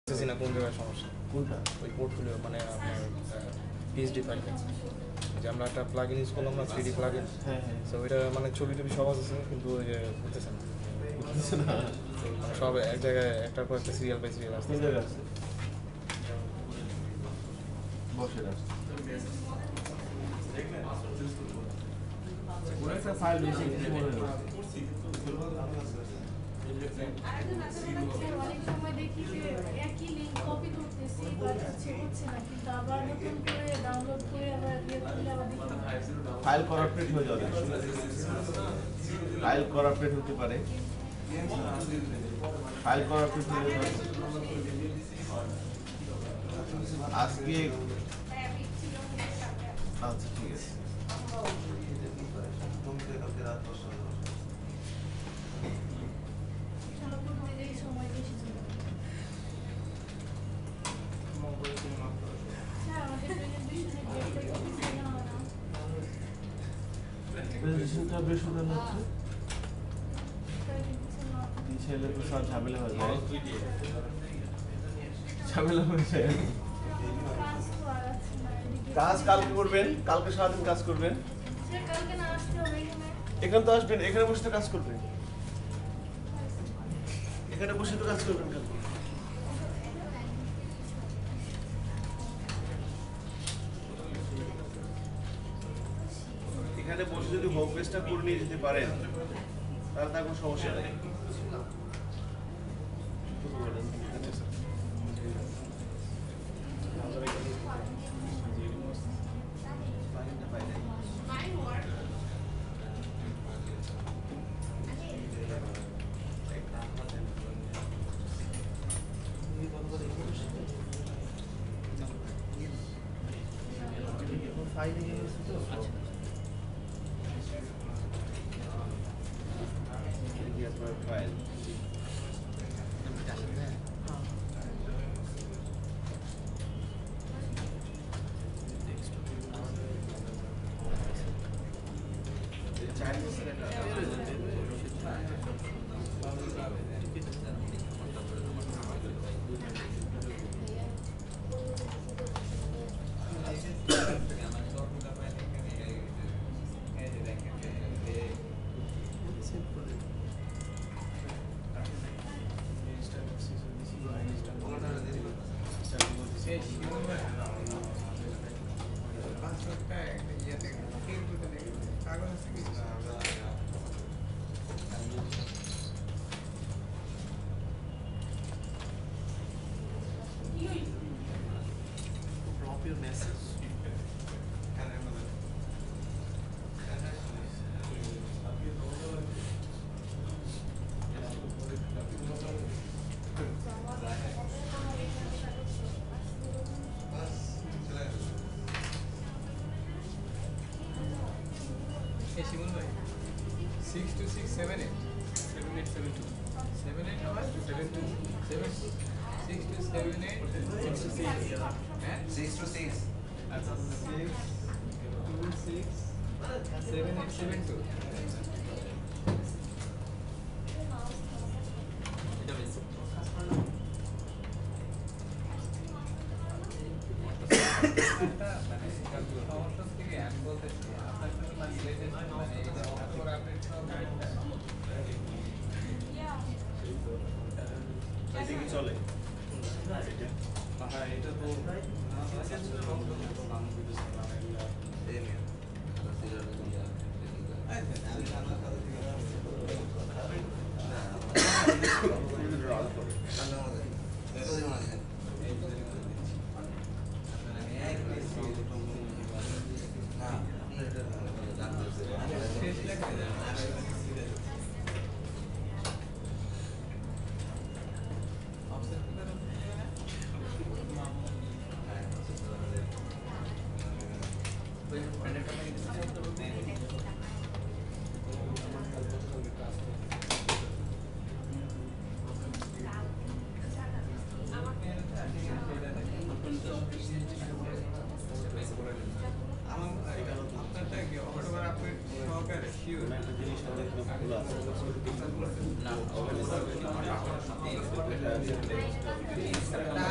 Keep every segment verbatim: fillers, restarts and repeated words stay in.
বুঝতেছি না কোন জায়গায় সমস্যা। কোনটা? ওই পোর্টফোলিও মানে আপনার পিএইচডি ফাইলটা যে আমরা একটা প্লাগইন ইউজ করলাম না, থ্রি ডি প্লাগইন। হ্যাঁ হ্যাঁ সো ওইটা মানে ছবি টবি সব আছে কিন্তু ওই যে বুঝতেছে না, বুঝতেছে না মানে সব এক জায়গায় একটার পর একটা সিরিয়াল বাই সিরিয়াল আসছে। কোন জায়গায় আছে? বসে না ওরা একটা ফাইল বেশি কিছু মনে হয় অনেক সময় দেখি যে একই লিঙ্ক কপি করতেছি বাট হচ্ছে হচ্ছে না, কিন্তু আবার নতুন করে ডাউনলোড করে আবার ইয়ে করলে আবার ফাইল করাপ্টেড হয়ে যাবে ফাইল করাপ্টেড হতে পারে ফাইল করাপ্টেড হয়ে যাবে আজকে আচ্ছা ঠিক আছে সময় বেশি ছিল। হ্যাঁ, আমাদের প্রেজেন্টেশনের ডেটটা কি জানা হয় না। প্রেজেন্টেশনটা বৃহস্পতিবার হচ্ছে ছেলে তো সব ঝামেলা হয়ে যায় ঝামেলা হয়ে যায় কাজ তো আর আছে না, এদিকে কাজ কালকে করবেন কালকে সারাদিন কাজ করবেন সে কালকে না আসতে হবে এখানে। এখানে তো আসবেন এখানে বসে তো কাজ করবেন এখানে বসে তো কাজ করবেন কালকে এখানে বসে যদি হোম পেজটা করে নিয়ে যেতে পারেন তাহলে তার কোনো সমস্যা নেই file Drop your message. Hey Shimun bhai, six two six seven eight seven eight seven two seven eight number seven two seven two six two seven eight six two six and six to six. that's six two six seven eight seven two. এদিকে চলে হ্যাঁ এটা তো না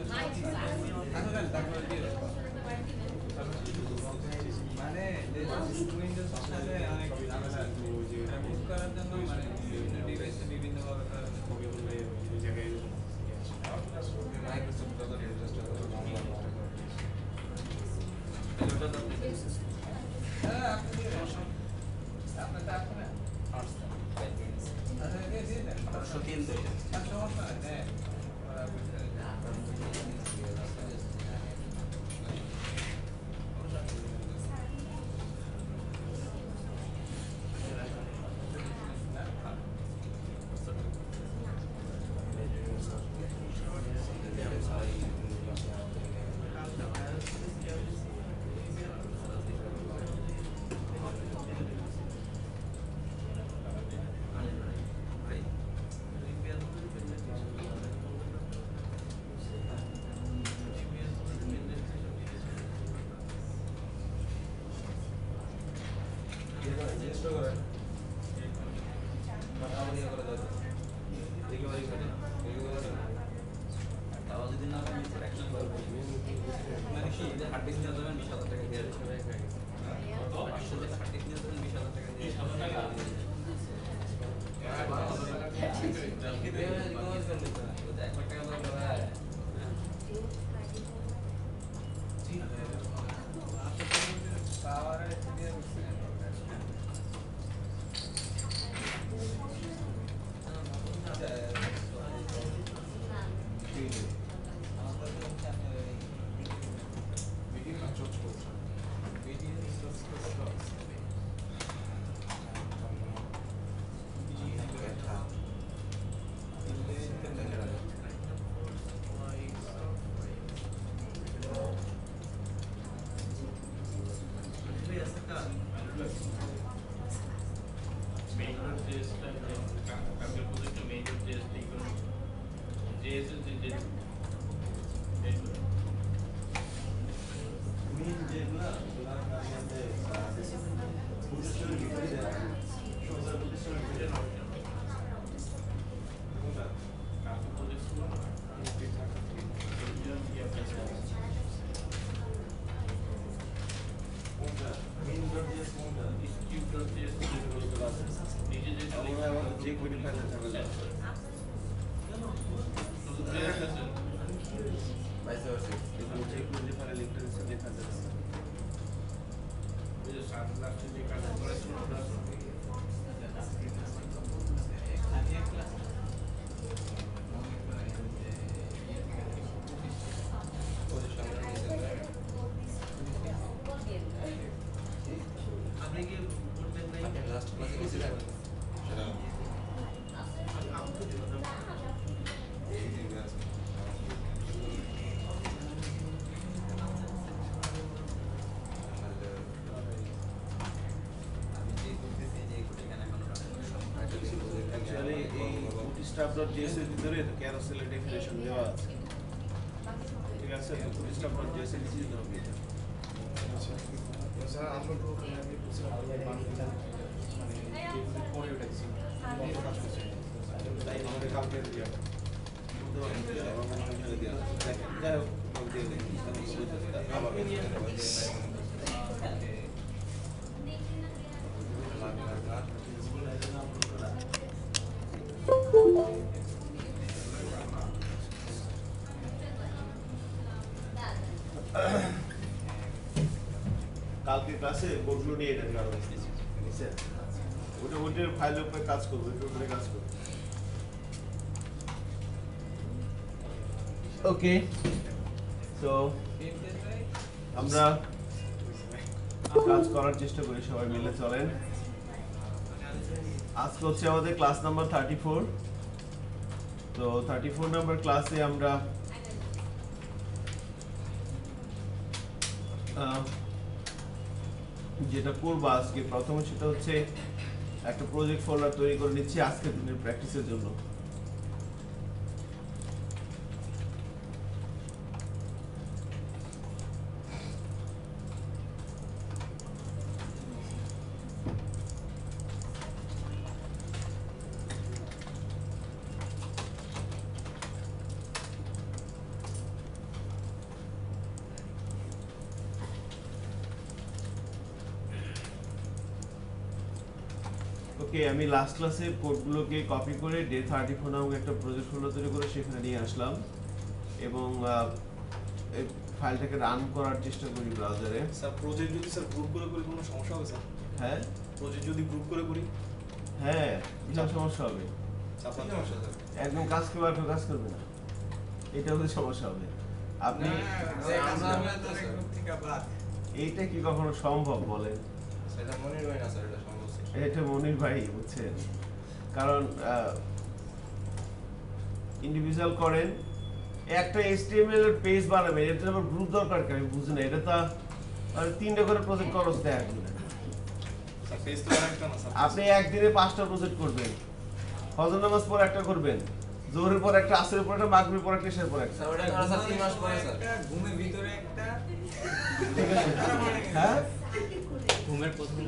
আসলে তারপরে দিয়ে দাও। মানে উইন্ডোজ সাথে অনেক ঝামেলা বুক করার জন্য মানে বিভিন্ন ডিভাইসে বিভিন্ন ভাবে করা হবে বলে ওই জায়গায় মাইক্রোসফট যত রেজিস্টার করে বাংলা হ্যাঁ আপনি দিয়ে দেন আপনার তা আপনি আচ্ছা দিয়ে দিয়ে দেন পাঁচশো তিন দেন পাঁচশো সমস্যা নেই যে কোটি ফাইলে ঝামেলা বাইশ আছে এগুলো যে কোটি ফাইলে লিখতে দিচ্ছে লেখা যাচ্ছে ওই যে সাত লাখ যে কাজ করেছিল আপনি কি করবেন নাই লাস্ট ক্লাসে গেছিলেন সেটা অ্যাকচুয়ালি এই bootstrap dot j s এর ভিতরে তো ক্যারোসেলের ডেফিনেশন দেওয়া আছে ঠিক আছে তো bootstrap dot j s এর নিচে হবে এটা স্যার আমরা তো আমি বুঝছিলাম যে বাংলা মানে যেগুলো পরে উঠেছি কত কাজ করছে তাই আমাদের কালকে দিয়ে যাই হোক দিয়ে দিই আবার কালকে ক্লাসে বোর্ডগুলো নিয়ে এটা কারণ ওটা ওটার ফাইলের উপরে কাজ করবো ওটার উপরে কাজ করবো ওকে তো আমরা কাজ করার চেষ্টা করি সবাই মিলে চলেন আজকে হচ্ছে আমাদের ক্লাস নাম্বার থার্টি ফোর তো থার্টি ফোর নাম্বার ক্লাসে আমরা যেটা করবো আজকে প্রথমে সেটা হচ্ছে একটা প্রজেক্ট ফোল্ডার তৈরি করে নিচ্ছি আজকের দিনের প্র্যাকটিসের জন্য ওকে, আমি লাস্ট ক্লাসে কোডগুলোকে কপি করে ডে থার্টি ফোর নামক একটা প্রজেক্ট ফোল্ডার তৈরি করে সেখানে নিয়ে আসলাম এবং এই ফাইলটাকে রান করার চেষ্টা করি ব্রাউজারে। স্যার প্রজেক্ট যদি স্যার গ্রুপ করে করি কোনো সমস্যা হবে স্যার? হ্যাঁ প্রজেক্ট যদি গ্রুপ করে করি হ্যাঁ বিশাল সমস্যা হবে, আপনার কি সমস্যা স্যার? একদম কাজ কেউ আর কেউ কাজ করবে না, এটা হলে সমস্যা হবে। আপনি এইটা কি কখনো সম্ভব বলেন? সেটা মনির হয় না স্যার, এটা সম্ভব স্যার। এটা মনির ভাই বুঝছেন, কারণ ইন্ডিভিজুয়াল করেন একটা এইচটিএমএল এর পেজ বানাবেন, এর জন্য গ্রুপ দরকার কি? আমি বুঝি না, এটা তো আর তিনটা করে প্রজেক্ট খরচ দেয় একদিনে। স্যার পেজ তো আরেকটা না স্যার। আপনি একদিনে পাঁচটা প্রজেক্ট করবেন, ফজর নামাজ পর একটা করবেন, জোহরের পর একটা, আসরের পর একটা, মাগরিবের পর একটা, ইশার পর একটা। স্যার ওটা করা স্যার তিন মাস পরে স্যার। একটা ঘুমের ভিতরে একটা, ঠিক আছে হ্যাঁ, ঘুমের প্রথমে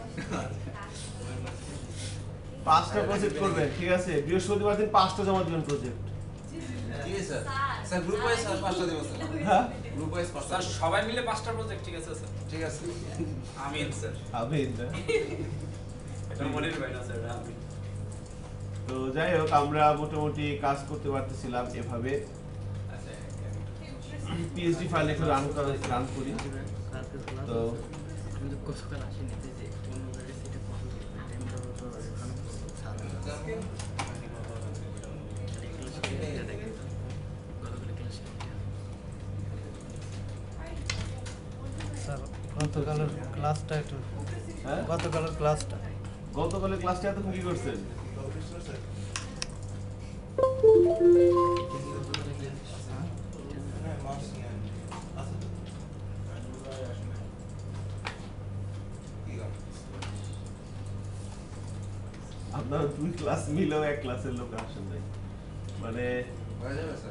পাঁচটা প্রজেক্ট করবেন, ঠিক আছে, বৃহস্পতিবার দিন পাঁচটা জমা দিবেন প্রজেক্ট। ঠিক আছে sir. Sir group wise sir পাঁচটা দিব স্যার। হ্যাঁ গ্রুপ ওয়াইজ পাঁচটা। স্যার সবাই মিলে পাঁচটা প্রজেক্ট ঠিক আছে স্যার? ঠিক আছে। আমিন স্যার। আমিন। এটা মনির ভাই না স্যার, এটা আমিন। তো যাই হোক, আমরা মোটামুটি কাজ করতে পারতেছিলাম এভাবে। আচ্ছা পিএইচডি ফাইল একটু রান করা রান করি। তো গতকাল আসেনি যে অন্য গাড়ির সিটে কখন টাইমটা তো ওখানে স্যার গতকালের ক্লাসটা একটু হ্যাঁ গতকালের ক্লাসটা গতকালের ক্লাসটা এতক্ষণ কি করছেন? আপনার দুই ক্লাস মিলেও এক ক্লাসের লোক আসেন নাই, মানে হয়ে যাবে স্যার।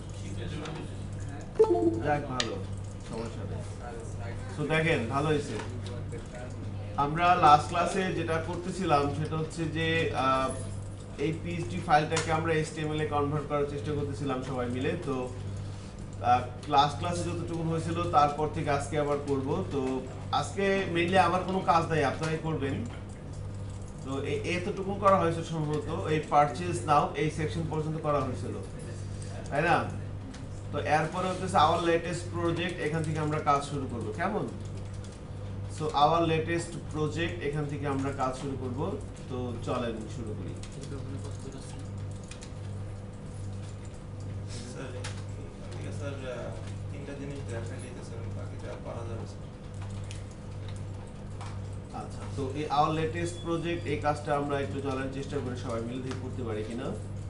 যাক ভালো, সমস্যা নেই। তো দেখেন ভালো হয়েছে, আমরা লাস্ট ক্লাসে যেটা করতেছিলাম সেটা হচ্ছে যে আহ, এই পিএইচডি ফাইলটাকে আমরা এইচটিএমএল এ কনভার্ট করার চেষ্টা করতেছিলাম সবাই মিলে। তো ক্লাস ক্লাসে যতটুকু হয়েছিল তারপর থেকে আজকে আবার করব। তো আজকে মেইনলি আমার কোনো কাজ নাই, আপনারাই করবেন। তো এই এতটুকু করা হয়েছে সম্ভবত, এই পারচেজ নাও এই সেকশন পর্যন্ত করা হয়েছিল, তাই না? তো এরপরে হচ্ছে আওয়ার লেটেস্ট প্রজেক্ট, এখান থেকে আমরা কাজ শুরু করব, কেমন? সো আওয়ার লেটেস্ট প্রজেক্ট, এখান থেকে আমরা কাজ শুরু করব। তো চলেন শুরু করি। স্যার ঠিক আছে স্যার, তিনটা জিনিস দেখা যেতে স্যার, বাকিটা পারা যাবে স্যার। আচ্ছা, তো এই আওয়ার লেটেস্ট প্রজেক্ট, এই কাজটা আমরা একটু চলার চেষ্টা করি সবাই মিলে, দেখি করতে পারি কিনা।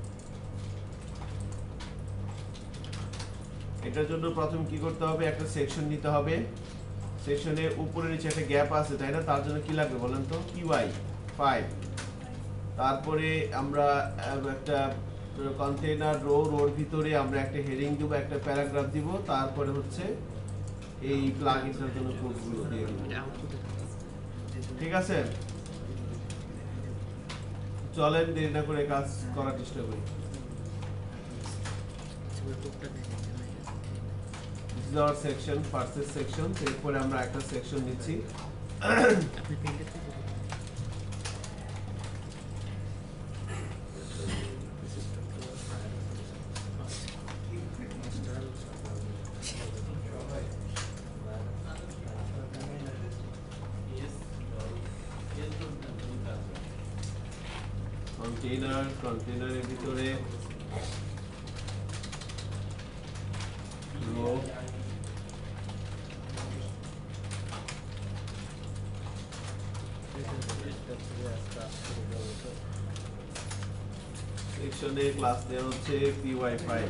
এটার জন্য প্রথম কি করতে হবে, একটা সেকশন নিতে হবে। সেকশনের উপরে নিচে একটা গ্যাপ আছে, তাই না? তার জন্য কি লাগবে বলেন তো? PY five. তারপরে আমরা একটা কন্টেইনার রো, রোর ভিতরে আমরা একটা হেডিং দিব, একটা প্যারাগ্রাফ দিব, তারপরে হচ্ছে এই প্লাগইনটার জন্য কোডগুলো দিয়ে দিব। ঠিক আছে, চলেন দেরি না করে কাজ করার চেষ্টা করি। This is our section, purchase section. এরপরে আমরা একটা সেকশন নিচ্ছি। কন্টেইনার, কন্টেইনারের ভিতরে রো, সেকশনে ক্লাস নেওয়া হচ্ছে PY five.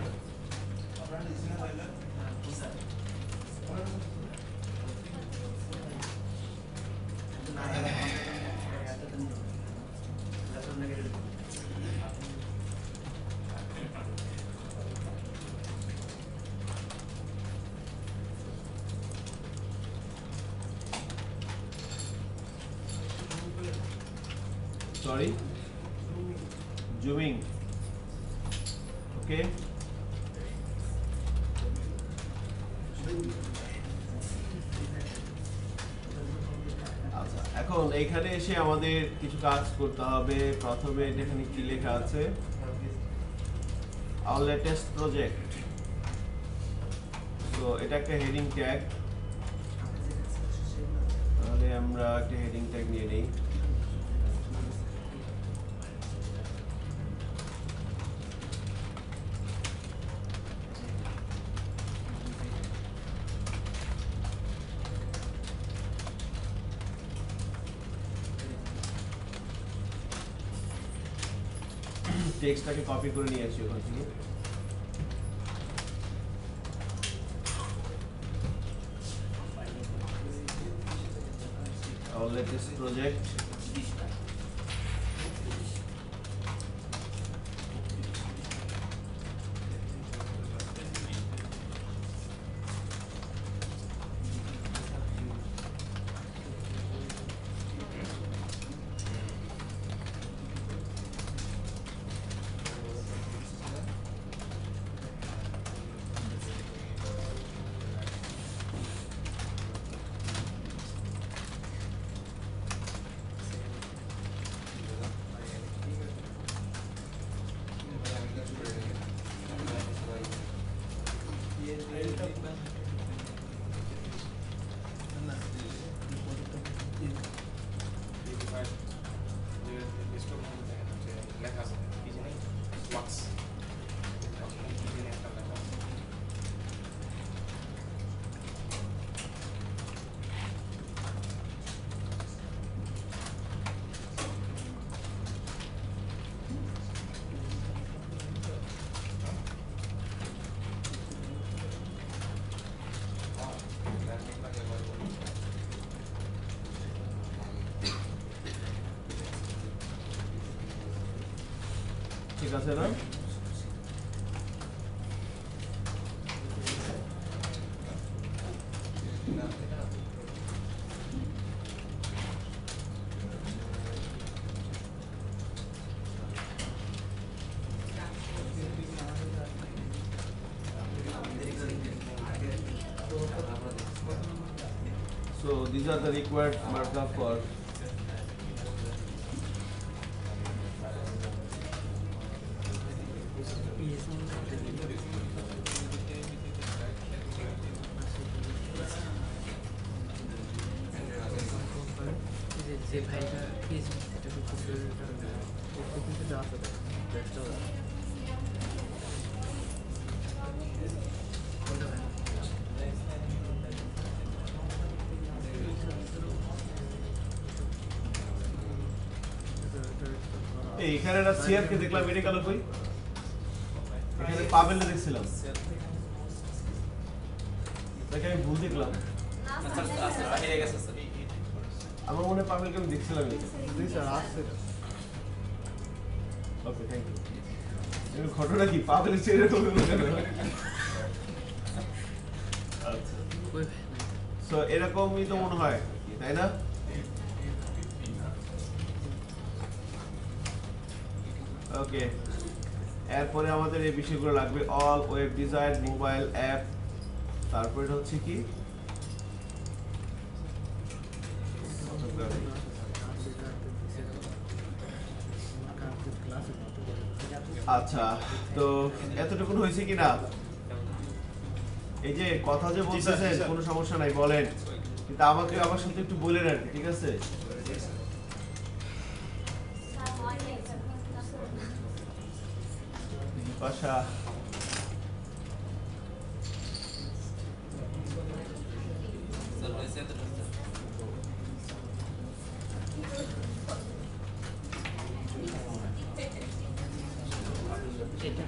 Sorry, zooming. Okay. আচ্ছা, এখন এখন এখানে এসে আমাদের কিছু কাজ করতে হবে। প্রথমে এখানে কি লেখা আছে, our latest project, তো এটা একটা হেডিং ট্যাগ, তাহলে আমরা একটা হেডিং ট্যাগ নিয়ে নেই। টেক্সটটাকে কপি করে নিয়ে আসি ওখান থেকে। Our latest project, লেখা আছে কি জানি ওয়াক্স কি জানি একটা লেখা আছে। ঠিক আছে না? So these are the required markup for যে ফাইলটা পেয়েছি সেটা কম্পিউটার কম্পিউটার দেওয়া আছে ডেস্কটপ কোনটা ভাই এই এখানে একটা সিআর কে দেখলাম, এটা গেল কই? এখানে পাবেল দেখছিলাম, তাকে আমি ভুল দেখলাম। স্যার আছে বাইরে গেছে স্যার। আমার মনে হয় পাবেলকে আমি দেখছিলাম। জি স্যার আসছে। Okay thank you. এর ঘটনা কি পাবেল ছেড়ে তো হলো কেন? আচ্ছা কই সো এরকমই তো মনে হয়, তাই না? ওকে, এরপরে আমাদের এই বিষয়গুলো লাগবে, all web design, mobile app, তারপরে হচ্ছে কি আচ্ছা, তো এতটুকু হয়েছে কিনা? এই যে কথা যে বলতেছেন কোনো সমস্যা নাই বলেন, কিন্তু আমাকে আমার সাথে একটু বলে নেন, ঠিক আছে? ভাষা স্যার হয়েছে তো এটা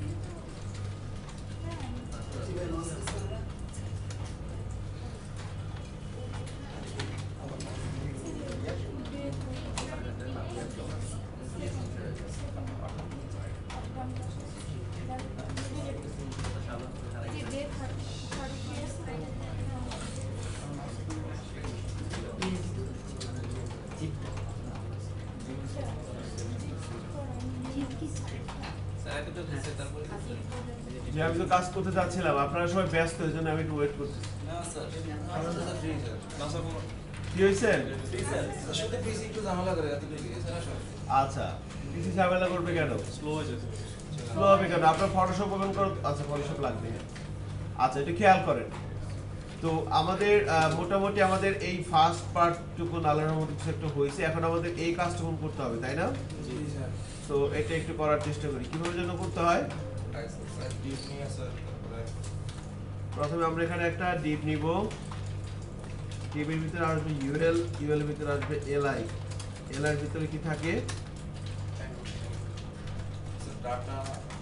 স্যার এটা তো হয়েছে তারপরে যে আমি তো কাজ করতে চাচ্ছিলাম, আপনারা সবাই ব্যস্ত, এই জন্য আমি একটু ওয়েট করতেছি। না স্যার আমরা তো ফ্রি স্যার না স্যার কোনো কি হয়েছে? শুধু পিসি একটু ঝামেলা করে এত কি এছাড়া সব আচ্ছা পিসি ঝামেলা করবে কেন? স্লো হয়েছে স্লো হবে কেন? আপনার ফটোশপ ওপেন করো। আচ্ছা ফটোশপ লাগবে। আচ্ছা একটু খেয়াল করেন। তো আমাদের আহ, মোটামুটি আমাদের এই ফার্স্ট পার্টটুকু আল্লাহর রহমতে কিছু একটা হয়েছে। এখন আমাদের এই কাজটুকু করতে হবে, তাই না? জি স্যার তো এটা একটু করার চেষ্টা করি। কিভাবে যেন করতে হয়? স্যার ডিপ নিয়ে স্যার তারপরে প্রথমে আমরা এখানে একটা ডিপ নিব। ডিপের ভিতরে আসবে ইউএল, ইউএল এর ভিতরে আসবে এলআই। এলআই এর ভিতরে কি থাকে? স্যার ডাটা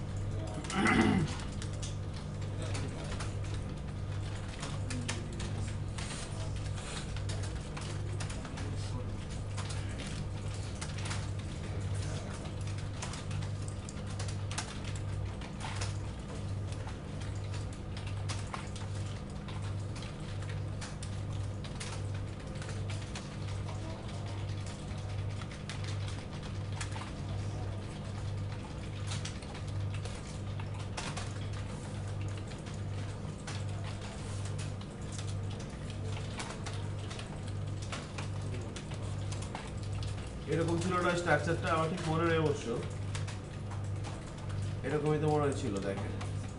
এরকম ছিল না স্ট্রাকচারটা, আমার ঠিক মনে নেই অবশ্য। এরকমই তো মনে হচ্ছিল। দেখেন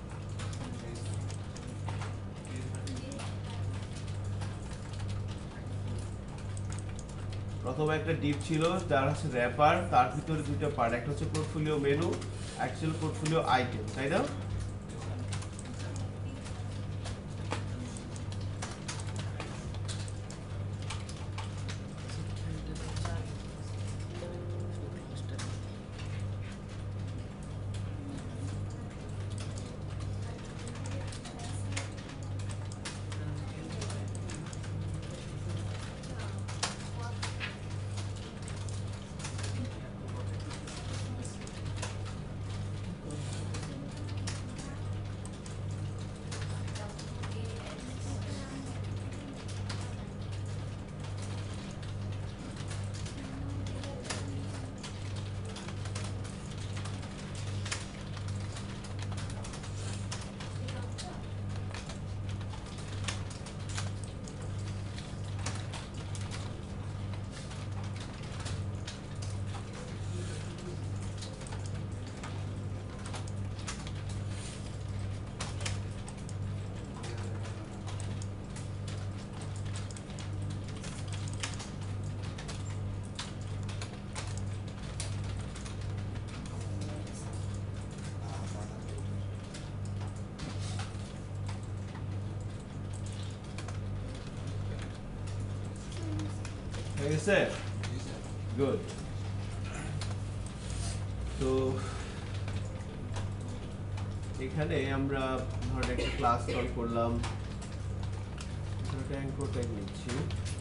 প্রথমে একটা ডিপ ছিল যার হচ্ছে র্যাপার, তার ভিতরে দুটো পার্ট, একটা হচ্ছে portfolio menu, actual portfolio item, তাই না? হয়ে গেছে? গুড। তো এখানে আমরা ধরেন একটা ক্লাস কল করলাম, অ্যাঙ্কর ট্যাগ নিচ্ছি।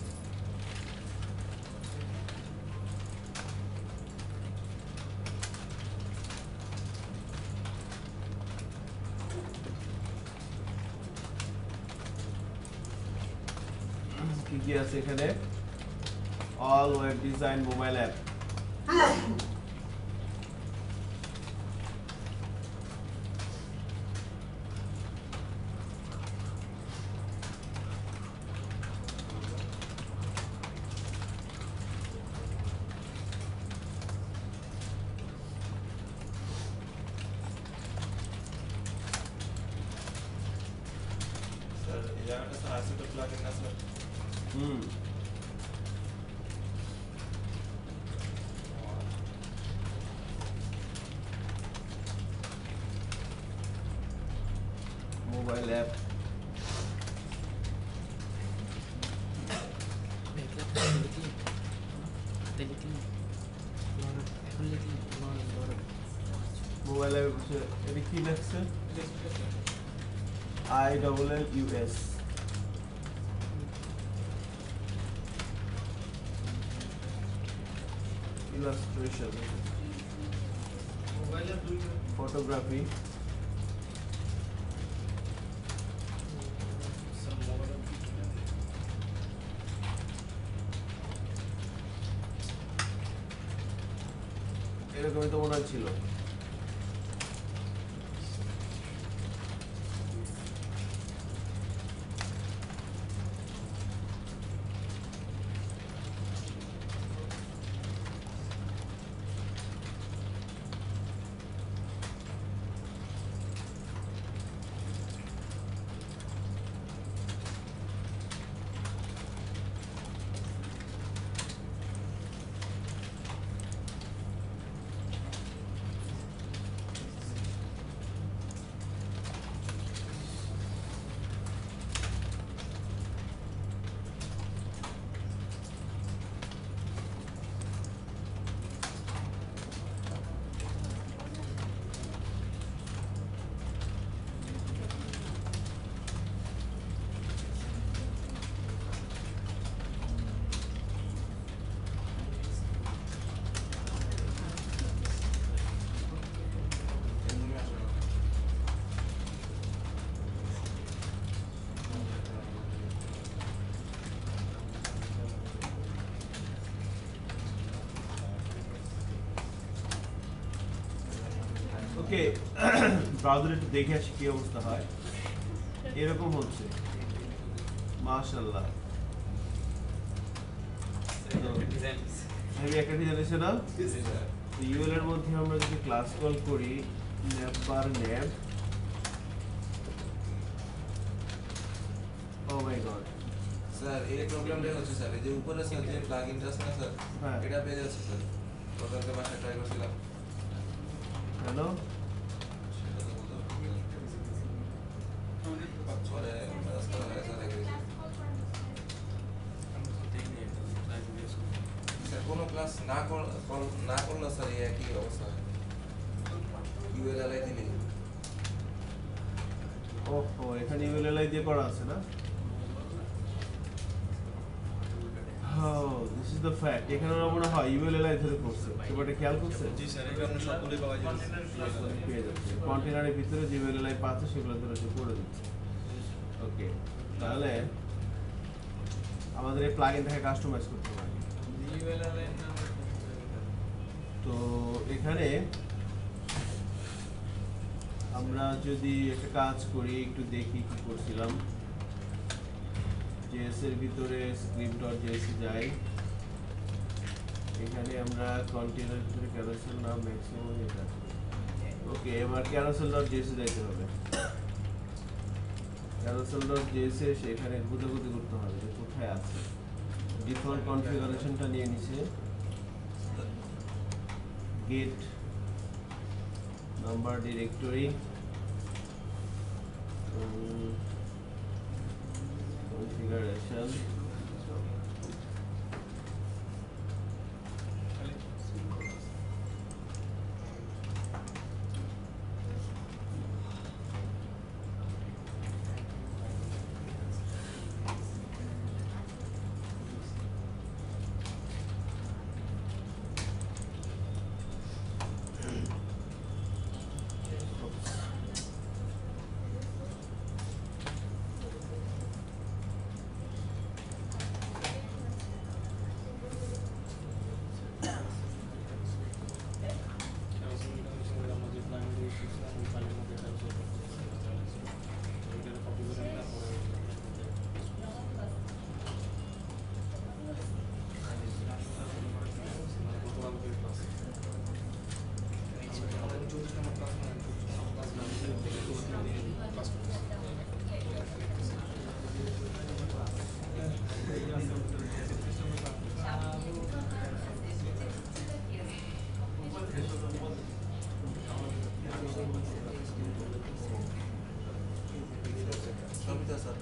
কি কি আছে এখানে? All web design mobile app. Sir এই জায়গাটা স্যার আইসোটো প্লাগইন না স্যার হুম মোবাইল অ্যাপ। মোবাইল অ্যাপ হচ্ছে এটা কি লেখছে? I double L U S. Illustration, photography, এরকমই তো মনে হচ্ছিল। ওকে, ব্রাউজারে একটু দেখে আসি কি অবস্থা হয়। এরকম হচ্ছে, মাশাআল্লাহ। ডিজাইন হেভি একটা ডিজাইন এসে না। ইউএল এর মধ্যে আমরা যদি ক্লাস কল করি navbar nav, oh my god, sir এই প্রবলেমটা হচ্ছে স্যার, এই যে উপরে স্যার যে প্লাগইনটা আছে না স্যার, হ্যাঁ। এটা পেয়ে যাচ্ছে স্যার। গতকালকে বাসায় ট্রাই করছিলাম, হ্যালো, সেটা তো বলতে পারবো না। পরে রাস্তা হয়ে স্যার রেখে দিয়েছি। স্যার কোনো ক্লাস না কর- কর- না করলে স্যার এই একই অবস্থা হয়। ইউএলএলআই দিলে ওহো, এখানে ইউএলএলআই দিয়ে করা আছে না। Oh, this is the fact. এখানে ওরা মনে হয় ইউএলএলআই ধরে করছে। ব্যাপারটা খেয়াল করছে? জি স্যার, এই কারণে সবগুলোই পাওয়া যায়। পেয়ে যাচ্ছে। কন্টেনারের ভিতরে যে ইউএলএলআই পাচ্ছে সেগুলো ধরে সে করে দিচ্ছে। ওকে, তাহলে আমাদের এই প্লাগইনটাকে কাস্টমাইজ করতে হবে। ইউএলএল নাম্বার তো এখানে আমরা যদি একটা কাজ করি, একটু দেখি কি করছিলাম। জেএস এর ভিতরে স্ক্রিপ্ট ডট জেএস যাই, এখানে আমরা কন্টেনার ভিতরে ক্যারোসেল নাম ম্যাক্সিমাম এটা। ওকে, এবার ক্যারোসেল ডট জেএস যাইতে হবে। ক্যারোসেল ডট জেএস এ সেখানে গুদাগুদি করতে হবে যে কোথায় আছে। ডিফল্ট কনফিগারেশনটা নিয়ে নিছে, গেট নাম্বার ডিরেক্টরি, কনফিগারেশন, সবই তো স্যার।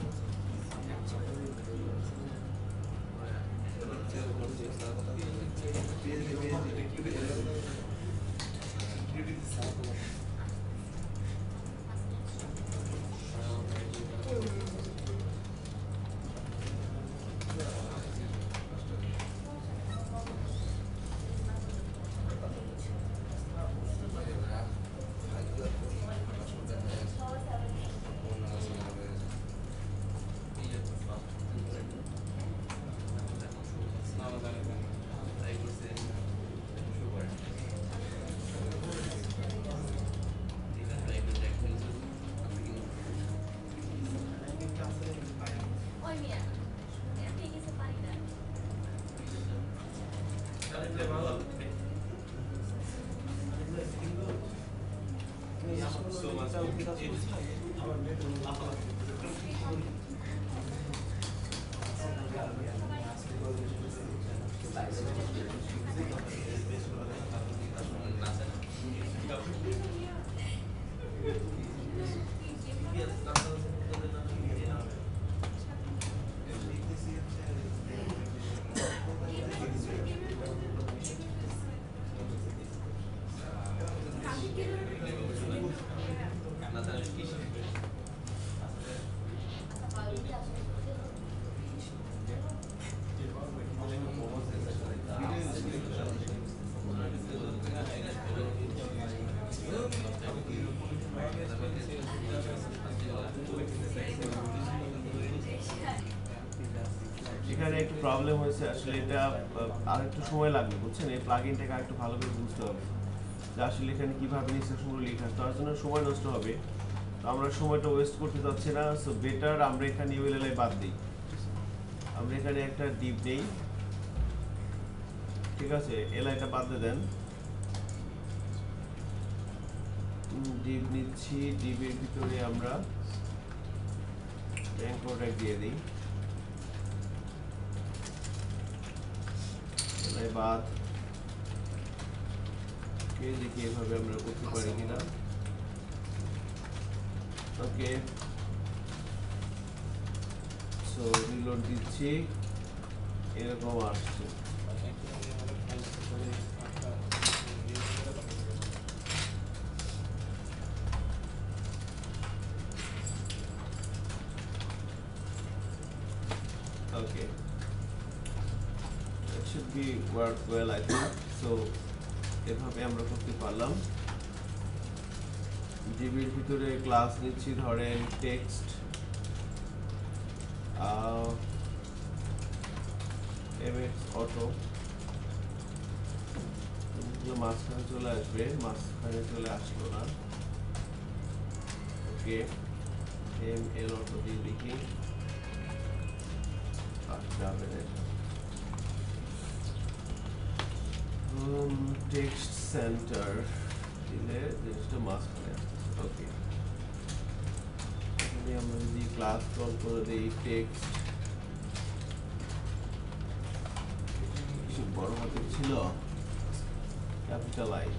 পিএইচডি পিএইচডি এখানে একটু প্রবলেম হয়েছে আসলে, এটা আহ, আর একটু সময় লাগবে বুঝছেন, এই প্লাগইনটাকে আর একটু ভালো করে বুঝতে হবে। যে আসলে এখানে কীভাবে ইনস্ট্রাকশনগুলো লেখা, তার জন্য সময় নষ্ট হবে। তো আমরা সময়টা ওয়েস্ট করতে চাচ্ছি না, সো বেটার আমরা এখানে ইউএলএলআই বাদ দিই। আমরা এখানে একটা ডিপ নেই, ঠিক আছে, এলআইটা বাদ দিয়ে দেন। ডিপ নিচ্ছি, ডিপের ভিতরে আমরা এনকোডার দিয়ে দিই, এলআই বাদ। ওকে, দেখি এভাবে আমরা করতে পারি কিনা। ওকে, সো রিলোড দিচ্ছি, এরকম আসছে। Okay, that should be work well, I think. So এভাবে আমরা করতে পারলাম। ডিবির ভিতরে ক্লাস নিচ্ছি, ধরেন টেক্সট এমএক্স অটো, মাঝখানে চলে আসবে, মাঝখানে চলে আসলো না। ওকে, এম এল অটো দিয়ে দেখি, যাবে না। টেক্সট সেন্টার দিলে জিনিসটা মাঝখানে আসতেছে। ওকে, এখানে আমরা যদি ক্লাস কল করে দিই টেক্সট, কিছু বড় হাতে ছিল, ক্যাপিটালাইজ।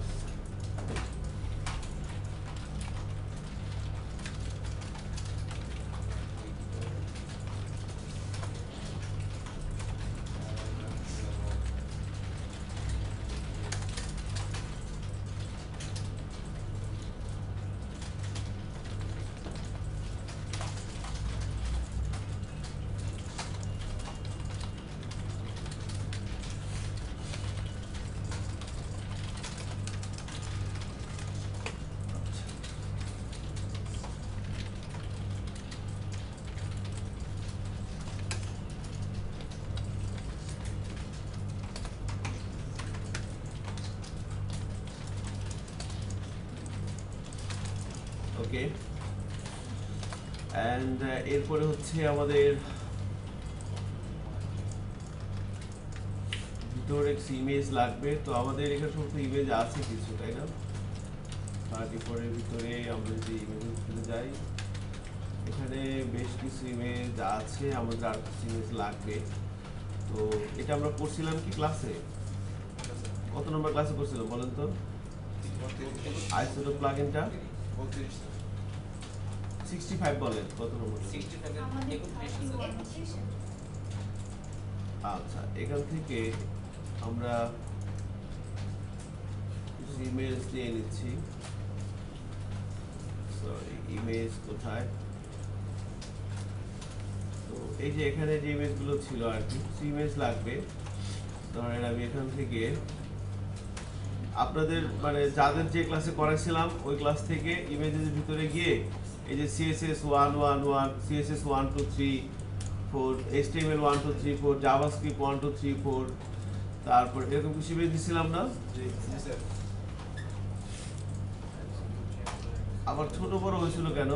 ওকে, অ্যান্ড এরপরে হচ্ছে আমাদের ভিতরে ইমেজ লাগবে। তো আমাদের এখানে সমস্ত ইমেজ আছে কিছু, তাই না? থার্টি ফোরের ভিতরে আমরা যদি ইমেজের ভিতরে যাই, এখানে বেশ কিছু ইমেজ আছে, আমাদের আর কিছু ইমেজ লাগবে। তো এটা আমরা করছিলাম কি ক্লাসে, কত নম্বর ক্লাসে করছিলাম বলেন তো? আইসোটো প্লাগইনটা সিক্সটি ফাইভ বলেন, কত নম্বর? আচ্ছা, এখান থেকে আমরা ইমেজ নিয়ে নিচ্ছি। সরি, ইমেজ কোথায়? তো এই যে এখানে যে ইমেজগুলো ছিল আর কি, ইমেজ লাগবে। ধরেন আমি এখান থেকে আপনাদের মানে যাদের যে ক্লাসে করাইছিলাম ওই ক্লাস থেকে ইমেজের ভিতরে গিয়ে এই যে CSS one one one, CSS one two three four, HTML one two three four, JavaScript one two three four, তারপর এরকম কিছু ইমেজ দিছিলাম না? আবার ছোট বড় হয়েছিল কেন?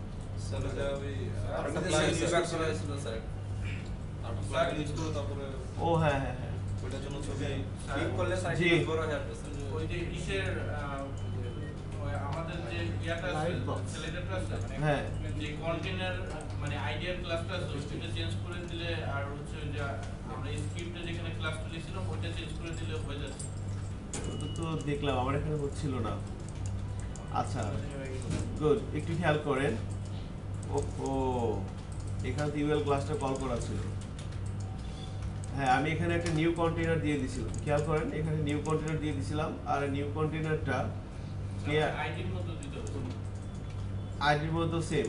ও হ্যাঁ হ্যাঁ হ্যাঁ, ওটার জন্য ছবি ক্লিক করলে সাইজ জি। বড় হয়ে আসছে। ওই যে কিসের আমাদের যে ইয়াটা আছে, সিলেক্টরটা আছে, হ্যাঁ, যে কন্টেনার মানে আইডিয়ার ক্লাসটা আছে ওইটা চেঞ্জ করে দিলে, আর হচ্ছে যে আমরা স্ক্রিপ্টে যেখানে ক্লাসটা লিখছিলাম ওইটা চেঞ্জ করে দিলে হয়ে যাচ্ছে। ওটা তো দেখলাম আমার এখানে হচ্ছিল না। আচ্ছা, গুড, একটু খেয়াল করেন। ও এখানে ইউএল ক্লাসটা কল করা ছিল। হ্যাঁ, আমি এখানে একটা নিউ কন্টেইনার দিয়ে দিছিলাম, খেয়াল করেন, এখানে নিউ কন্টেইনার দিয়ে দিছিলাম। আর নিউ কন্টেইনারটা আইডির মতো দিতে হবে, আইডির মতো সেম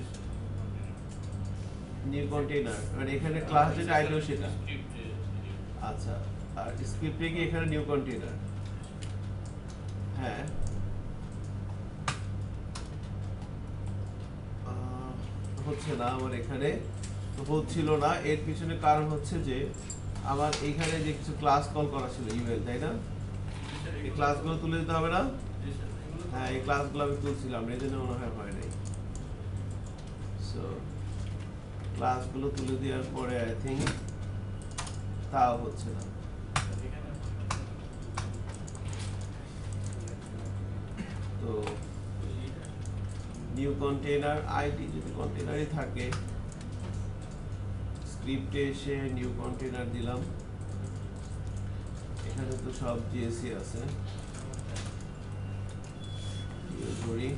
নিউ কন্টেইনার, মানে এখানে ক্লাস যেটা আইডি সেটা। আচ্ছা, আর স্ক্রিপ্টে কি এখানে নিউ কন্টেইনার? হ্যাঁ, হচ্ছে না আমার এখানে, তো হচ্ছিল না। এর পিছনে কারণ হচ্ছে যে আমার এখানে যে কিছু ক্লাস কল করা ছিল ইউএল, তাই না? এই ক্লাসগুলো তুলে দিতে হবে না? জি স্যার এগুলো হ্যাঁ এই ক্লাসগুলো আমি তুলছিলাম এই জন্য মনে হয় হয় নাই। সো ক্লাসগুলো তুলে দেওয়ার পরে আই থিঙ্ক তাও হচ্ছে না। এখানে তো নিউ কন্টেইনার আইডি যদি কন্টেইনারই থাকে স্ক্রিপ্টে এসে নিউ কন্টেইনার দিলাম, এখানে তো সব জিএসসি আছে ধরি।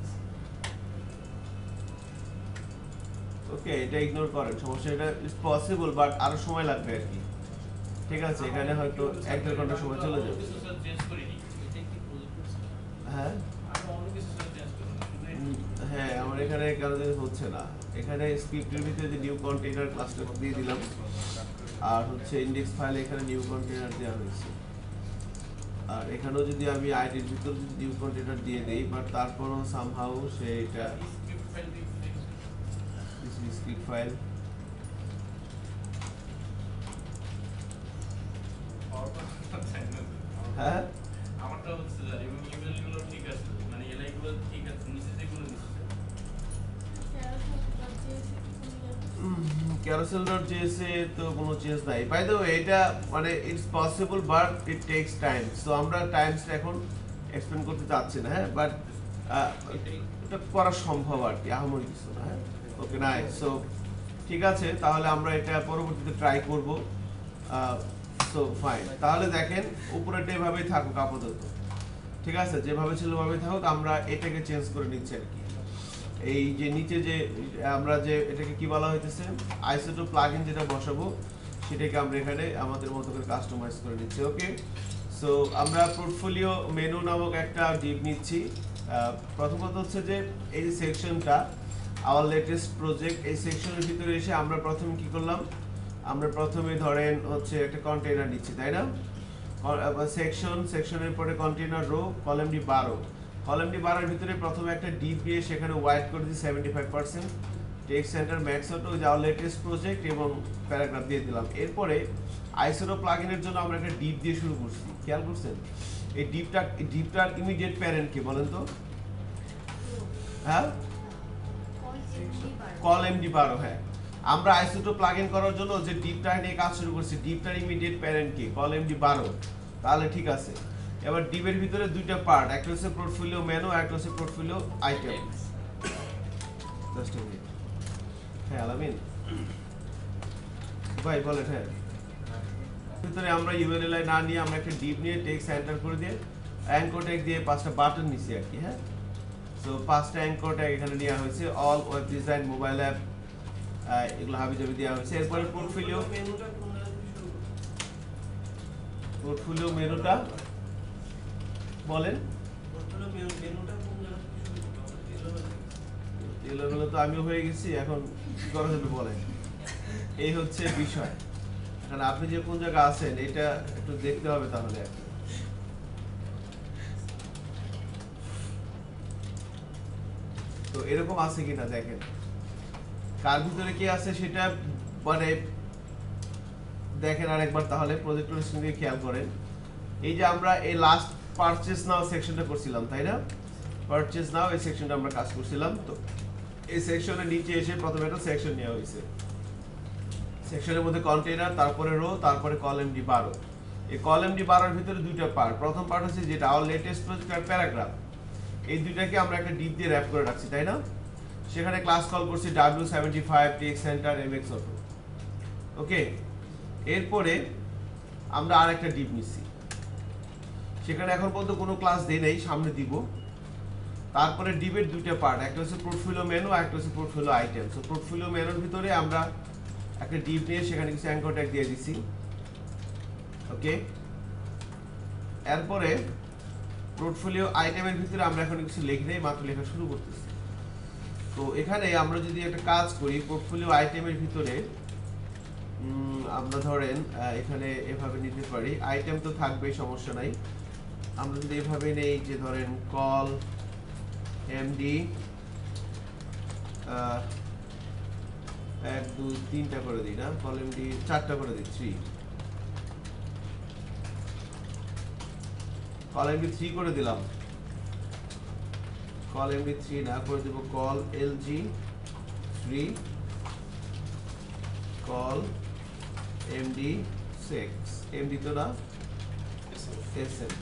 ওকে এটা ইগনোর করেন সমস্যা, এটা ইজ পসিবল বাট আরো সময় লাগবে আর কি। ঠিক আছে এখানে হয়তো এক দেড় ঘন্টা সময় চলে যাবে। কিছু স্যার চেঞ্জ করিনি এটা কি প্রজেক্ট হ্যাঁ আমি অন্য কিছু স্যার চেঞ্জ করিনি উম, হ্যাঁ আমার এখানে কেন জানি হচ্ছে না, এখানে স্ক্রিপ্টের ভিতরে যে নিউ কন্টেইনার ক্লাসটা দিয়ে দিলাম আর হচ্ছে ইন্ডেক্স ফাইলে এখানে নিউ কন্টেইনার দেওয়া হয়েছে, আর এখানেও যদি আমি আইডির ভিতর যদি নিউ কন্টেইনার দিয়ে দেই বাট তারপরও সামহাউ সে এটা স্ক্রিপ্ট ফাইল দিয়ে দিস ইজ স্ক্রিপ্ট ফাইল। হ্যাঁ আমারটা হচ্ছে স্যার এবং ইমেল গুলো ঠিক আছে মানে এলআই গুলো ঠিক আছে নিচে যেগুলো নিচে ক্যারোসেল ডট জেএসএ তো কোনো চেঞ্জ নাই। বাই দ্য ওয়ে এটা মানে it's possible but it takes time, so আমরা টাইমসটা এখন এক্সপ্লেন করতে চাচ্ছি না। হ্যাঁ বাট এটা করা সম্ভব আর কি, আহামরি কিছু না। হ্যাঁ ওকে নাই সো ঠিক আছে তাহলে আমরা এটা পরবর্তীতে ট্রাই করব। সো ফাইন তাহলে দেখেন উপরেটা এভাবেই থাকুক আপাতত, ঠিক আছে যেভাবে ছিল ওভাবেই থাকুক, আমরা এটাকে চেঞ্জ করে নিচ্ছি আর কি। এই যে নিচে যে আমরা যে এটাকে কি বলা হইতেছে আইসোটো প্লাগইন যেটা বসাবো সেটাকে আমরা এখানে আমাদের মতো করে কাস্টমাইজ করে নিচ্ছি। ওকে সো আমরা পোর্টফোলিও মেনু নামক একটা ডিপ নিচ্ছি। প্রথমত হচ্ছে যে এই যে সেকশনটা আওয়ার লেটেস্ট প্রজেক্ট, এই সেকশনের ভিতরে এসে আমরা প্রথমে কি করলাম, আমরা প্রথমে ধরেন হচ্ছে একটা কন্টেইনার নিচ্ছি তাই না, সেকশন সেকশনের পরে কন্টেইনার রো কলাম ডি বারো, কলাম ডি বারোর ভিতরে প্রথমে একটা ডিপ দিয়ে সেখানে হোয়াইট করে দিই seventy five percent text center max auto যা লেটেস্ট প্রজেক্ট এবং প্যারাগ্রাফ দিয়ে দিলাম। এরপরে আইসোটো প্লাগইনের জন্য আমরা একটা ডিপ দিয়ে শুরু করছি, খেয়াল করছেন এই ডিপটা ডিপটার ইমিডিয়েট প্যারেন্ট কে বলেন তো? হ্যাঁ কল এমডি বারো। হ্যাঁ আমরা আইসোটো প্লাগইন করার জন্য যে ডিপটা নিয়ে কাজ শুরু করছি ডিপটার ইমিডিয়েট প্যারেন্ট কি কল এমডি বারো, তাহলে ঠিক আছে। এবার ডিপের ভিতরে দুইটা পার্ট, একটা হচ্ছে পোর্টফোলিও মেনু একটা হচ্ছে portfolio item. Just a minute. হ্যাঁ আলামিন ভাই বলেন। হ্যাঁ ভিতরে আমরা ইউআরএল না নিয়ে আমরা একটা ডিপ নিয়ে টেক্সট এন্টার করে দিয়ে অ্যাঙ্কর ট্যাগ দিয়ে পাঁচটা বাটন নিছি আর কি। হ্যাঁ সো পাঁচটা অ্যাঙ্কর ট্যাগ এখানে নেওয়া হয়েছে, all web design mobile app এগুলো হাবিজাবি দেওয়া হয়েছে। এরপরে পোর্টফোলিও পোর্টফোলিও মেনুটা বলেন। এগুলো তো আমিও হয়ে গেছি, এখন কি করা যাবে বলেন, এই হচ্ছে বিষয়। কারণ আপনি যে কোন জায়গায় আছেন এটা একটু দেখতে হবে তাহলে আর কি। তো এরকম আছে কিনা দেখেন, কার ভিতরে কি আছে সেটা মানে দেখেন আরেকবার, তাহলে প্রজেক্টরের সঙ্গে খেয়াল করেন। এই যে আমরা এই লাস্ট পারচেজ নাও সেকশনটা করছিলাম তাই না, পারচেজ নাও এই সেকশনটা আমরা কাজ করছিলাম। তো এই সেকশনের নিচে এসে প্রথমে একটা সেকশন নেওয়া হয়েছে, সেকশনের মধ্যে কন্টেইনার তারপরে রো তারপরে কলাম ডি বারো। এই কলাম ডি বারোর ভিতরে দুইটা পার্ট, প্রথম পার্ট হচ্ছে যেটা আওয়ার লেটেস্ট প্রজেক্ট আর প্যারাগ্রাফ, এই দুইটাকে আমরা একটা ডিপ দিয়ে র‍্যাপ করে রাখছি তাই না। সেখানে ক্লাস কল করছি W seventy five text center MX auto. Okay এরপরে আমরা আরেকটা ডিপ নিচ্ছি, সেখানে এখন পর্যন্ত কোনো ক্লাস দেই নাই, সামনে দিব। তারপরে ডিপের দুইটা পার্ট, একটা হচ্ছে পোর্টফোলিও মেনু আর একটা হচ্ছে পোর্টফোলিও আইটেম। সো পোর্টফোলিও মেনুর ভিতরে আমরা একটা ডিপ নিয়ে সেখানে কিছু অ্যাঙ্কর ট্যাগ দিয়ে দিছি। ওকে এরপরে পোর্টফোলিও আইটেমের ভিতরে আমরা এখন কিছু লিখে নেই, মাত্র লেখা শুরু করতেছি। তো এখানে আমরা যদি একটা কাজ করি পোর্টফোলিও আইটেমের ভিতরে আমরা ধরেন এখানে এভাবে নিতে পারি, আইটেম তো থাকবেই সমস্যা নাই। আমরা যদি এভাবে নেই যে ধরেন কল এমডি এক দুই তিনটা করে দিই না, কল এমডি চারটা করে দিই, থ্রি কল এমবি থ্রি করে দিলাম, কল এমবি থ্রি না করে দেব col LG three col MD six, MD তো না এসএম।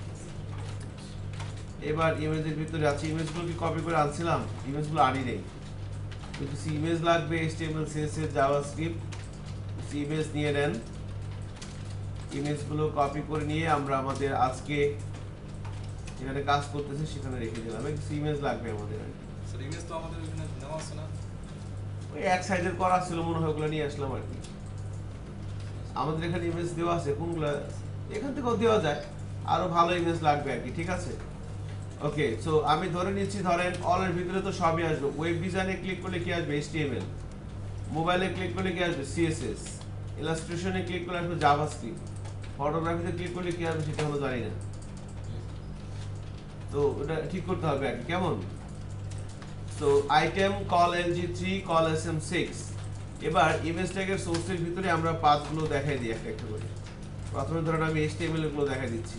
এবার ইমেজের ভিতরে আছে, ইমেজগুলো কি কপি করে আনছিলাম? ইমেজগুলো আনি নেই, কিন্তু ইমেজ লাগবে এইচটিএমএল সিএসএস জাভাস্ক্রিপ্ট, ইমেজ নিয়ে নেন। ইমেজগুলো কপি করে নিয়ে আমরা আমাদের আজকে যেখানে কাজ করতেছে সেখানে রেখে দিলাম। একটু ইমেজ লাগবে আমাদের আর কি। স্যার ইমেজ তো আমাদের এখানে নেওয়া আছে না, ওই এক সাইজের করা ছিল মনে হয়, ওগুলো নিয়ে আসলাম আর কি। আমাদের এখানে ইমেজ দেওয়া আছে, কোনগুলো এখান থেকেও দেওয়া যায়, আরো ভালো ইমেজ লাগবে আর কি, ঠিক আছে? ওকে, সো আমি ধরে নিচ্ছি ধরেন অলের ভিতরে তো সবই আসবে। ওয়েব ডিজাইনে ক্লিক করলে কি আসবে? এইচটিএমএল। মোবাইলে ক্লিক করলে কি আসবে? সিএসএস। ইলাস্ট্রেশনে ক্লিক করলে আসবে জাভাস্ক্রিপ্ট। ফটোগ্রাফিতে ক্লিক করলে কি আসবে সেটা হলো জানি না, তো এটা ঠিক করতে হবে আর কি, কেমন? So item col LG three col SM six. এবার ইমেজ ট্যাগের সোর্সের ভিতরে আমরা পাথগুলো দেখাই দিই একটা একটা করে। প্রথমে ধরেন আমি এইচটিএমএল গুলো দেখাই দিচ্ছি।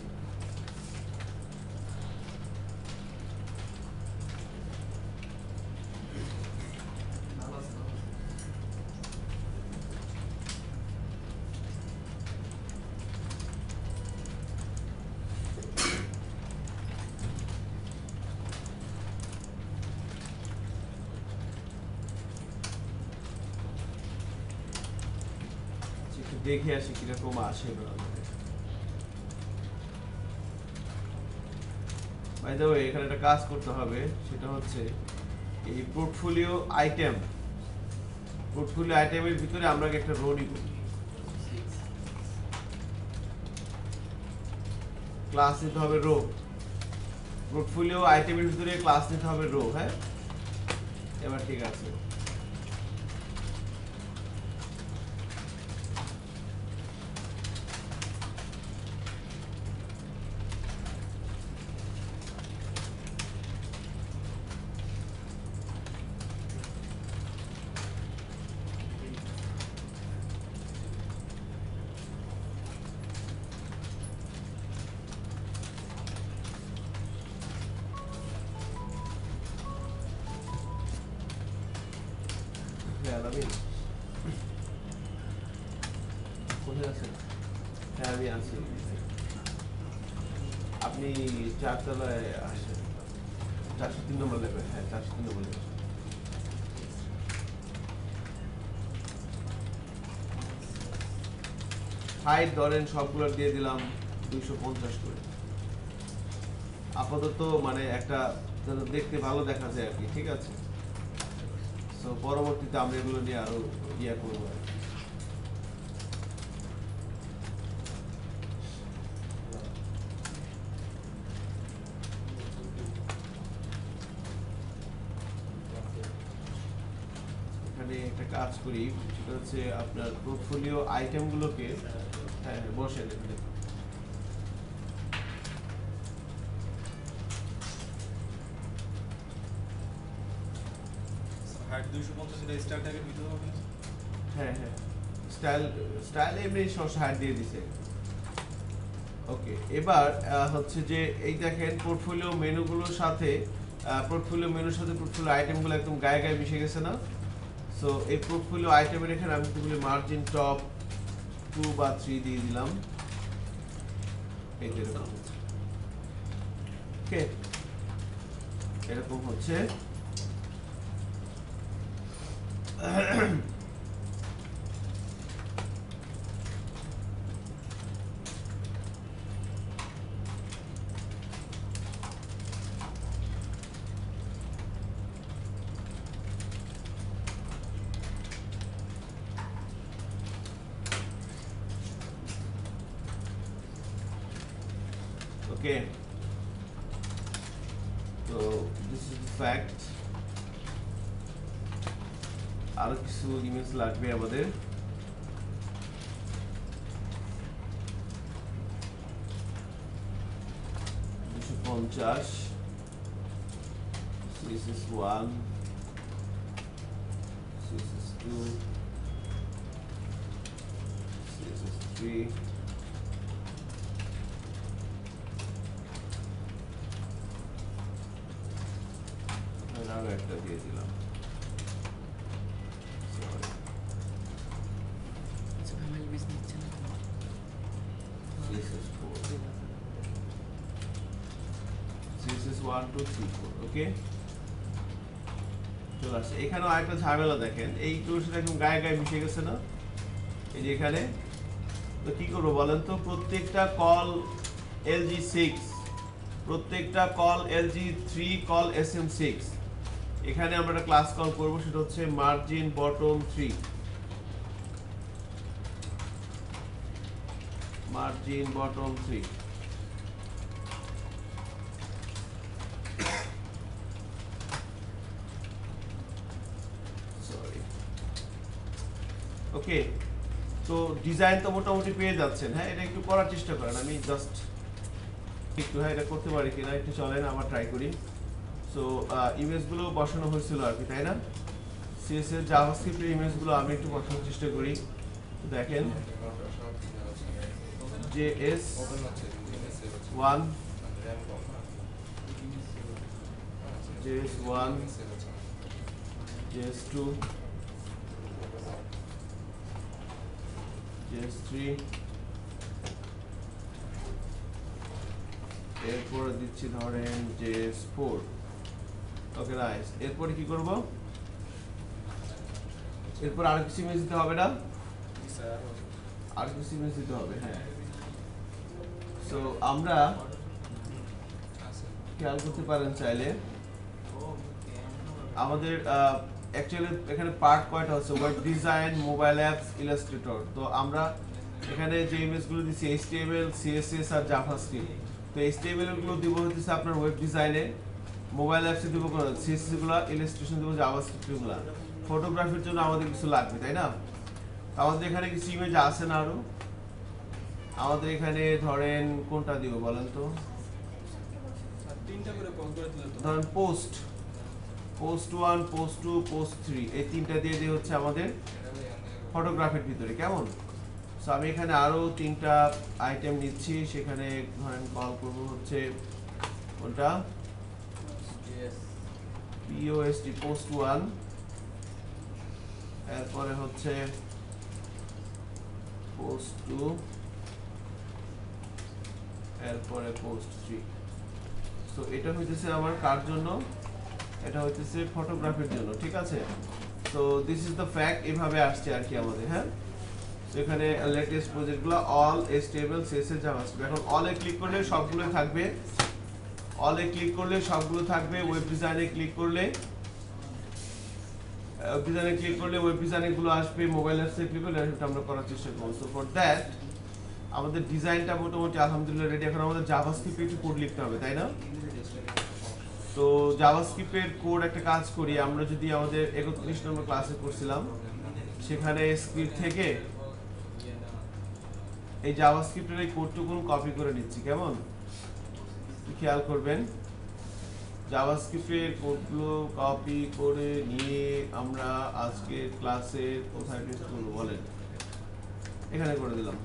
দেখে আসি কিরকম আসে। বাই দ্য ওয়ে এখানে একটা কাজ করতে হবে, সেটা হচ্ছে এই পোর্টফোলিও আইটেম, পোর্টফোলিও আইটেমের ভিতরে আমরা একটা রো নিব, ক্লাস নিতে হবে রো। পোর্টফোলিও আইটেমের ভিতরে ক্লাস নিতে হবে রো। হ্যাঁ, এবার ঠিক আছে। আপনি চারতলায় আসেন, চারশো তিন নম্বর লেভেল। হ্যাঁ, চারশো তিন নম্বর লেভেল। হাইট ধরেন সবগুলো দিয়ে দিলাম দুইশো পঞ্চাশ করে, আপাতত মানে একটা যেন দেখতে ভালো দেখা যায় আর কি, ঠিক আছে? তো পরবর্তীতে আমরা এগুলো নিয়ে আরো ইয়া করবো আর কি। এখানে একটা কাজ করি, সেটা হচ্ছে আপনার পোর্টফোলিও আইটেমগুলোকে, হ্যাঁ হ্যাঁ বসেন এখানে। হাইট দুইশো পঞ্চাশ, এটা স্টাইল ট্যাগের ভিতরে হবে না? হ্যাঁ হ্যাঁ, স্টাইল স্টাইল এমনি সব হাইট দিয়ে দিছে। ওকে, এবার আহ, হচ্ছে যে এই দেখেন পোর্টফোলিও মেনুগুলোর সাথে পোর্টফোলিও মেনুর সাথে পোর্টফোলিও আইটেমগুলো একদম গায়ে গায়ে মিশে গেছে না? সো এই পোর্টফোলিও আইটেমের এখানে আমি এগুলো মার্জিন টপ টু বা থ্রি দিয়ে দিলাম, এই যেরকম। ওকে, এরকম হচ্ছে। Okay, so this is the fact. আরো কিছু ইমেজ লাগবে আমাদের। দুশো পঞ্চাশ, this is one, this is two, this is three, একটা দিয়ে দিলাম সরি আচ্ছা ভাই ইমেজ নিচ্ছে না CSS four CSS one two three four okay চলে আসছে এখানেও আরেকটা ঝামেলা দেখেন এই টুলসটা একদম গায়ে গায়ে মিশে গেছে না এই যে এখানে তো কি করবো বলেন তো প্রত্যেকটা কল এল জি সিক্স প্রত্যেকটা col L G three col S M six এখানে আমরা একটা ক্লাস কল করবো সেটা হচ্ছে margin bottom three margin bottom three sorry okay তো ডিজাইন তো মোটামুটি পেয়ে যাচ্ছেন হ্যাঁ এটা একটু করার চেষ্টা করেন আমি জাস্ট একটু হ্যাঁ এটা করতে পারি কিনা একটু চলেন আমরা ট্রাই করি সো ইমেজগুলো বসানো হয়েছিল আর কি তাই না সিএসএস জাভাস্ক্রিপ্টের ইমেজগুলো আমি একটু বসানোর চেষ্টা করি দেখেন JS one JS one JS two JS three এরপর দিচ্ছি ধরেন জেএস ফোর ওকে নাইস এরপরে কি করব এরপর আর কিছু ইমেজ দিতে হবে না আর কিছু ইমেজ দিতে হবে হ্যাঁ সো আমরা খেয়াল করতে পারেন চাইলে আমাদের অ্যাকচুয়ালি এখানে পার্ট কয়টা হচ্ছে web design mobile apps illustrator তো আমরা এখানে যে ইমেজগুলো দিচ্ছি এইচটিএমএল সিএসএস আর জাভাস্ক্রিপ্ট তো এইচটিএমএল গুলো দিব হচ্ছে আপনার ওয়েব ডিজাইনে মোবাইল অ্যাপসে দিব কোন সিএসএস গুলো ইলাস্ট্রেশন দিব জাভাস্ক্রিপ্ট গুলো ফটোগ্রাফির জন্য আমাদের কিছু লাগবে তাই না আমাদের এখানে কিছু ইমেজ আছে না আরো আমাদের এখানে ধরেন কোনটা দিব বলেন তো তিনটা করে কল করে দিলে তো ধরেন post post one post two post three এই তিনটা দিয়ে দিয়ে হচ্ছে আমাদের ফটোগ্রাফির ভিতরে কেমন সো আমি এখানে আরো তিনটা আইটেম নিচ্ছি সেখানে ধরেন কল করব হচ্ছে কোনটা পিওএসটি পোস্ট ওয়ান এরপরে হচ্ছে পোস্ট টু এরপরে পোস্ট থ্রি সো এটা হইতেছে আমার কার জন্য এটা হইতেছে ফটোগ্রাফির জন্য ঠিক আছে so this is the fact এভাবে আসছে আর কি আমাদের হ্যাঁ তো এখানে লেটেস্ট প্রজেক্টগুলো অল এসটিএমএল সিএসএস জাভাস্ক্রিপ্ট এখন অল এ ক্লিক করলে সবগুলো থাকবে অল এ ক্লিক করলে সবগুলো থাকবে ওয়েব ডিজাইনে ক্লিক করলে ওয়েব ডিজাইনে ক্লিক করলে ওয়েব ডিজাইনে গুলো আসবে মোবাইল অ্যাপসে ক্লিক করলে এটা আমরা করার চেষ্টা করব সো ফর দ্যাট আমাদের ডিজাইনটা মোটামুটি আলহামদুলিল্লাহ রেডি এখন আমাদের জাভাস্ক্রিপ্টে একটু কোড লিখতে হবে তাই না তো জাভাস্ক্রিপ্টের কোড একটা কাজ করি আমরা যদি আমাদের একত্রিশ নম্বর ক্লাসে করছিলাম সেখানে স্ক্রিপ্ট থেকে এই জাভাস্ক্রিপ্টের এই কোডটুকু কপি করে নিচ্ছি কেমন খেয়াল করবেন জাভাস্ক্রিপ্টের কোডগুলো কপি করে নিয়ে আমরা আজকে ক্লাসে কোথায় পেস্ট করব বলেন এখানে করে দিলাম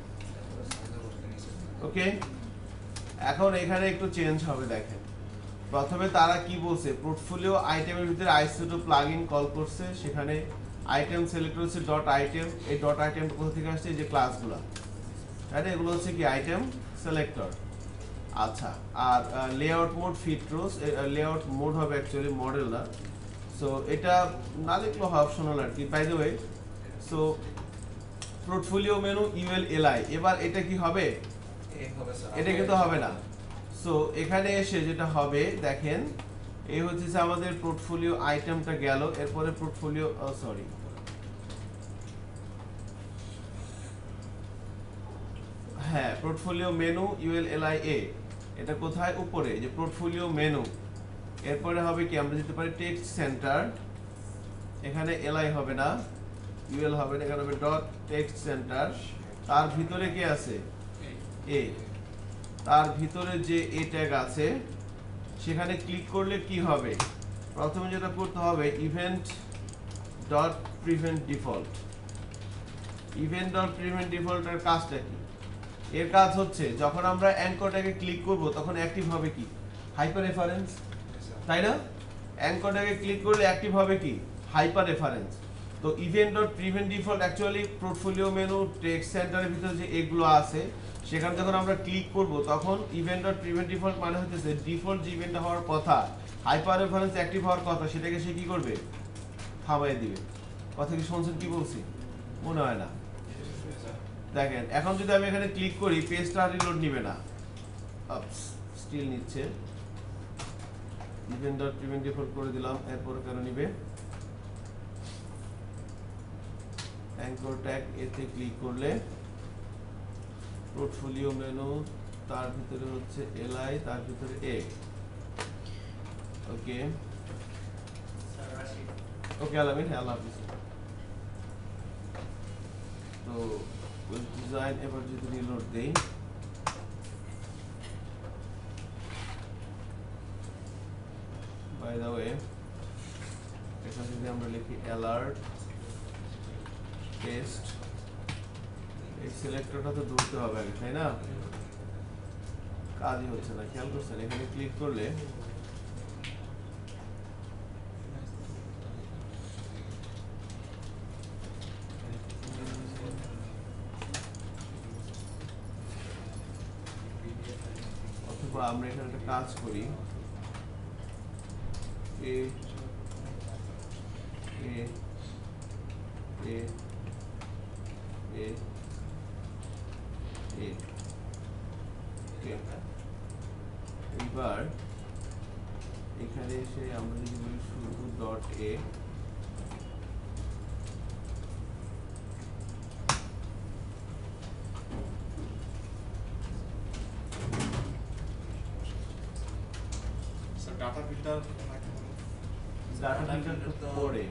ওকে এখন এখানে একটু চেঞ্জ হবে দেখেন প্রথমে তারা কি বলছে পোর্টফোলিও আইটেমের ভিতরে আইসোটো প্লাগইন কল করছে সেখানে আইটেম সিলেক্ট হচ্ছে ডট আইটেম এই ডট আইটেম কোথা থেকে আসছে এই যে ক্লাসগুলো তাই না এগুলো হচ্ছে কি আইটেম সিলেক্টর আচ্ছা আর layout mode fit rows layout mode হবে অ্যাকচুয়ালি মডেল না সো এটা না লিখলে হয় অপশনাল আর কি by the way so portfolio menu UL LI এবার এটা কি হবে এটা কিন্তু হবে না সো এখানে এসে যেটা হবে দেখেন এই হচ্ছে যে আমাদের পোর্টফোলিও আইটেমটা গেল এরপরে পোর্টফোলিও সরি হ্যাঁ পোর্টফোলিও মেনু ইউএলএলআইএ এটা কোথায় উপরে যে পোর্টফোলিও মেনু এরপরে হবে কি আমরা দিতে পারি টেক্সট সেন্টার এখানে এলআই হবে না ইউএল হবে না এখানে হবে ডট টেক্সট সেন্টার তার ভিতরে কি আছে এ তার ভিতরে যে এ ট্যাগ আছে সেখানে ক্লিক করলে কি হবে প্রথমে যেটা করতে হবে event dot prevent default event dot prevent ডিফল্টের কাজটা কি এর কাজ হচ্ছে যখন আমরা অ্যাঙ্করটাকে ক্লিক করব তখন অ্যাক্টিভ হবে কি হাইপার রেফারেন্স তাই না অ্যাঙ্করটাকে ক্লিক করলে অ্যাক্টিভ হবে কি হাইপার রেফারেন্স। তো event dot prevent default actually portfolio menu text সেন্টারের ভিতরে যে এগুলো আছে সেখানে যখন আমরা ক্লিক করব তখন ইভেন্ট ডট প্রিভেন্ট ডিফল্ট মানে হচ্ছে ডিফল্ট যে ইভেন্টটা হওয়ার কথা হাইপার রেফারেন্স অ্যাক্টিভ হওয়ার কথা সেটাকে সে কি করবে থামাই দিবে। কথা কি শুনছেন কি বলছি? মনে হয় না। দেখেন এখন যদি আমি এখানে ক্লিক করি পেজটা রিলোড নিবে না, স্টিল নিচ্ছে। ইভেন্ট ডট প্রিভেন্ট ডিফল্ট করে দিলাম, এরপর কেন নিবে? অ্যাঙ্কর ট্যাগ এতে ক্লিক করলে পোর্টফোলিও মেনু, তার ভিতরে হচ্ছে এলআই, তার ভিতরে এ। ওকে ওকে আলামিন, হ্যাঁ আল্লাহ হাফিজ। তো ডিজাইন এবার যদি রিলোড দেই বাই দ্য ওয়ে এখানে যদি আমরা লিখি অ্যালার্ট টেস্ট, এই সিলেক্টরটা তো ধরতে হবে আগে তাই না? কাজই হচ্ছে না, খেয়াল করছেন? এখানে ক্লিক করলে অথবা আমরা এখানে একটা কাজ করি, এ এ এ এ এ ওকে। এবার এখানে এসে আমরা যদি বলি শুধু dot A, data filter data filter তো পড়ে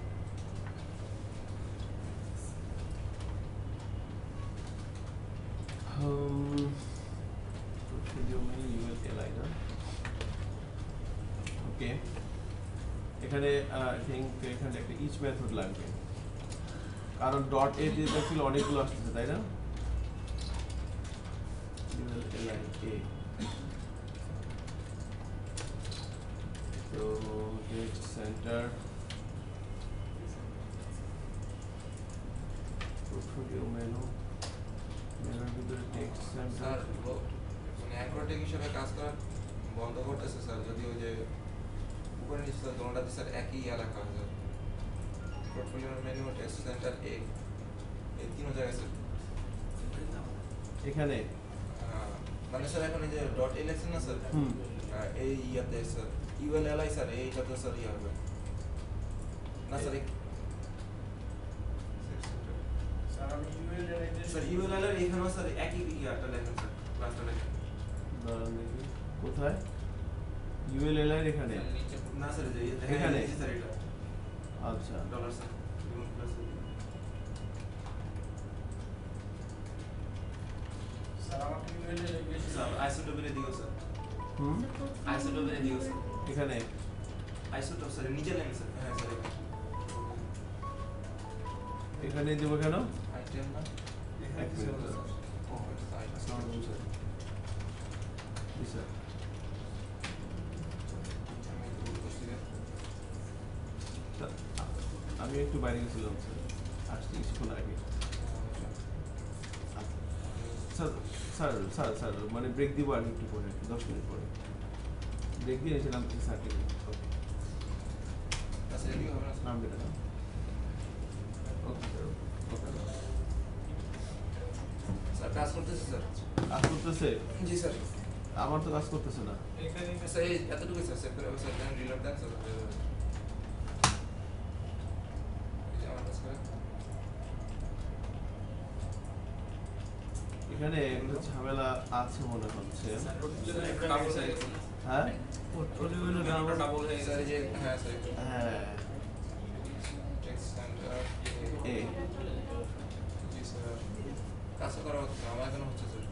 hmm portfolio menu UL LI না। ওকে এখানে আই থিংক এখানে একটা ইচ মেথড লাগবে, কারণ ডট এ যেটা ছিল অনেকগুলো আসতেছে তাই না? ইউএল এলআই এ, তো টেক্সট সেন্টার পোর্টফোলিও মেনু, মেনুর ভিতরে টেক্সট সেন্টার। স্যার মানে অ্যাঙ্কর ট্যাগ হিসেবে কাজ করা বন্ধ করতেছে স্যার, যদি ওই যে উপরে নিচে স্যার দোনোটাতে স্যার একই ইয়া রাখা হয় sir, portfolio menu text center এ, এই তিনও জায়গায় স্যার। এখানে আহ, মানে স্যার এখন এই যে ডট এ লেখছেন না স্যার, হুম আহ, এই ইয়াতে স্যার ইউএল এলআই স্যার এইটাতে স্যার ইয়া হবে না স্যার? এই- স্যার আমি ইউএল এর স্যার ইউএল এলআই এখানেও স্যার একই ইয়াটা লেখেন স্যার, ক্লাসটা লেখেন দাঁড়ান দেখি কোথায় ইউএল এলআই এখানে। নিচে না স্যার, যে এখানে? স্যার এটা আচ্ছা ডলার স্যার এবং প্লাস স্যার আমাকে ইউএল এর বেশি স্যার আইসোটোপের দিকে স্যার, হুম আইসোটোপের দিকে স্যার, এখানে আইসোটোপ স্যার নিচে লেন স্যার, হ্যাঁ স্যার এখানে দেবো কেন? আইটেম না এক মিনিট স্যার। ও এটা আইটেম আসসালামু আলাইকুম স্যার। জি স্যার। আমি ভুল করছি রে। স্যার, আমি একটু বাইরে গেছিলাম স্যার, আসছি কিছুক্ষণ আগে। স্যার স্যার স্যার স্যার মানে ব্রেক দিব আর একটু পরে, দশ মিনিট পরে ব্রেক দিয়ে এসেছিলাম স্যারকে। ওকে আচ্ছা এদিকে হবে না স্যার? নাম দেবেন। Okay sir okay. স্যার কাজ করতেছে স্যার? কাজ করতেছে? জি স্যার। আমার তো কাজ করতেছে না। এখানে স্যার এই এতটুকু স্যার সেভ করে স্যার দেন রিলোড দেন স্যার। এই যে আমার কাজ করে এখানে একটা ঝামেলা আছে মনে হচ্ছে। ডাবল হয়ে গেছে। হ্যাঁ পোর্টফোলিও মেনু ডাবল হয়ে স্যার গেছে। এই যে হ্যাঁ স্যার হ্যাঁ টেক্সট সেন্টার এ জি স্যার কাজ করা হচ্ছে না, আমার কেন হচ্ছে স্যার?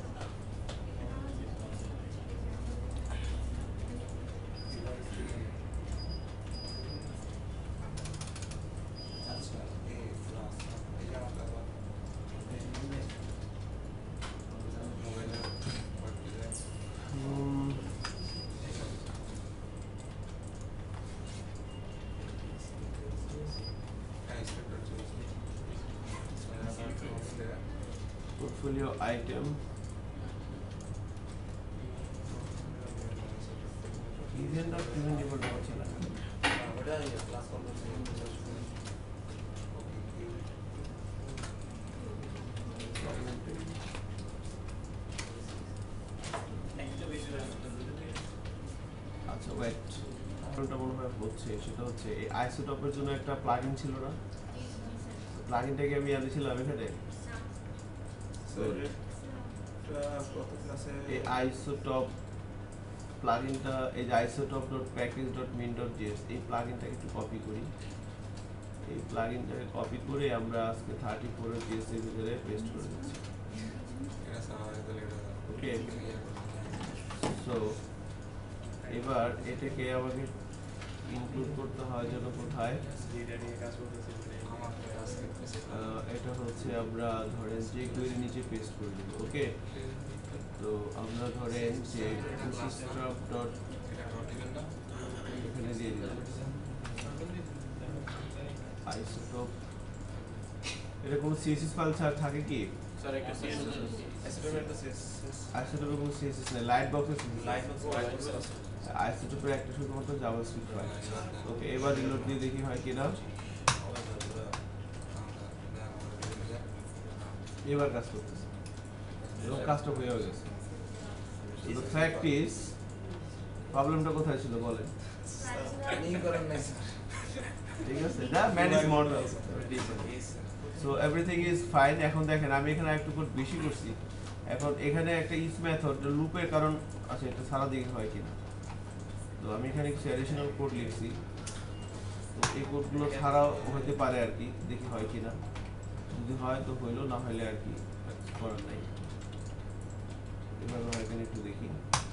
আচ্ছা এই ক্লাস এই যে আমার কাজ মোবাইলে work design um, portfolio item event of event report হচ্ছে না ওটা ক্লাস করতেছে আচ্ছা ওয়েট কোনটা মনে হয় হচ্ছে সেটা হচ্ছে এই আইসোটপের জন্য একটা প্লাগইন ছিল না প্লাগইনটাকে আমি আনিছিলাম এখানে কত ক্লাসে এই আইসোটপ প্লাগইনটা এই যে isotop.package.min.js এই প্লাগইনটাকে একটু কপি করি এই প্লাগইনটাকে কপি করে আমরা আজকে থার্টি ফোর এর জেএস এর ভিতরে পেস্ট করে দিচ্ছি এটা সারা এটা এটা ওকে সো এবার এটাকে আমাকে ইনক্লুড করতে হয় যেন কোথায় এটা নিয়ে কাজ করতেছে আমার কাজ করতেছে আহ, এটা হচ্ছে আমরা ধরেন যে কোয়েরি নিচে পেস্ট করে দিব ওকে তো আমরা ধরেন যে bootstrap ডট এটা ডট ইভেন্ট না এখানে দিয়ে দিলাম আইসোটপ এটা কোনো সিএসএস ফাইল ছাড়া থাকে কি স্যার একটা সিএসএস এক্সপেরিমেন্ট শেষ আইসোটপে কোনো সিএসএস নেই লাইট বক্সে লাইভ বক্স আইসোটপের একটা শুধুমাত্র জাভাস্ক্রিপ্ট ফাইল ওকে এবার রিলোড দিয়ে দেখি হয় কিনা এবার কাজ করতেছে এবং কাজটা হয়ে গেছে দ্য ফ্যাক্ট ইজ প্রবলেমটা কোথায় ছিল বলেন নিং করেন নাই স্যার ঠিক আছে the manage model so everything is fine এখন দেখেন আমি এখানে একটু কোড বেশি করছি এখন এখানে একটা ইজ মেথড লুপের কারণ আচ্ছা এটা সারা দিকে হয় কিনা তো আমি এখানে কিছু অ্যাডিশনাল কোড লিখছি তো এই কোডগুলো ছাড়াও হতে পারে আর কি দেখি হয় কিনা যদি হয় তো হইলো না হলে আর কি করার নাই এভাবে হয় কিনা একটু দেখি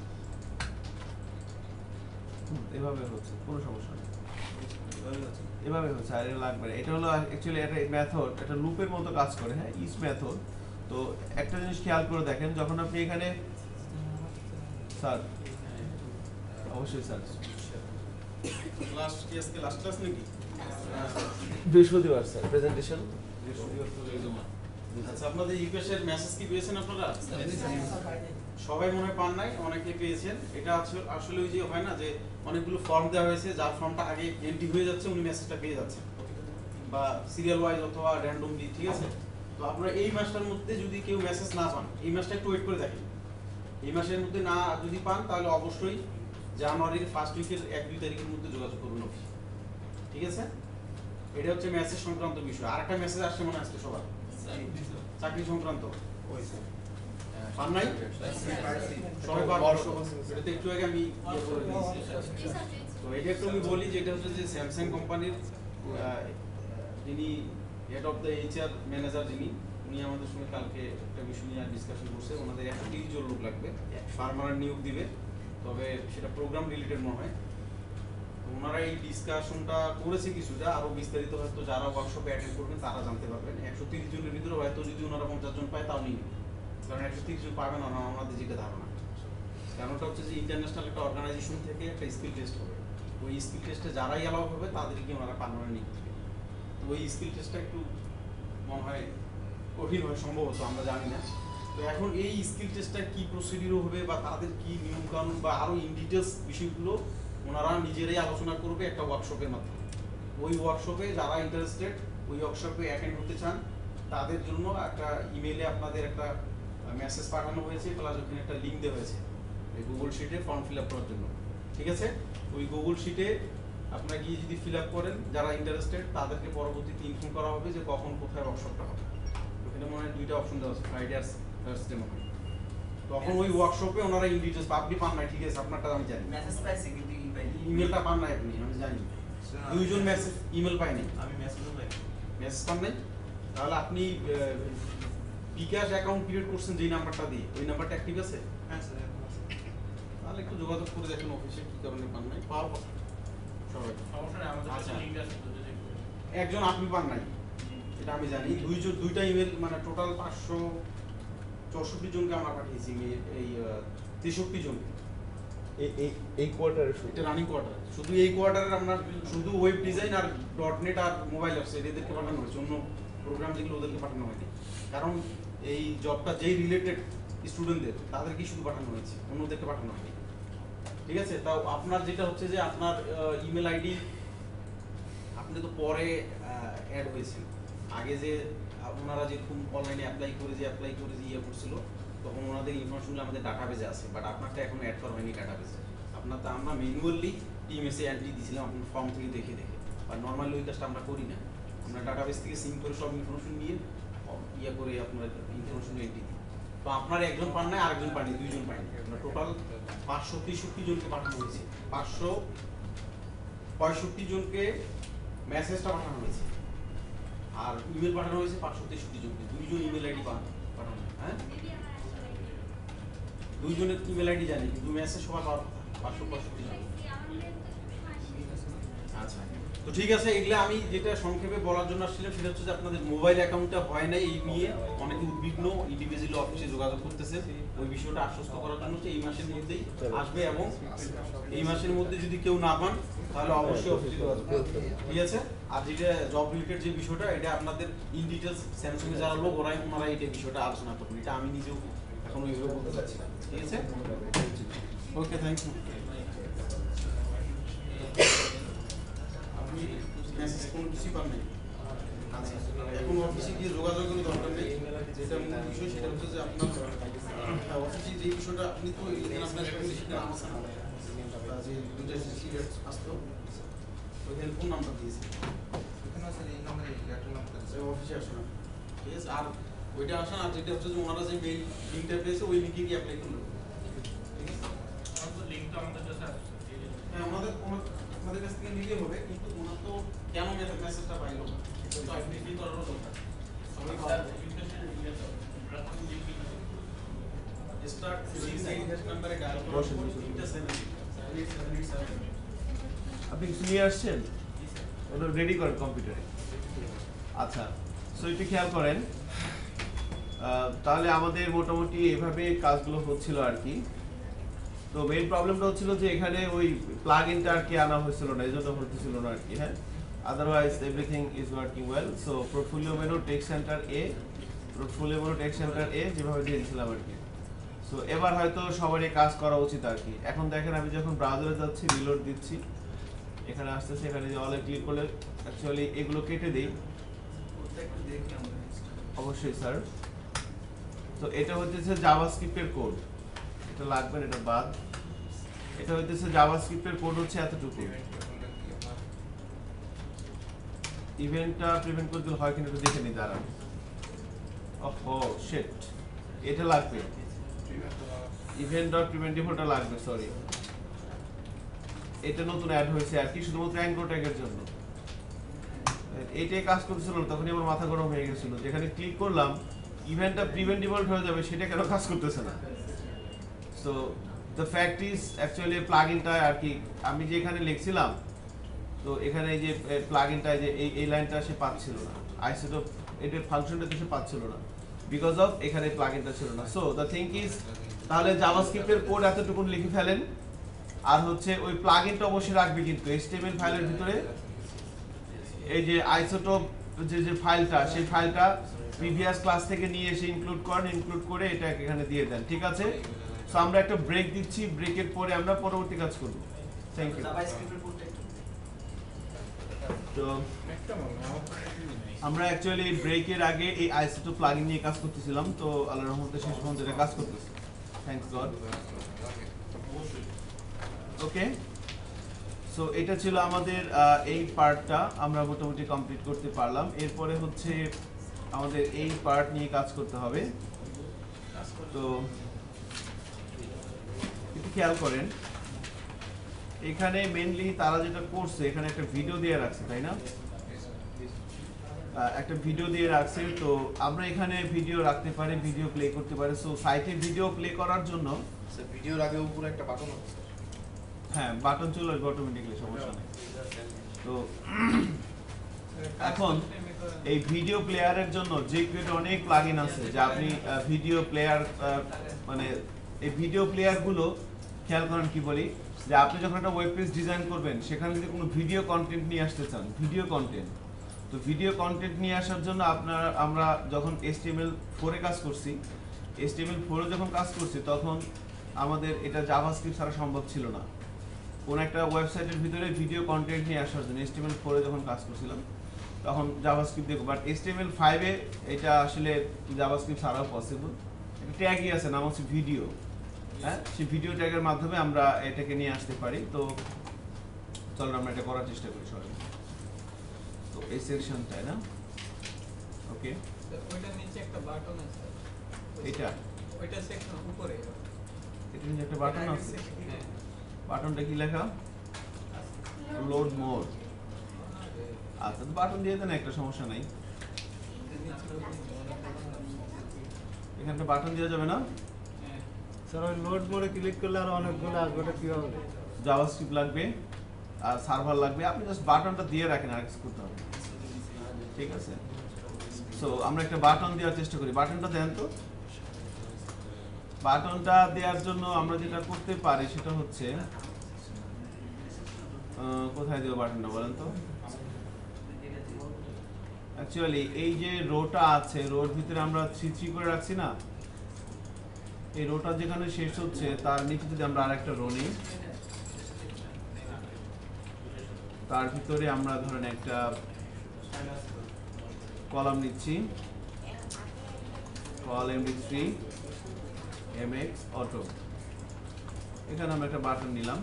হুম, এভাবে হচ্ছে কোনো সমস্যা নেই এভাবে হচ্ছে আর এটা লাগবে না এটা হলো অ্যাকচুয়ালি একটা মেথড একটা লুপের মতো কাজ করে হ্যাঁ ইজ মেথড তো একটা জিনিস খেয়াল করে দেখেন যখন আপনি এখানে স্যার অবশ্যই স্যার ক্লাস কি আজকে লাস্ট ক্লাস নাকি বৃহস্পতিবার স্যার প্রেজেন্টেশন আচ্ছা আপনাদের ইউপিএসের মেসেজ কি পেয়েছেন আপনারা সবাই মনে হয় পান নাই অনেকে পেয়েছেন এটা আসলে আসলে ওই যে হয় না যে অনেকগুলো ফর্ম দেওয়া হয়েছে যার ফর্মটা আগে এন্ট্রি হয়ে যাচ্ছে উনি মেসেজটা পেয়ে যাচ্ছেন বা সিরিয়াল ওয়াইজ অথবা র্যান্ডমলি ঠিক আছে তো আপনারা এই মাসটার মধ্যে যদি কেউ মেসেজ না পান এই মাসটা একটু ওয়েট করে দেখেন এই মাসের মধ্যে না যদি পান তাহলে অবশ্যই জানুয়ারির ফার্স্ট উইকের এক দুই তারিখের মধ্যে যোগাযোগ করবেন অফিস ঠিক আছে এটা হচ্ছে মেসেজ সংক্রান্ত বিষয় আরেকটা মেসেজ আসছে মনে আসছে সবার চাকরি সংক্রান্ত পান নাই সবাই পারবো এটা তো একটু আগে আমি ইয়ে করে দিয়েছি তো এটা একটু আমি বলি যে এটা হচ্ছে যে স্যামসাং কোম্পানির যিনি head of the HR manager যিনি উনি আমাদের সঙ্গে কালকে একটা বিষয় নিয়ে ডিসকাশন করছে ওনাদের একশো তিরিশ জন লোক লাগবে পার্মানেন্ট নিয়োগ দিবে তবে সেটা প্রোগ্রাম রিলেটেড মনে হয় তো ওনারা এই ডিসকাশনটা করেছে কিছুটা আরো বিস্তারিত হয়তো যারা ওয়ার্কশপে অ্যাটেন্ড করবেন তারা জানতে পারবেন একশো তিরিশ জনের ভিতরে হয়তো যদি ওনারা পঞ্চাশ জন পায় তাও নিয়ে নেবে। কারণ একশো তিরিশ জন পাবে না না আমাদের যেটা ধারণা কারণটা হচ্ছে যে ইন্টারন্যাশনাল একটা অর্গানাইজেশন থেকে একটা স্কিল টেস্ট হবে ওই স্কিল টেস্টে যারাই অ্যালাউ হবে তাদেরকে ওনারা পার্মানেন্ট নিয়ে দেবে তো ওই স্কিল টেস্টটা একটু মনে হয় কঠিন হয় সম্ভবত আমরা জানি না তো এখন এই স্কিল টেস্টটা কি প্রসিডিউর হবে বা তাদের কি নিয়ম কানুন বা আরো ইন ডিটেলস বিষয়গুলো ওনারা নিজেরাই আলোচনা করবে একটা ওয়ার্কশপের মাধ্যমে ওই ওয়ার্কশপে যারা ইন্টারেস্টেড ওই ওয়ার্কশপে অ্যাটেন্ড হতে চান তাদের জন্য একটা ইমেইলে আপনাদের একটা মেসেজ পাঠানো হয়েছে প্লাস ওখানে একটা লিঙ্ক দেওয়া হয়েছে এই গুগল শিটে ফর্ম ফিল আপ করার জন্য ঠিক আছে ওই গুগল শিটে আপনারা গিয়ে যদি ফিল আপ করেন যারা ইন্টারেস্টেড তাদেরকে পরবর্তীতে ইনফর্ম করা হবে যে কখন কোথায় ওয়ার্কশপটা হবে ওখানে মনে হয় দুইটা অপশন দেওয়া আছে ফ্রাইডে আর থার্সডে মনে হয় তখন ওই ওয়ার্কশপে ওনারা ইন ডিটেলস আপনি পান নাই ঠিক আছে আপনারটা আমি জানি মেসেজ পাইছি কিন্তু ইমেলটা পান নাই আপনি আমি জানি দুইজন মেসেজ ইমেল পাইনি আমি মেসেজও পাই মেসেজ পান নাই তাহলে আপনি বিকাশ অ্যাকাউন্ট ক্রিয়েট করছেন যেই নাম্বারটা দিয়ে ওই নাম্বারটা অ্যাক্টিভ আছে হ্যাঁ স্যার তাহলে একটু যোগাযোগ করে দেখেন অফিসে কি কারণে পান নাই পাওয়ার কথা সবাই সমস্যা নেই আমাদের কাছে আচ্ছা। লিংক আছে তো যদি একজন আপনি পান নাই এটা আমি জানি দুইজন দুইটা ইমেল মানে টোটাল পাঁচশো চৌষট্টি জনকে আমরা পাঠিয়েছি এই- এই তেষট্টি জন এই এই এই কোয়ার্টারে শুরু এটা রানিং কোয়ার্টার শুধু এই কোয়ার্টারের আমরা শুধু ওয়েব ডিজাইন আর ডট নেট আর মোবাইল অ্যাপস এদেরকে পাঠানো হয়েছে অন্য প্রোগ্রাম যেগুলো ওদেরকে পাঠানো হয়নি কারণ এই জবটা যেই রিলেটেড স্টুডেন্টদের তাদেরকে শুধু পাঠানো হয়েছে, অন্যদেরকে পাঠানো হয়নি। ঠিক আছে, তাও আপনার যেটা হচ্ছে যে আপনার ইমেল আইডি আপনি তো পরে অ্যাড হয়েছেন, আগে যে ওনারা যেরকম অনলাইনে অ্যাপ্লাই করে যে অ্যাপ্লাই করে যে ইয়ে করছিল তখন ওনাদের ইনফরমেশনগুলো আমাদের ডাটাবেজে আছে, বাট আপনারটা এখন অ্যাড করা হয়নি ডাটাবেজে। আপনার তো আমরা ম্যানুয়ালি টিএমএসে এন্ট্রি দিয়েছিলাম আপনার ফর্ম থেকে দেখে দেখে, আর নর্মালি ওই কাজটা আমরা করি না। আমরা ডাটাবেস থেকে সিঙ্ক করে সব ইনফরমেশন নিয়ে ইয়ে করে আপনার ইনফরমেশন এন্ট্রি দিই। তো আপনার একজন পান নাই, আরেকজন পাননি, দুইজন পাইনি। আমরা টোটাল পাঁচশো তেষট্টি জনকে পাঠানো হয়েছে, পাঁচশো পঁয়ষট্টি জনকে মেসেজটা পাঠানো হয়েছে, আর ইমেল পাঠানো হয়েছে পাঁচশো তেষট্টি জনকে। দুইজন ইমেল আইডি পাঠানো, হ্যাঁ দুইজনের ইমেল আইডি জানি, কিন্তু মেসেজ সবার পাওয়ার কথা পাঁচশো পঁয়ষট্টি জন। আচ্ছা, তো ঠিক আছে, এগুলো আমি যেটা সংক্ষেপে বলার জন্য আসছিলাম সেটা হচ্ছে যে আপনাদের মোবাইল অ্যাকাউন্টটা হয় নাই, এই নিয়ে অনেকে উদ্বিগ্ন, ইন্ডিভিজুয়াল অফিসে যোগাযোগ করতেছে ওই বিষয়টা আশ্বস্ত করার জন্য এই মাসের মধ্যেই আসবে, এবং এই মাসের মধ্যে যদি কেউ না পান তাহলে অবশ্যই অফিসে যোগাযোগ করবেন। ঠিক আছে, আর যেটা জব রিলেটেড যে বিষয়টা এটা আপনাদের ইন ডিটেলস স্যামসাং এর যারা লোক ওরাই ওনারা এই বিষয়টা আলোচনা করবেন, এটা আমি নিজেও এখন ওইভাবে বলতে চাচ্ছি না। ঠিক আছে, ওকে, থ্যাংক ইউ। আপনি মেসেজ কোনো কিছুই পান নাই? আচ্ছা, এখন অফিসে গিয়ে যোগাযোগের দরকার নেই, যেটা মূল বিষয় সেটা হচ্ছে যে আপনার অফিসে যে বিষয়টা আপনি তো এখানে আপনার সেখানে আসছেন না, যে দুইটা সিরিয়াস আসতো ওইখানে ফোন নাম্বার দিয়েছে, এখানে আছে এই নম্বরে লেটার নাম্বার আছে, অফিসে আসে না। ঠিক আছে, আর ওইটা আসেন, আর যেটা হচ্ছে যে ওনারা যে মেইল লিঙ্কটা পেয়েছে ওই লিঙ্কে গিয়ে অ্যাপ্লাই করলো। ঠিক আছে, আমাদের লিঙ্কটা আমাদের কাছে আসছে। হ্যাঁ ওনাদের আমাদের কাছ থেকে নিলে হবে, কিন্তু ওনার তো কেন মেসেজটা পাইলো না, এটা তো আইডেন্টিফাই করারও দরকার। সবাই স্টার্ট সিক্স এইট হ্যাশ নাম্বারে ডায়াল করার পর তিনটা seven seven eight seven eight seven. আপনি কিছু নিয়ে আসছেন, ওটা রেডি করেন কম্পিউটারে। আচ্ছা, সো একটু খেয়াল করেন, তাহলে আমাদের মোটামুটি এভাবে কাজগুলো হচ্ছিল আর কি। তো মেইন প্রবলেমটা হচ্ছিল যে এখানে ওই প্লাগ ইনটা আর কি আনা হয়েছিল না, এই জন্য হতেছিল না আর কি। হ্যাঁ, otherwise everything is working well. So portfolio menu text center এ, পোর্টফোলিও মেনু টেক্সট সেন্টার এ যেভাবে দিয়ে দিয়েছিলাম আর কি। সো এবার হয়তো সবারই কাজ করা উচিত আর কি। এখন দেখেন আমি যখন ব্রাউজারে যাচ্ছি, রিলোড দিচ্ছি, এখানে আসতেছে, এখানে যে অলে ক্লিক করলে অ্যাকচুয়ালি এগুলো কেটে দেই। অবশ্যই স্যার। তো এটা হচ্ছে জাভাস্ক্রিপ্টের কোড, এটা লাগবে না, এটা বাদ। এটা হচ্ছে জাভাস্ক্রিপ্টের কোড হচ্ছে এতটুকু। ইভেন্টটা প্রিভেন্ট করতে হয় কিনা একটু দেখে নিই, দাঁড়ান। ওহো শিট, এটা লাগবে, ইভেন্ট ডট প্রিভেন্ট ডিফল্টটা লাগবে, সরি। এটা নতুন অ্যাড হয়েছে আর কি, শুধুমাত্র অ্যাঙ্কর ট্যাগের জন্য। এইটাই কাজ করতেছিল না, তখনই আমার মাথা গরম হয়ে গেছিল, যেখানে ক্লিক করলাম ইভেন্টটা প্রিভেন্ট ডিফল্ট হয়ে যাবে, সেটা কেন কাজ করতেছে না। So the fact is actually প্লাগইনটা আর কি আমি যে এখানে লিখছিলাম, তো এখানে এই যে প্লাগইনটা যে এই এই লাইনটা সে পাচ্ছিল না, আইসোটো এটার ফাংশনটা তো সে পাচ্ছিল না, বিকজ অফ এখানে প্লাগইনটা ছিল না। সো দ্য থিং ইজ, তাহলে জাভাস্ক্রিপ্টের কোড এতটুকু লিখে ফেলেন, আর হচ্ছে ওই প্লাগইনটা অবশ্যই রাখবে, কিন্তু এইচটিএমএল ফাইলের ভিতরে এই যে আইসোটোপ যে যে ফাইলটা, সেই ফাইলটা প্রিভিয়াস ক্লাস থেকে নিয়ে এসে ইনক্লুড করেন, ইনক্লুড করে এটা এখানে দিয়ে দেন। ঠিক আছে, সো আমরা একটা ব্রেক দিচ্ছি, ব্রেকের পরে আমরা পরবর্তী কাজ করব। Thank you. তো আমরা অ্যাকচুয়ালি ব্রেকের আগে এই আইসোটোপ প্লাগইন নিয়ে কাজ করতেছিলাম, তো আল্লাহর রহমতে শেষ পর্যন্ত এটা কাজ করতেছে, থ্যাঙ্কস গড। ওকে, সো এটা ছিল আমাদের এই পার্টটা, আমরা মোটামুটি কমপ্লিট করতে পারলাম। এরপরে হচ্ছে আমাদের এই পার্ট নিয়ে কাজ করতে হবে। তো একটু খেয়াল করেন, এখানে মেইনলি তারা যেটা করছে, এখানে একটা ভিডিও দিয়ে রাখছে, তাই না? একটা ভিডিও দিয়ে রাখছে, তো আমরা এখানে ভিডিও রাখতে পারি, ভিডিও প্লে করতে পারি। সো সাইটে ভিডিও প্লে করার জন্য ভিডিওর আগে উপরে একটা বাটন আছে, হ্যাঁ বাটন চলে আসবে অটোমেটিক্যালি, সমস্যা নেই। তো এখন এই ভিডিও প্লেয়ারের জন্য জেকুইতে অনেক প্লাগইন আছে, যা আপনি ভিডিও প্লেয়ার মানে এই ভিডিও প্লেয়ারগুলো খেয়াল করেন কি বলি, যে আপনি যখন একটা ওয়েব পেজ ডিজাইন করবেন, সেখানে যদি কোনো ভিডিও কন্টেন্ট নিয়ে আসতে চান, ভিডিও কন্টেন্ট, তো ভিডিও কন্টেন্ট নিয়ে আসার জন্য আপনার আমরা যখন H T M L four এ কাজ করছি, H T M L four এ যখন কাজ করছি তখন আমাদের এটা জাভাস্ক্রিপ্ট ছাড়া সম্ভব ছিল না। কোন একটা ওয়েবসাইটের ভিতরে ভিডিও কন্টেন্ট নিয়ে আসার জন্য H T M L four এ যখন কাজ করছিলাম তখন জাভাস্ক্রিপ্ট দেখো, but H T M L five এ এটা আসলে জাভাস্ক্রিপ্ট ছাড়াও পসিবল। একটা ট্যাগই আছে, নাম হচ্ছে ভিডিও। হ্যাঁ, সেই ভিডিও ট্যাগের মাধ্যমে আমরা এটাকে নিয়ে আসতে পারি। তো চলো আমরা এটা করার চেষ্টা করি সবাই। তো এই সেকশনটায় না, ওকে, ওইটার নিচে একটা বাটন আছে, এটা ওইটা সেকশন উপরে, এটা নিচে একটা বাটন আছে। হ্যাঁ, বাটনটা কি লেখা? Load more. আচ্ছা, তো বাটন দিয়ে দেন, একটা সমস্যা নাই। এখানটা বাটন দেওয়া যাবে না? স্যার ওই লোড মোডে ক্লিক করলে আর অনেকগুলো আসবে, ওটা কিভাবে? জাভাস্ক্রিপ্ট লাগবে আর সার্ভার লাগবে, আপনি জাস্ট বাটনটা দিয়ে রাখেন, আর কিছু করতে হবে। ঠিক আছে, সো আমরা একটা বাটন দেওয়ার চেষ্টা করি। বাটনটা দেন তো। বাটনটা দেওয়ার জন্য আমরা যেটা করতে পারি সেটা হচ্ছে, কোথায় দেবো বাটনটা বলেন তো? অ্যাকচুয়ালি এই যে রোটা আছে, রোর ভিতরে আমরা থ্রি থ্রি করে রাখছি না, এই রোটা যেখানে শেষ হচ্ছে তার নিচে যদি আমরা আরেকটা রো নিই, তার ভিতরে আমরা ধরেন একটা কলাম নিচ্ছি, col M D three M X auto. এখানে আমরা একটা বাটন নিলাম,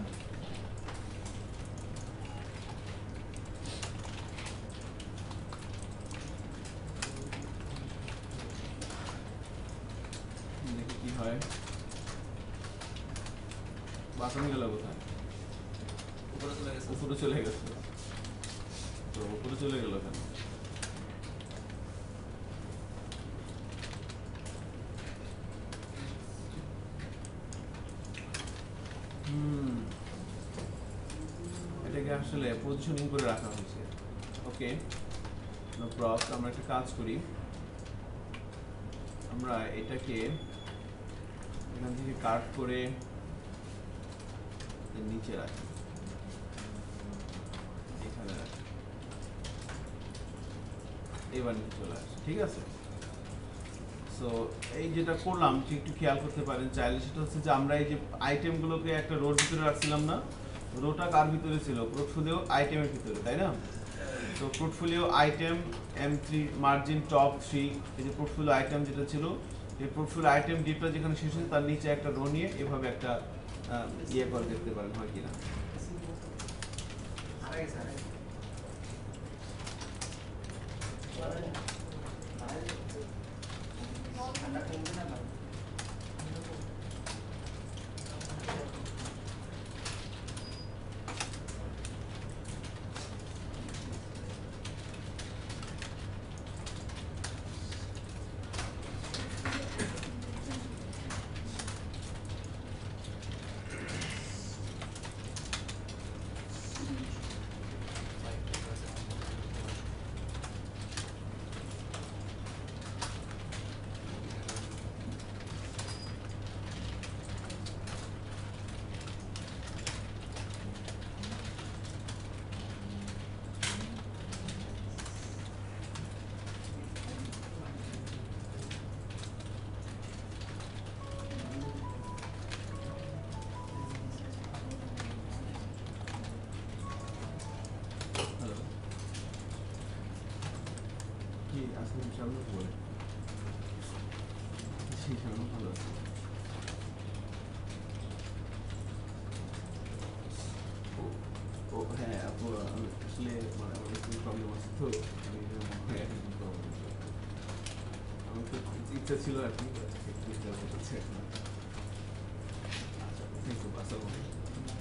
দেখি কি হয়। বাটন গেল কোথায়? উপরে চলে গেছে। উপরে চলে গেছে। তো উপরে চলে গেল কেন? হুম, এটাকে আসলে পজিশনিং করে রাখা হয়েছে। Okay, no problem. আমরা একটা কাজ করি, আমরা এটাকে এখান থেকে কাট করে এর নিচে রাখি, এখানে রাখি, এবার নিচে চলে আসে। ঠিক আছে, সো এই যেটা করলাম একটু খেয়াল করতে পারেন চাইলে, সেটা হচ্ছে যে আমরা এই যে আইটেমগুলোকে একটা রোর ভিতরে রাখছিলাম না, রোটা কার ভিতরে ছিল? পোর্টফোলিও আইটেমের ভিতরে, তাই না? তো portfolio item M three margin top three, এই যে পোর্টফোলিও আইটেম যেটা ছিল, এই পোর্টফোলিও আইটেম ডিপটা যেখানে শেষ হয়েছে তার নিচে একটা রো নিয়ে এভাবে একটা ইয়ে করে দেখতে পারেন হয় কিনা। কি আজকে ইনশাআল্লাহ বলে সেখানে ভালো আছে। ও হ্যাঁ, আপু আসলে মানে আমার একটু প্রবলেম আছে, তো আমি আমার তো ইচ্ছা ছিল আর কি, আচ্ছা থ্যাংক ইউ। আসসালামু আলাইকুম।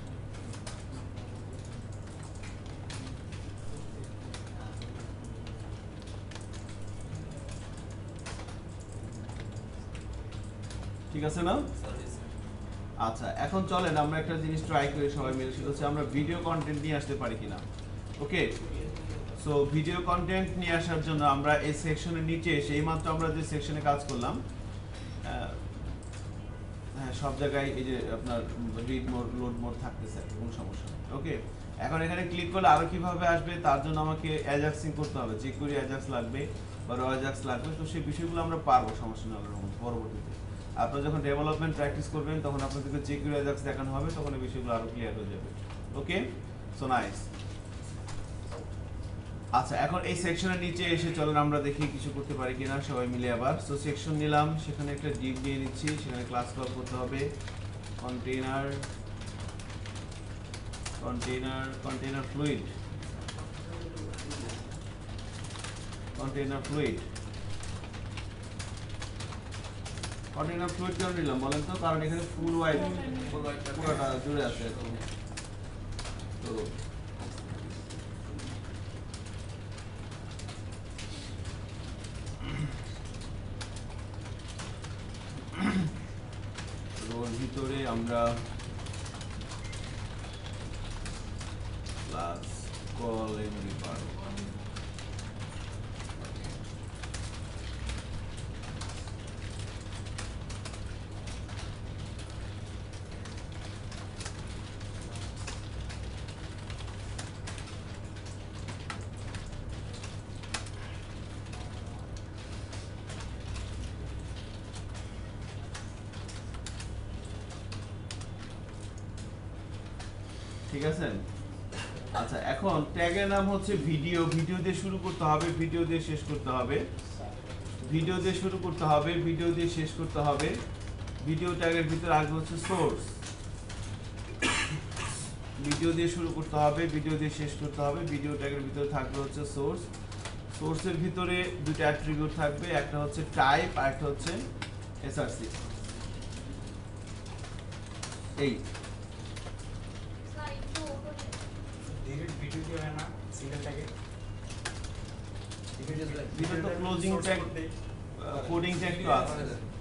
ঠিক আছে না? আচ্ছা, এখন চলেন আমরা একটা জিনিস ট্রাই করি সবাই মিলে, সেটা হচ্ছে আমরা ভিডিও কন্টেন্ট নিয়ে আসতে পারি কিনা। ওকে, সো ভিডিও কন্টেন্ট নিয়ে আসার জন্য আমরা এই সেকশনের নিচে এসে, এইমাত্র আমরা যে সেকশনে কাজ করলাম, হ্যাঁ সব জায়গায় এই যে আপনার রিড মোড লোড মোড থাকতেছে, কোনো সমস্যা নেই। ওকে, এখন এখানে ক্লিক করলে আরো কিভাবে আসবে তার জন্য আমাকে অ্যাজাক্সিং করতে হবে, যে কোরি অ্যাজাক্স লাগবে বা র অ্যাজাক্স লাগবে। তো সেই বিষয়গুলো আমরা পারবো, সমস্যা নেই পরবর্তীতে। আপনারা যখন ডেভেলপমেন্ট প্র্যাকটিস করবেন তখন আপনাদেরকে যে কোরি অ্যাজাক্স দেখানো হবে, তখন এই বিষয়গুলো আরো ক্লিয়ার হয়ে যাবে। Okay, so nice. আচ্ছা, এখন এই সেকশনের নিচে এসে চলেন আমরা দেখি কিছু করতে পারি কিনা সবাই মিলে আবার। সো সেকশন নিলাম, সেখানে একটা ডিপ নিয়ে নিচ্ছি, সেখানে ক্লাস কল করতে হবে container container container fluid container fluid container fluid কেন নিলাম বলেন তো? কারণ এখানে ফুল ওয়াইড পুরোটা জুড়ে আছে এখন। তো ওর ভিতরে আমরা ক্লাস কল এমনি পারবো। ঠিক আছে। আচ্ছা, এখন ট্যাগের নাম হচ্ছে ভিডিও। ভিডিও দিয়ে শুরু করতে হবে, ভিডিও দিয়ে শেষ করতে হবে, ভিডিও দিয়ে শুরু করতে হবে, ভিডিও দিয়ে শেষ করতে হবে। ভিডিও ট্যাগের ভিতরে আসবে হচ্ছে সোর্স। ভিডিও দিয়ে শুরু করতে হবে, ভিডিও দিয়ে শেষ করতে হবে। ভিডিও ট্যাগের ভিতরে থাকবে হচ্ছে সোর্স। সোর্সের ভিতরে দুটো অ্যাট্রিবিউট থাকবে, একটা হচ্ছে টাইপ আর একটা হচ্ছে এসআরসি। এই ক্লোজিং ট্যাগ কোডিং ট্যাগ তো আছে।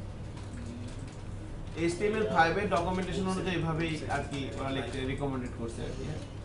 H T M L five এর ডকুমেন্টেশন অনুযায়ী এভাবেই আর কি ওরা লিখতে রিকমেন্ডেড করছে আর কি।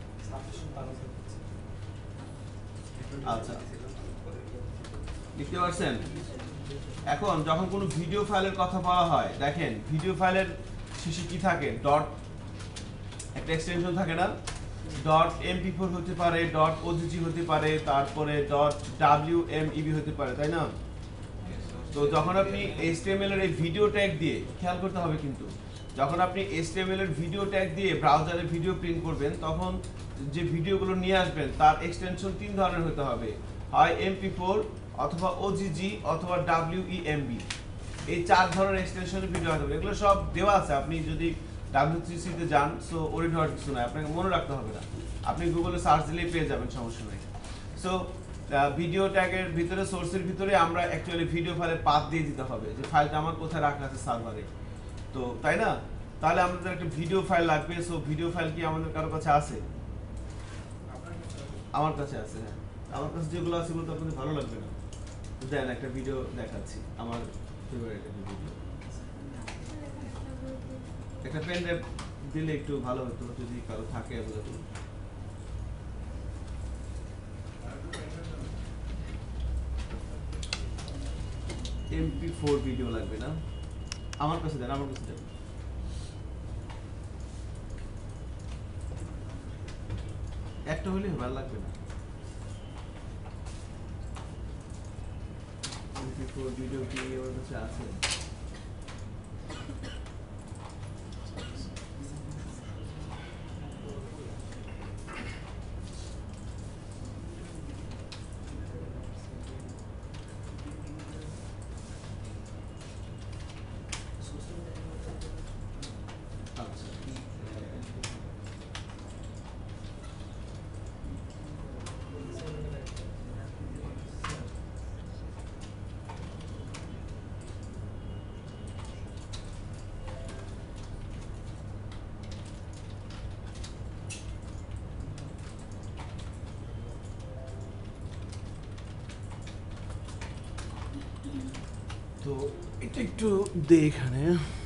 আচ্ছা, লিখতে পারছেন? এখন যখন কোনো ভিডিও ফাইলের কথা বলা হয়, দেখেন ভিডিও ফাইলের শেষে কি থাকে? ডট একটা এক্সটেনশন থাকে না? ডট এমপি ফোর হতে পারে, ডট ওজিজি হতে পারে, তারপরে ডট ডাব্লিউএমইবি হতে পারে, তাই না? তো যখন আপনি এইচটিএমএল এর এই ভিডিও ট্যাগ দিয়ে, খেয়াল করতে হবে কিন্তু, যখন আপনি এইচটিএমএল এর ভিডিও ট্যাগ দিয়ে ব্রাউজারে ভিডিও প্রিন্ট করবেন, তখন যে ভিডিওগুলো নিয়ে আসবেন তার এক্সটেনশন তিন ধরনের হতে হবে, হয় এমপি ফোর অথবা ওজিজি অথবা ডাব্লিউইএমবি। এই চার ধরনের এক্সটেনশনের ভিডিও হতে হবে। এগুলো সব দেওয়া আছে, আপনি যদি ডাব্লিউ থ্রি সি তে যান, সো ওরিড হওয়ার কিছু নাই, আপনাকে মনে রাখতে হবে না, আপনি গুগলে সার্চ দিলেই পেয়ে যাবেন, সমস্যা নেই। সো ভিডিও ট্যাগের ভিতরে সোর্সের ভিতরে আমরা অ্যাকচুয়ালি ভিডিও ফাইলের পাথ দিয়ে দিতে হবে, যে ফাইলটা আমার কোথায় রাখা আছে সার্ভারে, তো তাই না? তাহলে আমাদের একটা ভিডিও ফাইল লাগবে। সো ভিডিও ফাইল কি আমাদের কারো কাছে আছে? আমার কাছে আছে। হ্যাঁ, আমার কাছে যেগুলো আছে সেগুলো তো আপনাদের ভালো লাগবে না। দেন একটা ভিডিও দেখাচ্ছি, আমার ফেভারিট একটা ভিডিও। একটা পেন ড্রাইভ দিলে একটু ভালো হতো যদি কারো থাকে অ্যাভেলেবল। এমপি ফোর ভিডিও লাগবে না? আমার কাছে দেন, আমার কাছে দেন। একটা হলে ভালো লাগবে না? এমপি ফোর ভিডিও কি আমার কাছে আছে? তো এটা একটু দে এখানে।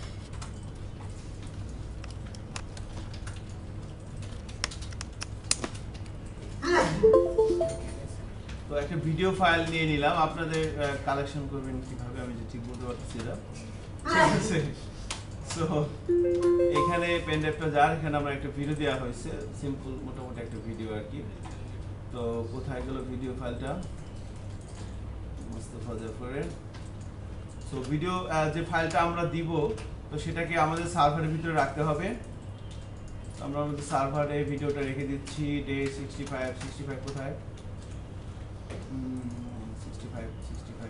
তো একটা ভিডিও ফাইল নিয়ে নিলাম, আপনাদের কালেকশন করবেন কিভাবে আমি যে ঠিক বলতে পারতেছি না, ঠিক আছে? সো এখানে এখানে পেন ড্রাইভটা যার এখানে আমরা একটা ভিডিও দেওয়া হয়েছে, সিম্পল মোটামুটি একটা ভিডিও আর কি। তো কোথায় গেল ভিডিও ফাইলটা? মোস্তফা জাফরের। সো ভিডিও যে ফাইলটা আমরা দিব তো সেটাকে আমাদের সার্ভারের ভিতরে রাখতে হবে। আমরা আমাদের সার্ভারে ভিডিওটা রেখে দিচ্ছি। Day sixty five sixty five কোথায়? Sixty five sixty five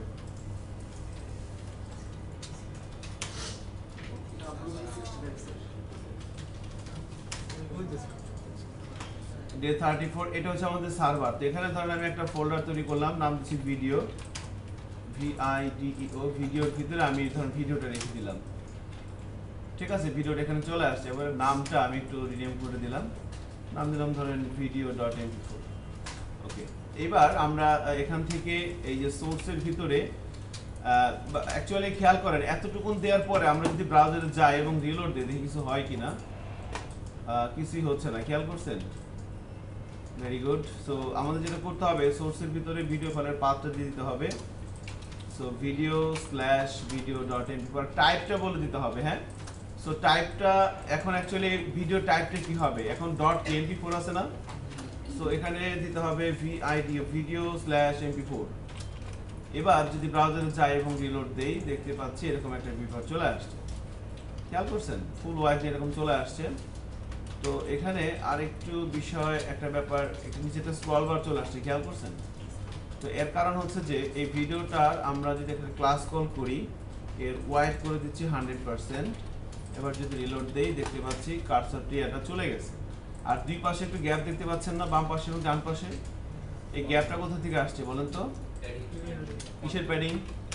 day thirty four, এটা হচ্ছে আমাদের সার্ভার। তো এখানে ধরেন আমি একটা ফোল্ডার তৈরি করলাম, নাম দিচ্ছি video, V I D E O. ভিডিওর ভিতরে আমি ধরেন ভিডিওটা রেখে দিলাম, ঠিক আছে? ভিডিওটা এখানে চলে আসছে। এবার নামটা আমি একটু রিনেম করে দিলাম, নাম দিলাম ধরেন video dot M P four. Okay, এবার আমরা এখান থেকে এই যে সোর্সের ভিতরে অ্যাকচুয়ালি খেয়াল করেন এতটুকুন দেওয়ার পরে আমরা যদি ব্রাউজারে যাই এবং রিলোড দিই দেখি কিছু হয় কিনা। কিছুই হচ্ছে না, খেয়াল করছেন? Very good. সো আমাদের যেটা করতে হবে, সোর্সের ভিতরে ভিডিও ফাইলের পাথটা দিয়ে দিতে হবে। So video slash video dot M P four, টাইপটা বলে দিতে হবে। হ্যাঁ, সো টাইপটা এখন অ্যাকচুয়ালি ভিডিও টাইপটা কি হবে? এখন ডট এম পি ফোর আছে না, সো এখানে দিতে হবে VID video slash M P four. এবার যদি ব্রাউজারে যাই এবং রিলোড দেই দেখতে পাচ্ছি এরকম একটা বিভাগ চলে আসছে। খেয়াল করছেন? ফুল ওয়াইড এরকম চলে আসছে। তো এখানে আরেকটু বিষয় একটা ব্যাপার, এখানে নিচে একটা স্ক্রল বার চলে আসছে, খেয়াল করছেন? তো এর কারণ হচ্ছে যে এই ভিডিওটার আমরা যদি একটা ক্লাস কল করি, এর ওয়াইড করে দিচ্ছি হান্ড্রেড পার্সেন্ট। এবার যদি রিলোড দেই দেখতে পাচ্ছি কার্সরটি এটা চলে গেছে। আর দুই পাশে একটু গ্যাপ দেখতে পাচ্ছেন না, বাম পাশে এবং ডান পাশে? এই গ্যাপটা কোথা থেকে আসছে বলেন তো? কিসের প্যাডিং?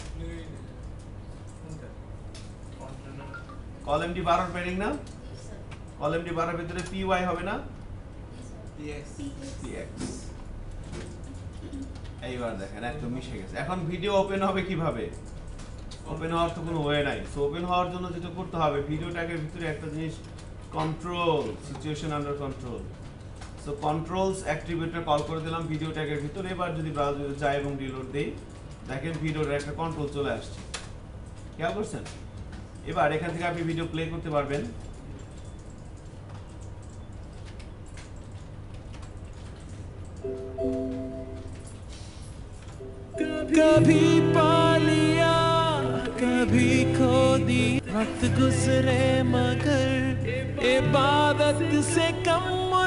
কলাম ডি বারোর প্যাডিং না? কলাম ডি বারোর ভিতরে পি ওয়াই হবে না? PX PX. এইবার দেখেন একদম মিশে গেছে। এখন ভিডিও ওপেন হবে কিভাবে? ওপেন হওয়ার তো কোনো ওয়ে নাই। সো ওপেন হওয়ার জন্য যেটা করতে হবে, ভিডিও ট্যাগের ভিতরে একটা জিনিস control, situation under control. So controls activator call করে দিলাম ভিডিও ট্যাগের ভিতরে। এবার যদি ব্রাউজারে যাই এবং রিলোড দেই দেখেন ভিডিওর একটা কন্ট্রোল চলে আসছে, খেয়াল করছেন? এবার এখান থেকে আপনি ভিডিও প্লে করতে পারবেন। कभी पा लिया कभी खो दी, वक्त गुजरे मगर इबादत से कम।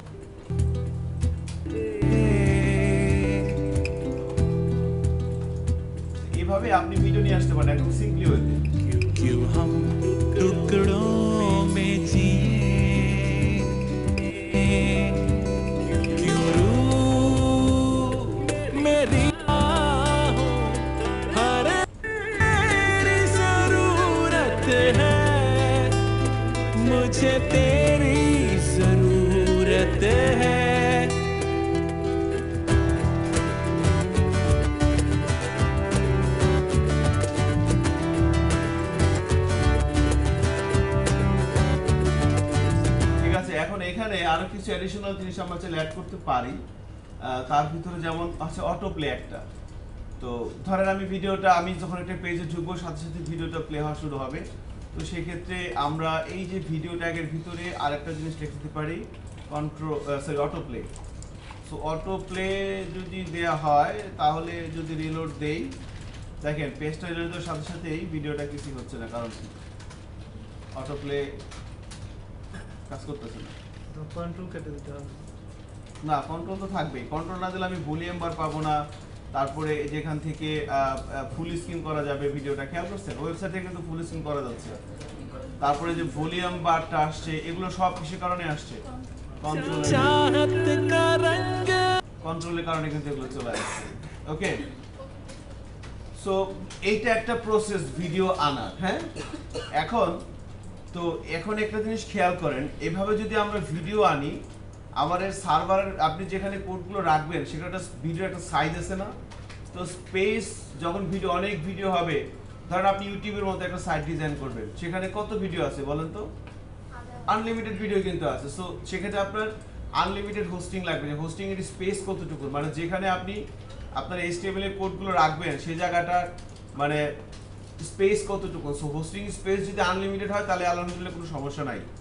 এভাবে আপনি ভিডিও নিয়ে আসতে পারেন একদম সিম্পলি ওয়েতে। क्यों हम टुकड़ों में जिए, क्यों रूह मेरी आहों हर तेरी जरूरत है, मुझे तेरी जरूरत है। এখন এখানে আরো কিছু অ্যাডিশনাল জিনিস আমরা চাইলে অ্যাড করতে পারি। তার ভিতরে যেমন আছে অটো প্লে একটা। তো ধরেন আমি ভিডিওটা আমি যখন একটা পেজে ঢুকবো সাথে সাথে ভিডিওটা প্লে হওয়া শুরু হবে। তো সেই ক্ষেত্রে আমরা এই যে ভিডিও ট্যাগের ভিতরে আরেকটা জিনিস লিখে দিতে পারি, control sorry autoplay. So autoplay যদি দেয়া হয় তাহলে যদি রিলোড দেই দেখেন পেজটা রিলোডের সাথে সাথেই ভিডিওটা কিছু হচ্ছে না, কারণ কি? অটো প্লে কাজ করতেছে না। কন্ট্রোল কেটে দিতে হবে না, কন্ট্রোল তো থাকবেই। কন্ট্রোল না দিলে আমি ভলিউম বার পাবো না। তারপরে যেখান থেকে ফুল স্ক্রিন করা যাবে ভিডিওটা, খেয়াল করছেন? ওয়েবসাইটে কিন্তু ফুল স্ক্রিন করা যাচ্ছে। তারপরে যে ভলিউম বারটা আসছে এগুলো সব কিসের কারণে আসছে? কন্ট্রোলের কন্ট্রোলের কারণে কিন্তু এগুলো চলে আসছে। ওকে, সো এইটা একটা প্রসেস ভিডিও আনার। হ্যাঁ, এখন তো এখন একটা জিনিস খেয়াল করেন, এভাবে যদি আমরা ভিডিও আনি আমাদের সার্ভারের আপনি যেখানে কোডগুলো রাখবেন সেটা একটা ভিডিও একটা সাইজ আছে না? তো স্পেস যখন ভিডিও অনেক ভিডিও হবে, ধরেন আপনি ইউটিউবের মতো একটা সাইট ডিজাইন করবেন, সেখানে কত ভিডিও আছে বলেন তো? আনলিমিটেড ভিডিও কিন্তু আছে। সো সেক্ষেত্রে আপনার আনলিমিটেড হোস্টিং লাগবে। যে হোস্টিং এর স্পেস কতটুকু, মানে যেখানে আপনি আপনার এইচটিএমএল এর কোডগুলো রাখবেন সেই জায়গাটা মানে স্পেস কতটুকু। সো হোস্টিং স্পেস যদি আনলিমিটেড হয় তাহলে আলহামদুলিল্লাহ কোনো সমস্যা নাই,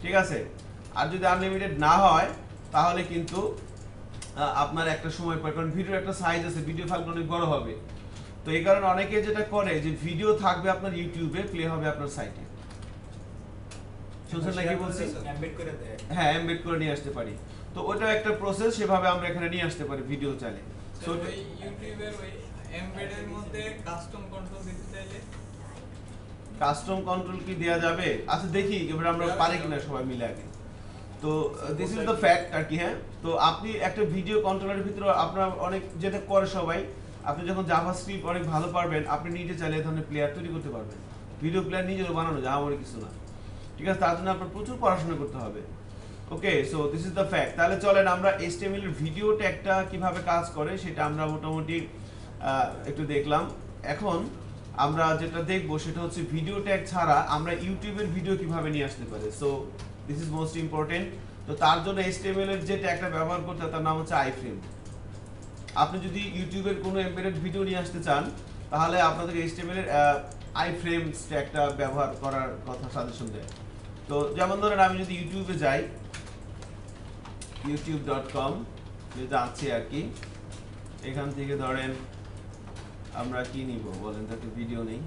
ঠিক আছে? আর যদি আনলিমিটেড না হয় তাহলে কিন্তু আপনার একটা সময় পর, কারণ ভিডিওর একটা সাইজ আছে, ভিডিও ফাইল অনেক বড় হবে। তো এই কারণে অনেকে যেটা করে যে ভিডিও থাকবে আপনার ইউটিউবে, প্লে হবে আপনার সাইটে। শুনছেন নাকি বলছি? এমবেড করে দেয়। হ্যাঁ, এমবেড করে নিয়ে আসতে পারি। তো ওটা একটা প্রসেস, সেভাবে আমরা এখানে নিয়ে আসতে পারি ভিডিও চাইলে। সো ওই ইউটিউবের ওই এমবেডের মধ্যে কাস্টম কন্ট্রোল দিতে চাইলে কাস্টম কন্ট্রোল কি দেয়া যাবে? আচ্ছা দেখি এবার আমরা পারি কিনা সবাই মিলে আগে। তো দিস ইজ দ্য ফ্যাক্ট আর কি। হ্যাঁ, তো আপনি একটা ভিডিও কন্ট্রোলারের ভিতরে আপনার অনেক যেটা করে সবাই, আপনি যখন জাভাস্ক্রিপ্ট অনেক ভালো পারবেন, আপনি নিজে চাইলে এই ধরনের প্লেয়ার তৈরি করতে পারবেন। ভিডিও প্লেয়ার নিজেও বানানো যায়, আমার কিছু না। ঠিক আছে, তার জন্য আপনার প্রচুর পড়াশোনা করতে হবে। Okay, so this is the fact. তাহলে চলেন আমরা এইচটিএমএল এর ভিডিও ট্যাগটা কিভাবে কাজ করে সেটা আমরা মোটামুটি একটু দেখলাম। এখন আমরা যেটা দেখব সেটা হচ্ছে ভিডিও ট্যাগ ছাড়া আমরা ইউটিউবের ভিডিও কিভাবে নিয়ে আসতে পারি। So this is most important. তো তার জন্য এইচটিএমএল এর যে ট্যাগটা ব্যবহার করতে হয় তার নাম হচ্ছে আইফ্রেম। আপনি যদি ইউটিউবের কোনো এমবেডেড ভিডিও নিয়ে আসতে চান তাহলে আপনাদের এইচটিএমএল এর আইফ্রেম ট্যাগটা ব্যবহার করার কথা সাজেশন দেয়। তো যেমন ধরেন আমি যদি ইউটিউবে যাই, ইউটিউব ডট কম যেটা আছে আর কি, এখান থেকে ধরেন আমরা কি নিব বলেন, তাতে ভিডিও নেই,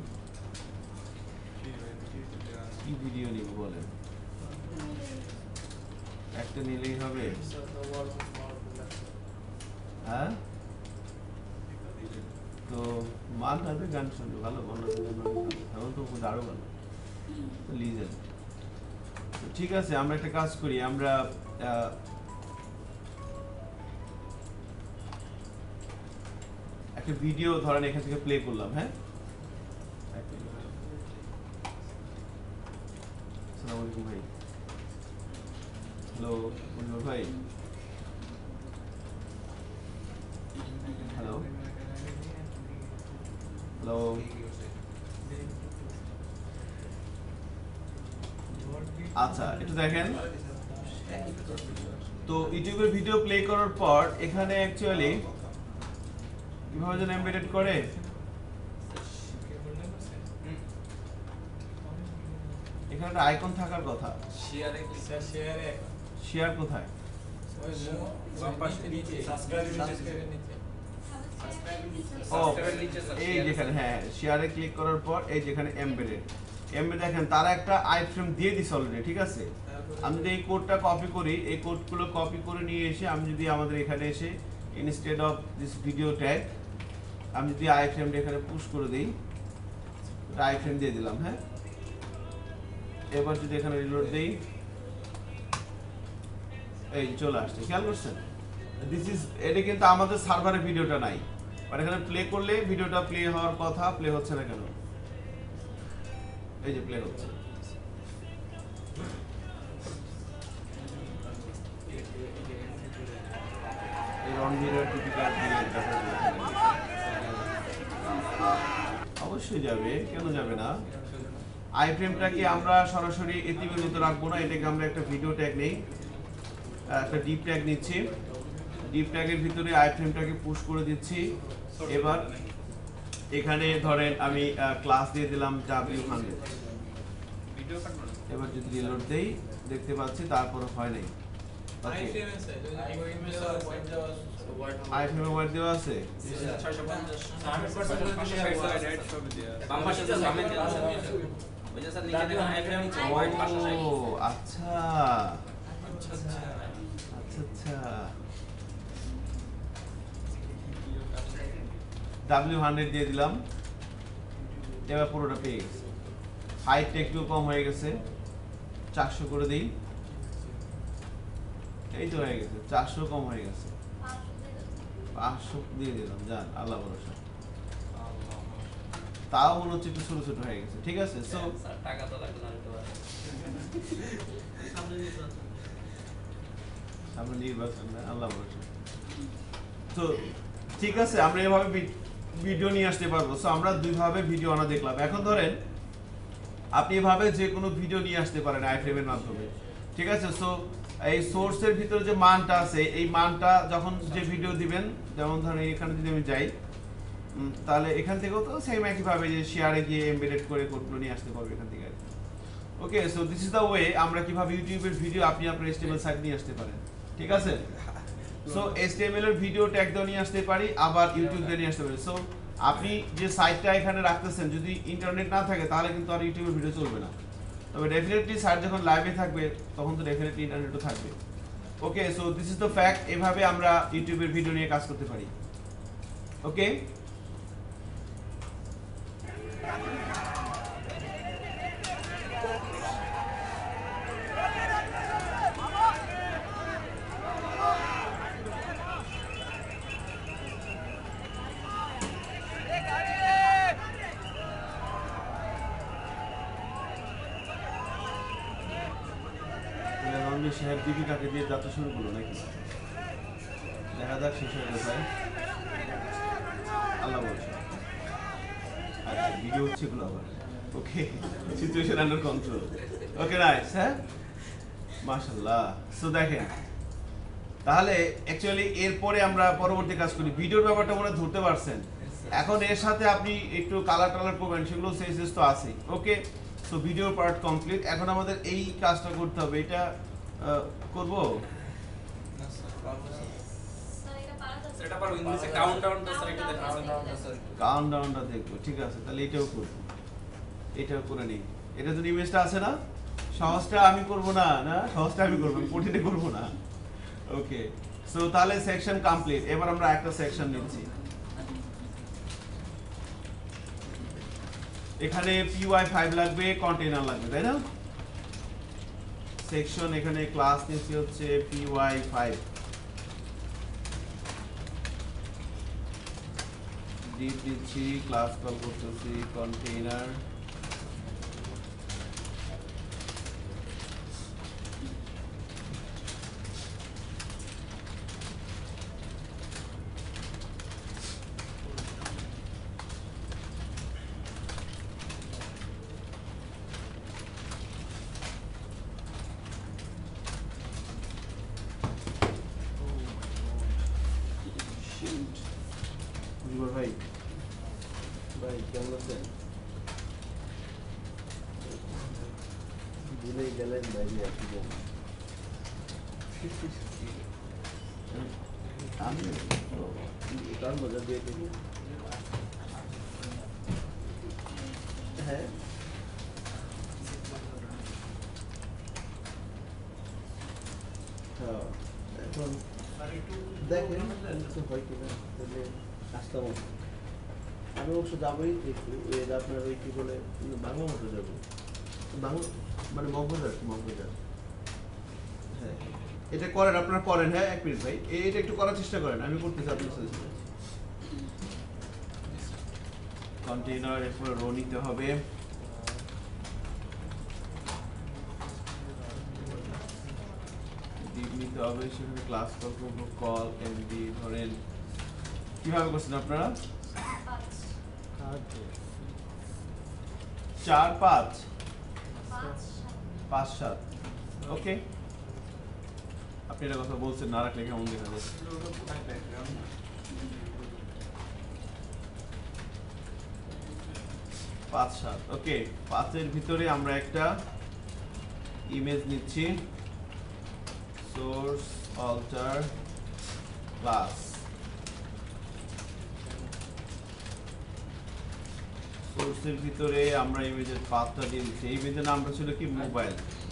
কি ভিডিও নিব বলেন, একটা নিলেই হবে? হ্যাঁ, তো মান থাকবে, গান শুনবে ভালো, এমন তো আরো ভালো লিজেন্ড। ঠিক আছে, আমরা একটা কাজ করি, আমরা একটা ভিডিও ধরেন এখান থেকে প্লে করলাম। হ্যাঁ, আসসালামু আলাইকুম ভাই। হ্যালো মনির ভাই, হ্যালো হ্যালো আচ্ছা একটু দেখেন তো ইউটিউবের ভিডিও প্লে করার পর এখানে অ্যাকচুয়ালি কিভাবে যেন এমবেডেড করে, এখানে একটা আইকন থাকার কথা। শেয়ারে স্যার শেয়ারে শেয়ার কোথায়? ওই বাম পাশে নিচে সাবস্ক্রাইবের নিচে ও এই যেখানে, হ্যাঁ শেয়ারে ক্লিক করার পর এই যেখানে এমবেডেড এমবেড দেখেন তারা একটা আইফ্রেম দিয়ে দিছে অলরেডি। ঠিক আছে, আমি যদি এই কোডটা কপি করি, এই কোডগুলো কপি করে নিয়ে এসে আমি যদি আমাদের এখানে এসে instead of this video tag আমি যদি আইফ্রেমটা এখানে পুশ করে দিই, আইফ্রেম দিয়ে দিলাম। হ্যাঁ, এবার যদি এখানে রিলোড দেই, এই চলে আসছে, খেয়াল করছেন? দিস ইজ, এটা কিন্তু আমাদের সার্ভারে ভিডিওটা নাই, আর এখানে প্লে করলে ভিডিওটা প্লে হওয়ার কথা, প্লে হচ্ছে না কেন? এই যে প্লে হচ্ছে। এই অন ভিডিও টিপিক্যাল অবশ্যই যাবে, কেন যাবে না? আইফ্রেমটাকে আমরা সরাসরি এতিমের মতো রাখবো না, এটাকে আমরা একটা ভিডিও ট্যাগ নেই, একটা ডিপ ট্যাগ নিচ্ছি, ডিপ ট্যাগের ভিতরে আইফ্রেমটাকে পুশ করে দিচ্ছি। এবার এখানে ধরেন আমি ক্লাস দিয়ে দিলাম ডাব্লিউ হান্ড্রেড। এবার যদি রিলোড দেই দেখতে পাচ্ছি তারপর হয় নাই। আইফ্রেমে ওয়ার্ড দেওয়া আছে, ও আচ্ছা আচ্ছা আচ্ছা, ডাব্লিউ হান্ড্রেড দিয়ে দিলাম, এবার পুরোটা পেয়ে গেছে। হাইটটা একটু কম হয়ে গেছে, চারশো করে দিই, এই তো হয়ে গেছে, চারশো কম হয়ে গেছে, পাঁচশো দিয়ে দিলাম, যান আল্লাহ ভরসা। তাও মনে হচ্ছে একটু ছোট ছোট হয়ে গেছে। ঠিক আছে, সো টাকা তো লাগবে না, সামনে নির্বাচন, আল্লাহ ভরসা। তো ঠিক আছে, আমরা এভাবে ভিডিও নিয়ে আসতে পারবো। সো আমরা দুইভাবে ভিডিও আনা দেখলাম। এখন ধরেন আপনি এভাবে যে কোনো ভিডিও নিয়ে আসতে পারেন আইফ্রেমের মাধ্যমে। ঠিক আছে, সো এই সোর্সের ভিতরে যে মানটা আছে, এই মানটা যখন যে ভিডিও দিবেন, যেমন ধরেন এখানে যদি আমি যাই, তাহলে এখান থেকেও তো সেম একইভাবে যে শেয়ারে গিয়ে এমবেডেড করে কোডগুলো নিয়ে আসতে পারবে এখান থেকে। Okay, so this is the way আমরা কিভাবে ইউটিউবের ভিডিও আপনি আপনার এইচটিএমএল সাইট নিয়ে আসতে পারেন। ঠিক আছে, সো এইচটিএমএল এর ভিডিও ট্যাগ দিয়ে নিয়ে আসতে পারি, আবার ইউটিউব দিয়ে নিয়ে আসতে পারি। সো আপনি যে সাইটটা এখানে রাখতেছেন যদি ইন্টারনেট না থাকে তাহলে কিন্তু আর ইউটিউবের ভিডিও চলবে না, তবে ডেফিনেটলি সাইট যখন লাইভে থাকবে তখন তো ডেফিনেটলি ইন্টারনেটও থাকবে। Okay, so this is the fact, এভাবে আমরা ইউটিউবের ভিডিও নিয়ে কাজ করতে পারি। ওকে, সাহেব দীপিকাকে দিয়ে যাত্রা শুরু করলো নাকি, দেখা যাক শেষ হয়ে গেছে। আল্লাহ বলছে আচ্ছা ভিডিও হচ্ছে এগুলো আবার। Okay, situation under control. Okay nice, হ্যাঁ মাশাআল্লাহ। সো দেখেন তাহলে অ্যাকচুয়ালি এরপরে আমরা পরবর্তী কাজ করি। ভিডিওর ব্যাপারটা মনে হয় ধরতে পারছেন, এখন এর সাথে আপনি একটু কালার টালার করবেন, সেগুলো সেন্সেস তো আছে। ওকে, সো ভিডিওর পার্ট কমপ্লিট, এখন আমাদের এই কাজটা করতে হবে। এটা করব এটা পারো ইংলিশে কাউন্টডাউনটা স্যার একটু দেখান। কাউন্টডাউনটা দেখবো, ঠিক আছে তাহলে এটাও করব, এটাও করে নেই। এটা যদি ইমেজটা আছে না, সহজটা আমি করব না, না সহজটা আমি করব, কঠিনটা করব না। ওকে, সো তাহলে সেকশন কমপ্লিট। এবার আমরা একটা সেকশন নিচ্ছি। এখানে পি ওয়াই ফাইভ লাগবে, কন্টেইনার লাগবে, তাই না? সেকশন এখানে ক্লাস নিচ্ছি হচ্ছে পি ওয়াই ফাইভ, ডিপ দিচ্ছি, ক্লাস কল করতেছি কন্টেইনার, ভাই ভাই কেমন আছেন? ভুলে গেলেন ভাই, আমি কার মজা দিয়ে হ্যাঁ এখন দেখেন হয় কিনা, তাহলে আসতাম। আমি অবশ্য যাবোই একটু, আপনার ওই কি বলে বাংলা মতো যাবো, বাংলা মানে মগবাজার, মগবাজার। হ্যাঁ এটা করেন, আপনারা করেন। হ্যাঁ এক মিনিট ভাই, এটা একটু করার চেষ্টা করেন, আমি করতেছি আপনার সাথে। কন্টেইনার এরপরে রো নিতে হবে, ডিপ নিতে হবে, সেখানে ক্লাস কল করবো, কল এমডি ধরেন। কিভাবে করছেন আপনারা? চার পাঁচ পাঁচ সাত। ওকে, আপনি এটা কথা বলছেন, না রাখলে কেমন দেখা যাচ্ছে। পাঁচ সাত। ওকে, পাঁচের ভিতরে আমরা একটা ইমেজ নিচ্ছি, সোর্স অল্টার ক্লাস। সোর্সের ভিতরে আমরা ইমেজের পাথটা দিয়ে দিচ্ছি। এই ইমেজের নামটা ছিল কি মোবাইল,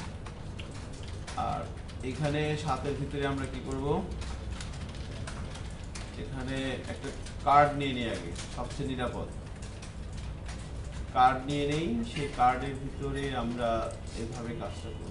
আর এখানে সাতের ভিতরে আমরা কি করব, এখানে একটা কার্ড নিয়ে নিই, আগে সবচেয়ে নিরাপদ কার্ড নিয়ে নেই। সেই কার্ডের ভিতরে আমরা এভাবে কাজটা করব।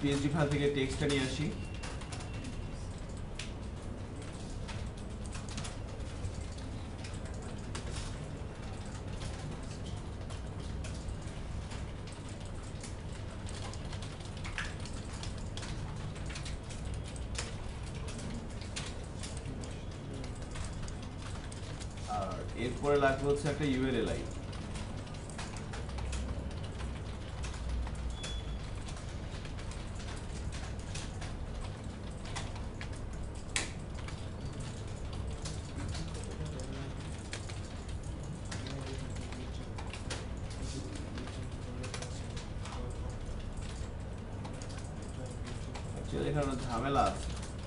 পিএসডি ফাইল থেকে টেক্সটটা নিয়ে আসি। আর এরপরে লাগবে হচ্ছে একটা ইউএলএলআই। অ্যাকচুয়ালি এখানে ঝামেলা আছে।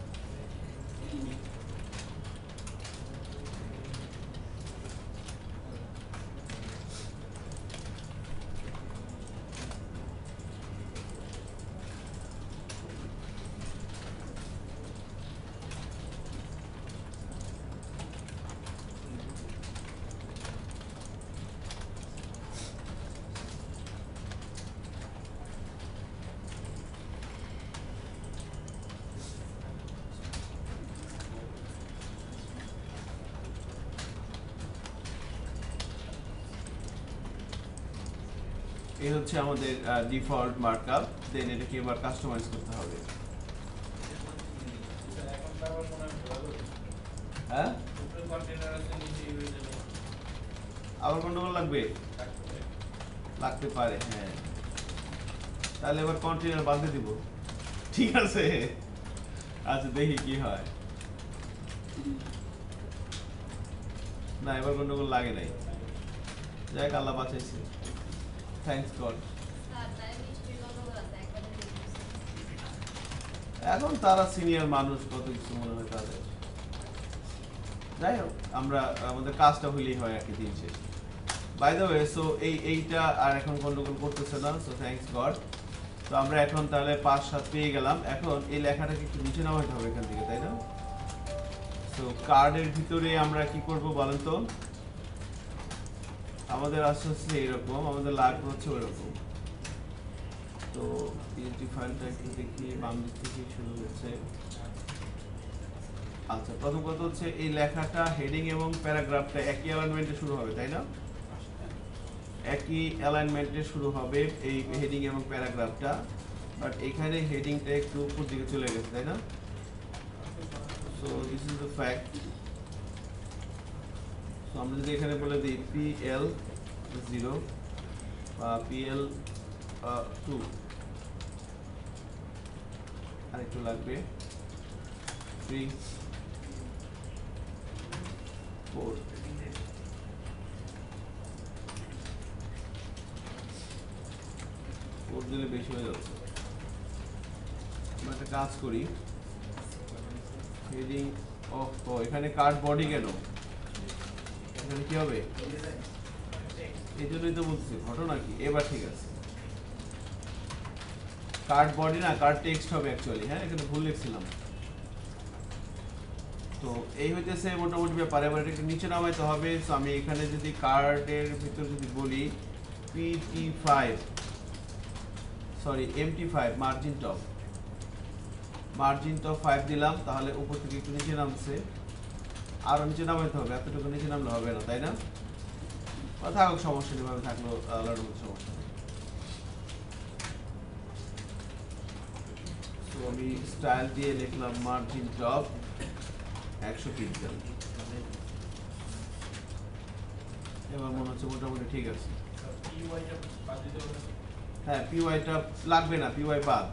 এই হচ্ছে আমাদের ডিফল্ট মার্কআপ, দেন এটাকে এবার কাস্টমাইজ করতে হবে। হ্যাঁ আবার গন্ডগোল লাগবে, লাগতে পারে। হ্যাঁ তাহলে এবার কন্টেনার বাঁধতে দিব, ঠিক আছে? আচ্ছা দেখি কি হয়। না এবার গন্ডগোল লাগে নাই, যাই আল্লাহ বাঁচাইছে, থ্যাঙ্কস গড। এখন তারা সিনিয়র মানুষ, কত কিছু মনে হয় তাদের। যাই হোক আমরা আমাদের কাজটা হইলেই হয় একই দিন শেষ। বাই দ্য ওয়ে, সো এই এইটা আর এখন গন্ডগোল করতেছে না, সো থ্যাঙ্কস গড। তো আমরা এখন তাহলে পাঁচ সাত পেয়ে গেলাম। এখন এই লেখাটাকে একটু নিচে নামাইতে হবে এখান থেকে, তাই না? সো কার্ডের ভিতরে আমরা কি করব বলেন তো? আমাদের আসছে হচ্ছে এরকম, আমাদের লাগবে হচ্ছে ওইরকম। তো পিএসডি ফাইলটা একটু দেখি, বাম দিক থেকে শুরু হচ্ছে। আচ্ছা প্রথম কথা হচ্ছে এই লেখাটা হেডিং এবং প্যারাগ্রাফটা একই অ্যালাইনমেন্টে শুরু হবে, তাই না? একই অ্যালাইনমেন্টে শুরু হবে এই হেডিং এবং প্যারাগ্রাফটা, বাট এখানে হেডিংটা একটু উপর দিকে চলে গেছে, তাই না? So this is the fact. So আমরা যদি এখানে বলে দিই পিএল জিরো বা পিএল টু, আর একটু লাগবে থ্রি ফোর। ফোর দিলে বেশি হয়ে যাচ্ছে। আমরা একটা কাজ করি, হেডিং অফ, ও এখানে কার্ড বডি কেন? এখানে কি হবে? এই জন্যই তো বলছি ঘটনা কি। এবার ঠিক আছে, কার্ড বডি না কার্ড টেক্সট হবে অ্যাকচুয়ালি। হ্যাঁ এখানে ভুল লিখছিলাম। তো এই হইতেছে মোটামুটি ব্যাপার। এবার এটাকে নিচে নামাইতে হবে। সো আমি এখানে যদি কার্ডের ভিতর যদি বলি PT five, sorry MT five margin top, margin top five দিলাম, তাহলে উপর থেকে একটু নিচে নামছে। আরো নিচে নামাইতে হবে, এতটুকু নিচে নামলে হবে না, তাই না? থাকুক, সমস্যা নেই, ভাবে থাকলো আলাদার মধ্যে সমস্যা নেই। তো আমি স্টাইল দিয়ে লিখলাম মার্জিন টপ একশো পিক্সেল। এবার মনে হচ্ছে মোটামুটি ঠিক আছে। হ্যাঁ পিওয়াইটা লাগবে না, পিওয়াই বাদ।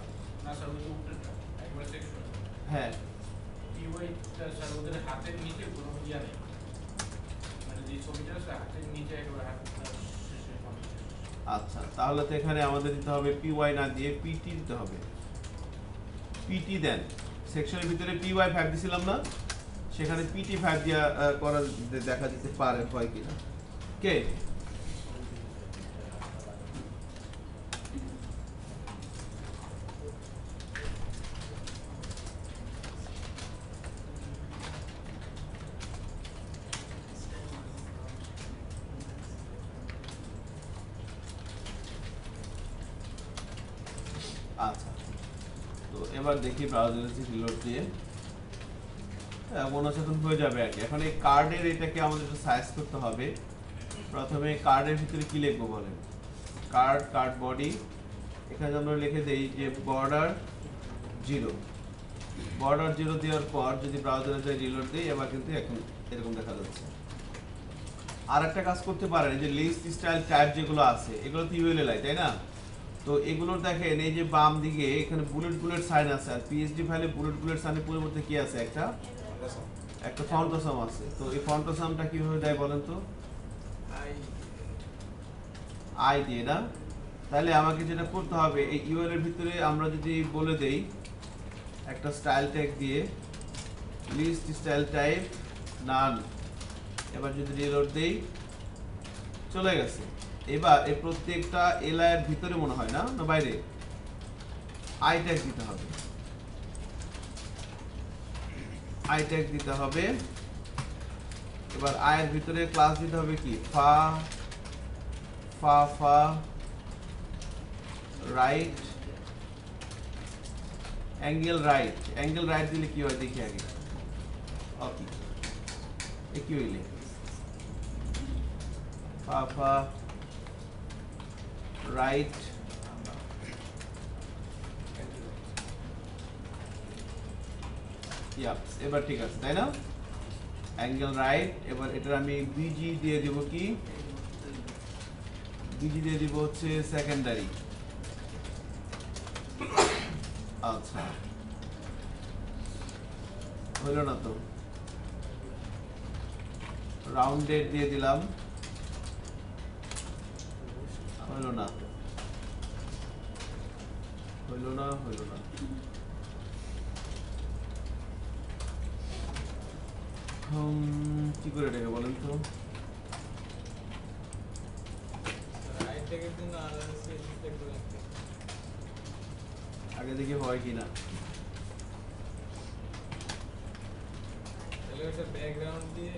হ্যাঁ পিওয়াইটা স্যার ওদের হাতের নিচে কোনো ইয়া নেই, মানে যে ছবিটা আছে হাতের নিচে একেবারে হাত শেষে। আচ্ছা তাহলে তো এখানে আমাদের দিতে হবে পিওয়াই না দিয়ে পিটি দিতে হবে। পিটি দেন, সেকশনের ভিতরে পিওয়াই ফাইভ দিছিলাম না, সেখানে পিটি ফাইভ দিয়া করা দেখা যেতে পারে হয় কিনা। কে আচ্ছা এবার দেখি ব্রাউজারে রিলোড দিয়ে মনে হচ্ছে এখন হয়ে যাবে আর কি। এখন এই কার্ডের এটাকে আমাদের একটু সাইজ করতে হবে। প্রথমে কার্ডের ভিতরে কি লিখবো বলেন? কার্ড কার্ড বডি, এখানে আমরা লিখে দেই যে বর্ডার জিরো। বর্ডার জিরো দেওয়ার পর যদি ব্রাউজারে যাই রিলোড দিই, এবার কিন্তু এখন এরকম দেখা যাচ্ছে। আর একটা কাজ করতে পারেন, যে লিস্ট স্টাইল টাইপ যেগুলো আছে এগুলো তো ইউএলএল, তাই না? তো এগুলোর দেখেন এই যে বাম দিকে এখানে বুলেট বুলেট সাইন আছে, আর পিএইচডি ফাইলে বুলেট বুলেট সাইনের পরিবর্তে কি আছে? একটা একটা ফন্টসাম আছে। তো এই ফন্টসামটা কিভাবে দেয় বলেন তো? আই দিয়ে না? তাহলে আমাকে যেটা করতে হবে, এই ইউএল এর ভিতরে আমরা যদি বলে দেই একটা স্টাইল ট্যাগ দিয়ে লিস্ট স্টাইল টাইপ নান, এবার যদি রিলোড দেই চলে গেছে। এবার এই প্রত্যেকটা এলআই এর ভিতরে মনে হয় না, না বাইরে আই ট্যাগ দিতে হবে। আই ট্যাগ দিতে হবে। এবার আই এর ভিতরে ক্লাস দিতে হবে কি? Fa fa fa right angle right. Angle right দিলে কি হয় দেখি আগে। ওকে, এ কি হইলে? ফা ফা রাইট ইয়া, এবার ঠিক আছে তাই না? Angle right. এবার এটার আমি বিজি দিয়ে দিব কি? বিজি দিয়ে দিব হচ্ছে সেকেন্ডারি। আচ্ছা, হইল না তো? রাউন্ডেড দিয়ে দিলাম, হইল না হইল না হইল না কি করে এটাকে বলেন তো? আগে দেখি হয় কিনা। ব্যাকগ্রাউন্ড দিয়ে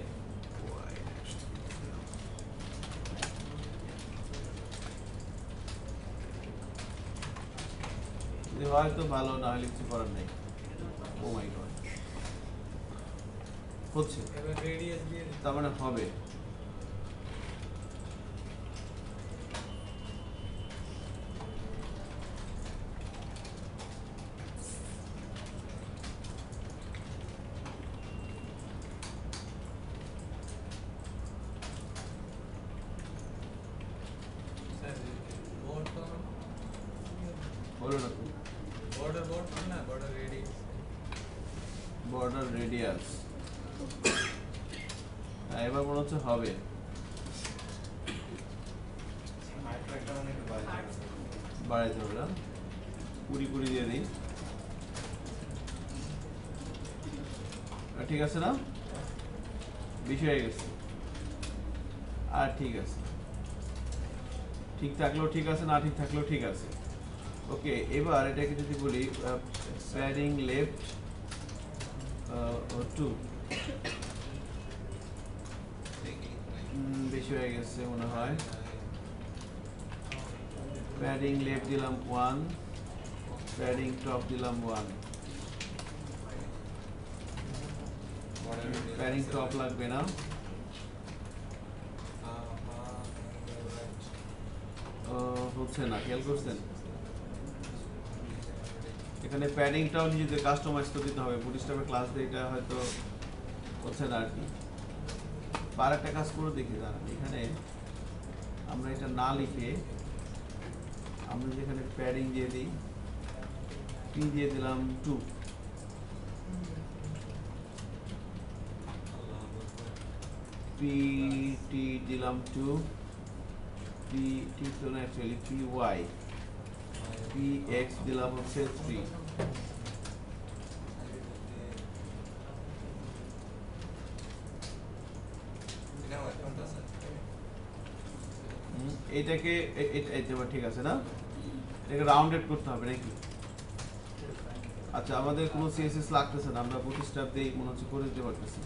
যদি হয় তো ভালো, না হলে কিছু করার নেই। ও মাই গড, হচ্ছে তার মানে হবে। হলো না তো? বর্ডার বর্ডার না বর্ডার রেডিয়াস বর্ডার রেডিয়াস এবার মনে হচ্ছে হবে। বাড়াইতে হবে না? কুড়ি কুড়ি দিয়ে দিই, ঠিক আছে না? বেশি হয়ে গেছে। আর ঠিক আছে, ঠিক থাকলেও ঠিক আছে, না ঠিক থাকলেও ঠিক আছে। ওকে, এবার এটাকে যদি বলি প্যাডিং লেফট টু, বেশি হয়ে গেছে মনে হয়। প্যাডিং লেফট দিলাম ওয়ান, প্যাডিং টপ দিলাম ওয়ান। প্যাডিং টপ লাগবে না, হচ্ছে না, খেয়াল করছেন? এখানে প্যাডিংটাও নিজেদের কাস্টমাইজ করে দিতে হবে। বুটস্ট্র্যাপের ক্লাস দিয়ে এটা হয়তো হচ্ছে না আর কি। আর একটা কাজ করে দেখি দাঁড়ান, এখানে আমরা এটা না লিখে আমরা যেখানে প্যাডিং দিয়ে দিই, পি দিয়ে দিলাম টু, পি টি দিলাম টু, পি টি তো না actually P Y, P X দিলাম হচ্ছে থ্রি। এইটাকে এটা ঠিক আছে না? এটাকে রাউন্ডেড করতে হবে নাকি? আচ্ছা, আমাদের কোনো সিএসএস লাগতেছে না, আমরা বুটস্ট্র্যাপ দিয়ে মনে হচ্ছে করে দিতে পারতেছি।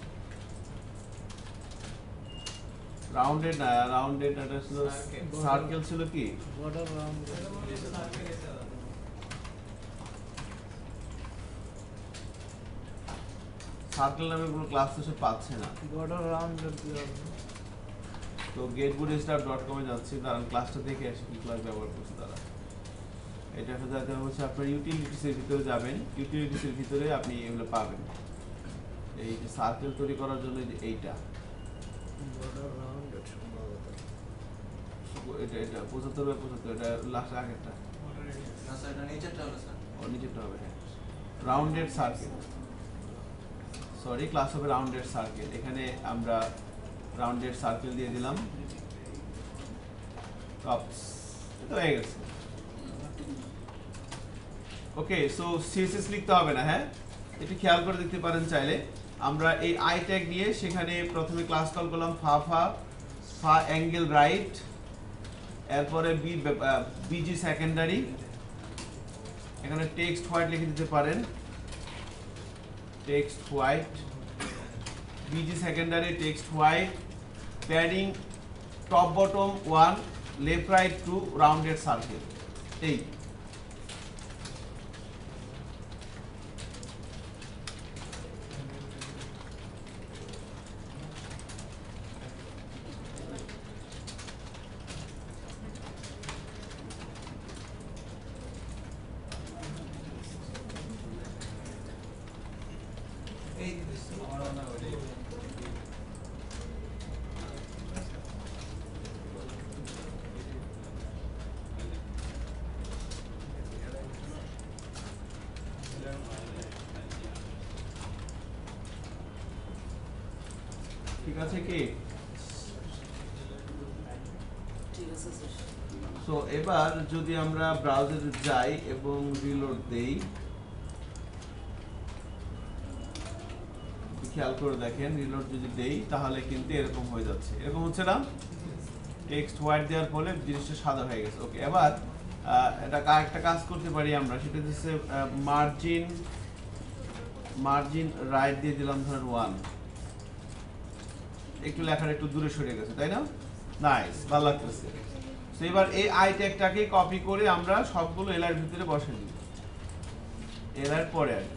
রাউন্ডেড না, রাউন্ডেড এটা ছিল সার্কেল ছিল কি? বর্ডার রাউন্ডেড সার্কেল নামে কোনো ক্লাস তো সে পাচ্ছে না। বর্ডার রাউন্ড দিয়ে হবে। তো getbootstrap ডট com এ যাচ্ছি, কারণ ক্লাসটা দেখে আসি কি ক্লাস ব্যবহার করছে তারা। এটা যাতে হচ্ছে আপনার ইউটিলিটিস এর ভিতরে যাবেন, ইউটিলিটিস এর ভিতরে আপনি এগুলো পাবেন। এই যে সার্কেল তৈরি করার জন্য যে এইটা বর্ডার রাউন্ড সম্ভবত এটা এটা পঁচাত্তর বাই পঁচাত্তর, এটা লাস্ট আগেরটা না স্যার এটা নিচেরটা হলো স্যার ও নিচেরটা হবে, হ্যাঁ রাউন্ডেড সার্কেল, সরি ক্লাস হবে রাউন্ডেড সার্কেল। এখানে আমরা রাউন্ডেড সার্কেল দিয়ে দিলাম, টপস এটা হয়ে গেছে। ওকে, সো সিএসএস লিখতে হবে না, হ্যাঁ এটা খেয়াল করে দেখতে পারেন চাইলে। আমরা এই আই ট্যাগ নিয়ে সেখানে প্রথমে ক্লাস কল করলাম fa fa fa angle right, এরপরে বি বিজি সেকেন্ডারি, এখানে টেক্সট হোয়াইট লিখে দিতে পারেন, text white, BG secondary text white, padding top bottom one, left right two, rounded circle. এই এই আমার না ওই ঠিক আছে কি? সো এবার যদি আমরা ব্রাউজারে যাই এবং রিলোড দেই, খেয়াল করে দেখেন রিলোড যদি দেই তাহলে কিন্তু এরকম হয়ে যাচ্ছে, এরকম হচ্ছে না? টেক্সট হোয়াইট দেওয়ার ফলে জিনিসটা সাদা হয়ে গেছে। ওকে, এবার এটা একটা কাজ করতে পারি আমরা, সেটা হচ্ছে মার্জিন মার্জিন রাইট দিয়ে দিলাম ধরেন ওয়ান, একটু লেখার একটু দূরে সরে গেছে, তাই না? নাইস, ভালো লাগতেছে। তো এবার এই আই ট্যাগটাকে কপি করে আমরা সবগুলো এলার ভিতরে বসে দিই, এলার পরে আর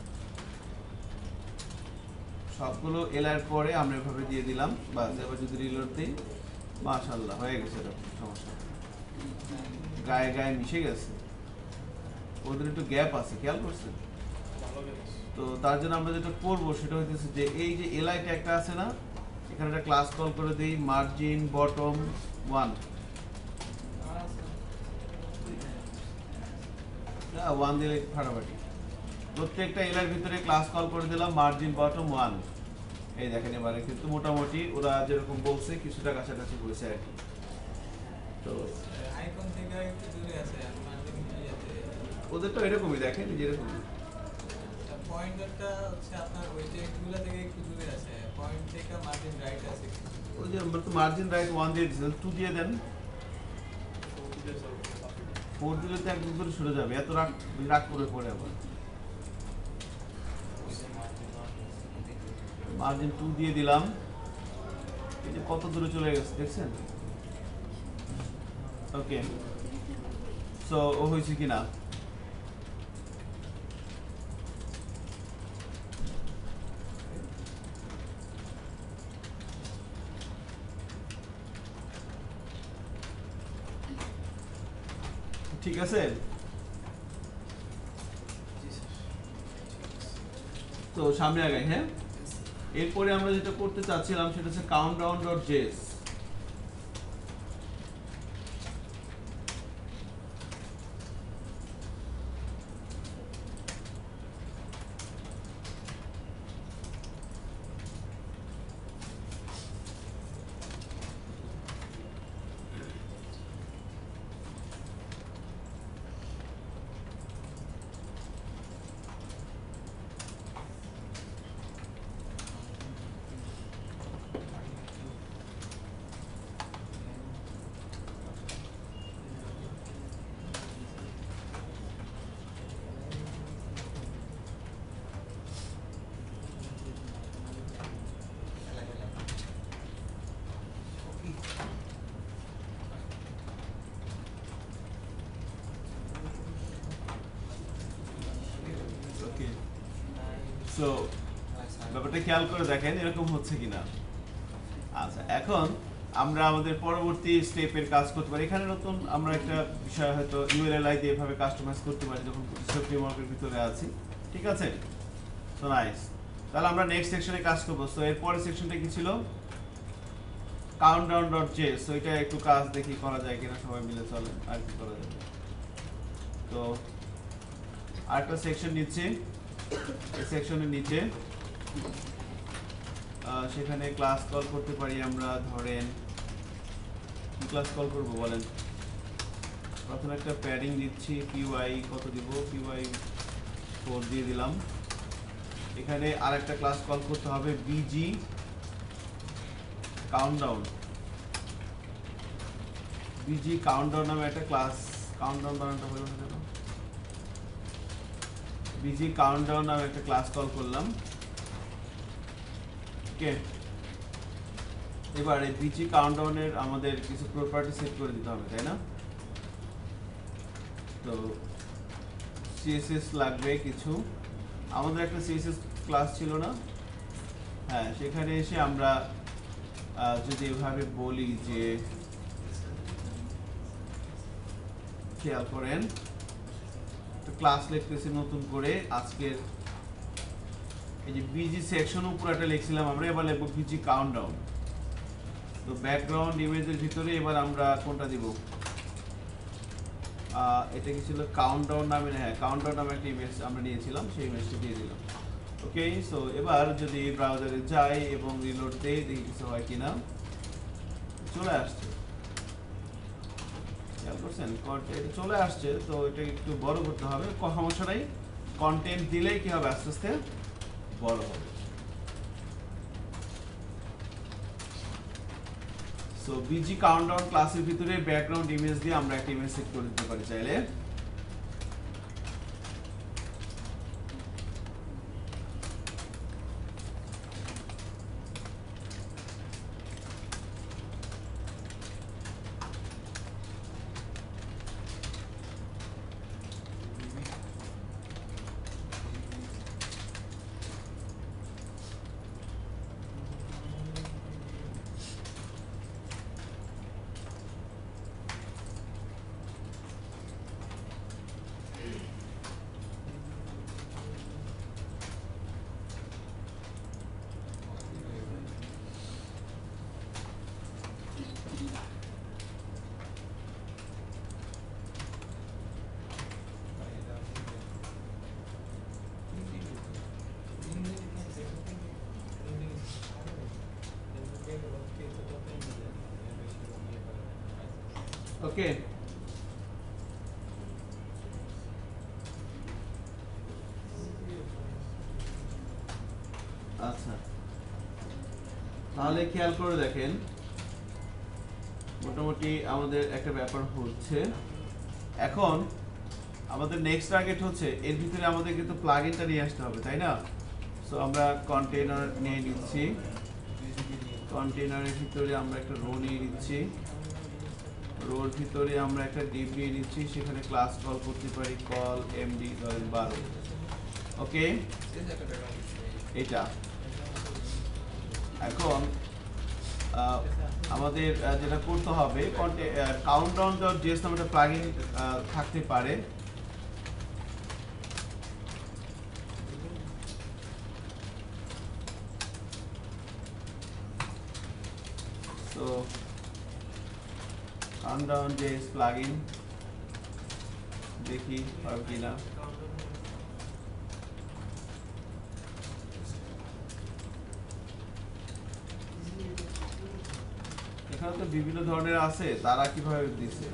সবগুলো এলার পরে আমরা এভাবে দিয়ে দিলাম, বাস। এবার যদি রিলোড দিই, মাশাআল্লাহ হয়ে গেছে, এরকম সমস্যা গায়ে গায়ে মিশে গেছে, ওদের একটু গ্যাপ আছে, খেয়াল করছেন? তো তার জন্য আমরা যেটা করবো সেটা হচ্ছে যে এই যে এলআই ট্যাগটা আছে না, এখানে একটা ক্লাস কল করে দিই, মার্জিন বটম ওয়ান, ওয়ান দিলে ফাটাফাটি। প্রত্যেকটা এলার ভিতরে ক্লাস কল করে দিলাম মার্জিন বটম ওয়ান। এই দেখেন এবারে কিন্তু মোটামুটি ওরা যেরকম বলছে কিছুটা কাছাকাছি হয়েছে আর কি। তো আইকন থেকে একটু দূরে আছে মার্জিন ইয়াতে, ওদেরটা এরকমই দেখেন, যেরকম পয়েন্টারটা হচ্ছে আপনার ওই টেক্সটগুলো থেকে একটু দূরে আছে, পয়েন্ট থেকে মার্জিন রাইট আছে, ওই যে মার্জিন রাইট ওয়ান দিয়ে দিয়েছেন, টু দিয়ে দেন, ফোর দিলে তো একদম দূরে সরে যাবে, এত রাগ রাগ করে পড়ে আবার। মার্জিন টু দিয়ে দিলাম, এই যে কত দূরে চলে গেছে দেখছেন? ওকে, সো ও হয়েছে কিনা? ঠিক আছে, তো সামনে আগাই। হ্যাঁ, এরপরে আমরা যেটা করতে চাচ্ছিলাম সেটা হচ্ছে কাউন্টডাউন ডট জেএস। So ব্যাপারটা খেয়াল করে দেখেন এরকম হচ্ছে কিনা। আচ্ছা, এখন আমরা আমাদের পরবর্তী স্টেপের কাজ করতে পারি। এখানে নতুন আমরা একটা বিষয় হয়তো ইউএলএলআই দিয়ে এভাবে কাস্টমাইজ করতে পারি যখন ফ্রেমওয়ার্কের ভিতরে আছি। ঠিক আছে, সো নাইস। তাহলে আমরা নেক্সট সেকশনে কাজ করব। সো এর পরের সেকশনটা কি ছিল? Countdown dot J. সো এটা একটু কাজ দেখি করা যায় কিনা, সবাই মিলে চলেন আর কি করা যাবে। তো আরেকটা সেকশন নিচ্ছি, এই সেকশনের নিচে সেখানে ক্লাস কল করতে পারি আমরা। ধরেন কি ক্লাস কল করব বলেন? প্রথমে একটা প্যাডিং দিচ্ছি, পিওয়াই কত দিব? পিওয়াই ফোর দিয়ে দিলাম। এখানে আরেকটা ক্লাস কল করতে হবে, বিজি কাউন্টডাউন। বিজি কাউন্টডাউন নামে একটা ক্লাস, কাউন্টডাউন বানানটা হলো না কেন? বিজি কাউন্টডাউন নামে একটা ক্লাস কল করলাম। ওকে, এবার এই বিজি কাউন্টডাউনের আমাদের কিছু প্রপার্টি সেট করে দিতে হবে, তাই না? তো সিএসএস লাগবে কিছু। আমাদের একটা সিএসএস ক্লাস ছিল না? হ্যাঁ, সেখানে এসে আমরা যদি এভাবে বলি যে, খেয়াল করেন ক্লাস লিখতেছি নতুন করে আজকের এই যে বিজি সেকশন উপর একটা লিখছিলাম আমরা, এবার লিখব বিজি কাউন্টডাউন। তো ব্যাকগ্রাউন্ড ইমেজের ভিতরে এবার আমরা কোনটা দিব? এটা কি ছিল? কাউন্টডাউন নামে, হ্যাঁ কাউন্টডাউন নামে একটা ইমেজ আমরা নিয়েছিলাম, সেই ইমেজটা দিয়ে দিলাম। ওকে, সো এবার যদি ব্রাউজারে যাই এবং রিলোড দেই, দেখি কিছু হয় কিনা। চলে আসছে, খেয়াল করছেন এটা চলে আসছে। তো এটা একটু বড় করতে হবে, সমস্যা নাই। কন্টেন্ট দিলেই কি হবে, আস্তে আস্তে বড় হবে। সো বিজি কাউন্টডাউন ক্লাসের ভিতরে ব্যাকগ্রাউন্ড ইমেজ দিয়ে আমরা একটা ইমেজ সেট করে দিতে পারি চাইলে। ওকে, আচ্ছা তাহলে খেয়াল করে দেখেন মোটামুটি আমাদের একটা ব্যাপার হচ্ছে। এখন আমাদের নেক্সট টার্গেট হচ্ছে এর ভিতরে আমাদের কিন্তু প্লাগইনটা নিয়ে আসতে হবে, তাই না? সো আমরা কন্টেইনার নিয়ে নিচ্ছি, কন্টেইনারের ভিতরে আমরা একটা রো নিয়ে নিচ্ছি, রোর ভিতরে আমরা একটা ডিভ নিয়ে নিচ্ছি, সেখানে ক্লাস কল করতে পারি কল এমডি বারো। ওকে, এটা এখন আমাদের যেটা করতে হবে, কাউন্টডাউন ডট জেএস নামে একটা প্লাগইন থাকতে পারে। তো কাউন্টডাউন জেএস প্লাগইন দেখি পারব কিনা। এখানে তো বিভিন্ন ধরনের আছে, তারা কিভাবে দিচ্ছে।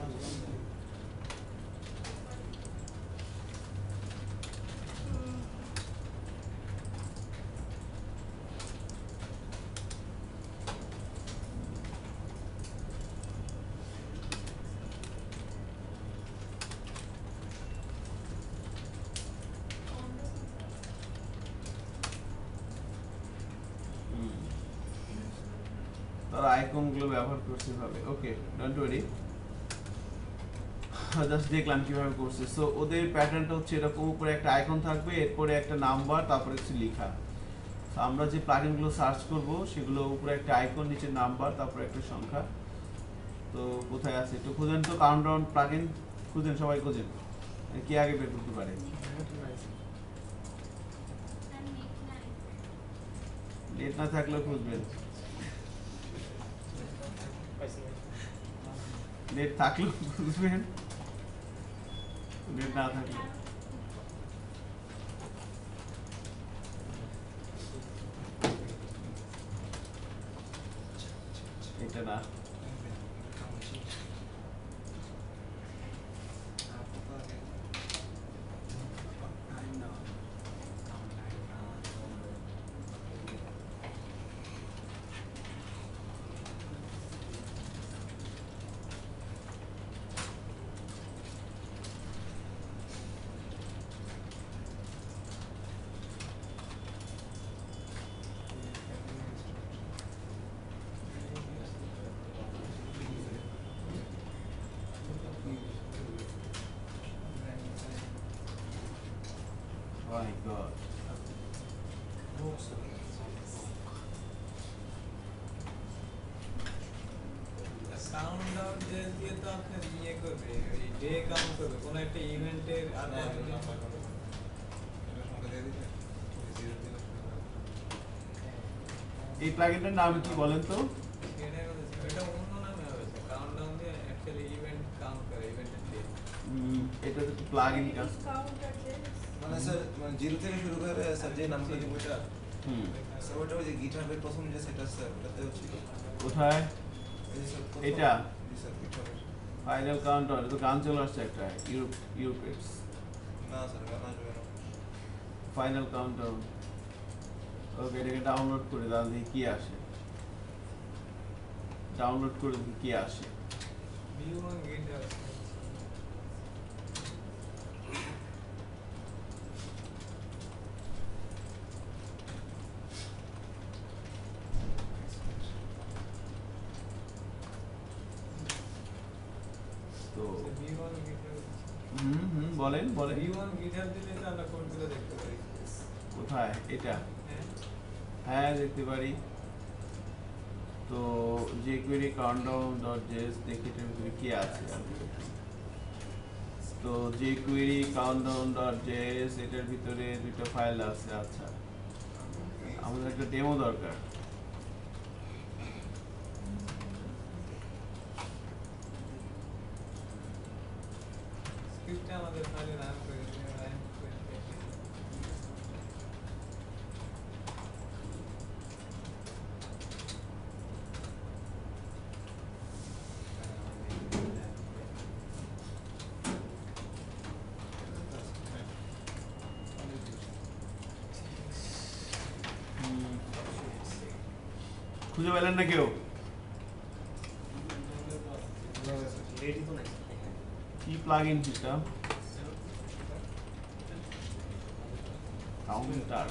তারা আইকনগুলো ব্যবহার করছে ভাবে। ওকে, ডোন্ট ওয়ারি, জাস্ট দেখলাম কিভাবে করছে। সো ওদের প্যাটার্নটা হচ্ছে এরকম, উপরে একটা আইকন থাকবে, এরপরে একটা নাম্বার, তারপরে কিছু লেখা। তো আমরা যে প্লাগইনগুলো সার্চ করব সেগুলো উপরে একটা আইকন, নিচে নাম্বার, তারপর একটা সংখ্যা। তো কোথায় আছে একটু খুঁজেন তো, কাউন্টডাউন প্লাগইন খুঁজেন, সবাই খুঁজেন, কি আগে বের করতে পারে। নেট না থাকলেও খুঁজবেন, নেট থাকলেও খুঁজবেন, নেট না থাকলে এটা না। My God. কাউন্টডাউন দিয়ে তো আপনি ইয়ে করবে, ওই ডে কাউন্ট করবে কোন একটা ইভেন্টের। আর এই প্লাগইনটার নাম কি বলেন তো? এটা অন্য নামে হবে, কাউন্টডাউন দিয়ে অ্যাকচুয়ালি ইভেন্ট কাউন্ট করে, ইভেন্টের ডে। হুম, এটা তো প্লাগইন কাজ মানে স্যার মানে জিরো থেকে শুরু করে স্যার যে নামটা দিব ওটা। হুম, স্যার ওটা ওই যে গিটহাবের প্রথম যে সেটা স্যার ওটাতেও ছিল। কোথায় এই স্যার এটা? জি স্যার গিটহাবের। ফাইনাল কাউন্টডাউন, এটা তো গান চলে আসছে একটা, ইউরোপ ইউরোপেটস না স্যার গান আসবে না। Final countdown. ওকে, এটাকে ডাউনলোড করে তাহলে দেখি কি আসে, ডাউনলোড করে দেখি কি আসে। View on GitHub. তো ভিউ অন গিটহাব। হুম হুম বলেন বলেন। ভিউ অন গিটহাব দিলে তো আমরা কোডগুলো দেখতে পারি। কোথায় এটা? হ্যাঁ হ্যাঁ দেখতে পারি। তো jQuery countdown.js দেখি এটার ভিতরে কি আছে। তো jQuery countdown.js এটার ভিতরে দুটো ফাইল আছে। আচ্ছা, আমাদের একটা ডেমো দরকার। স্ক্রিপ্টটা আমাদের ফাইলে রান করে দিই, রান করে দেখি। হুম, খুঁজে পেলেন না কেউ? কি প্লাগইন সেটা? কাউন্টার।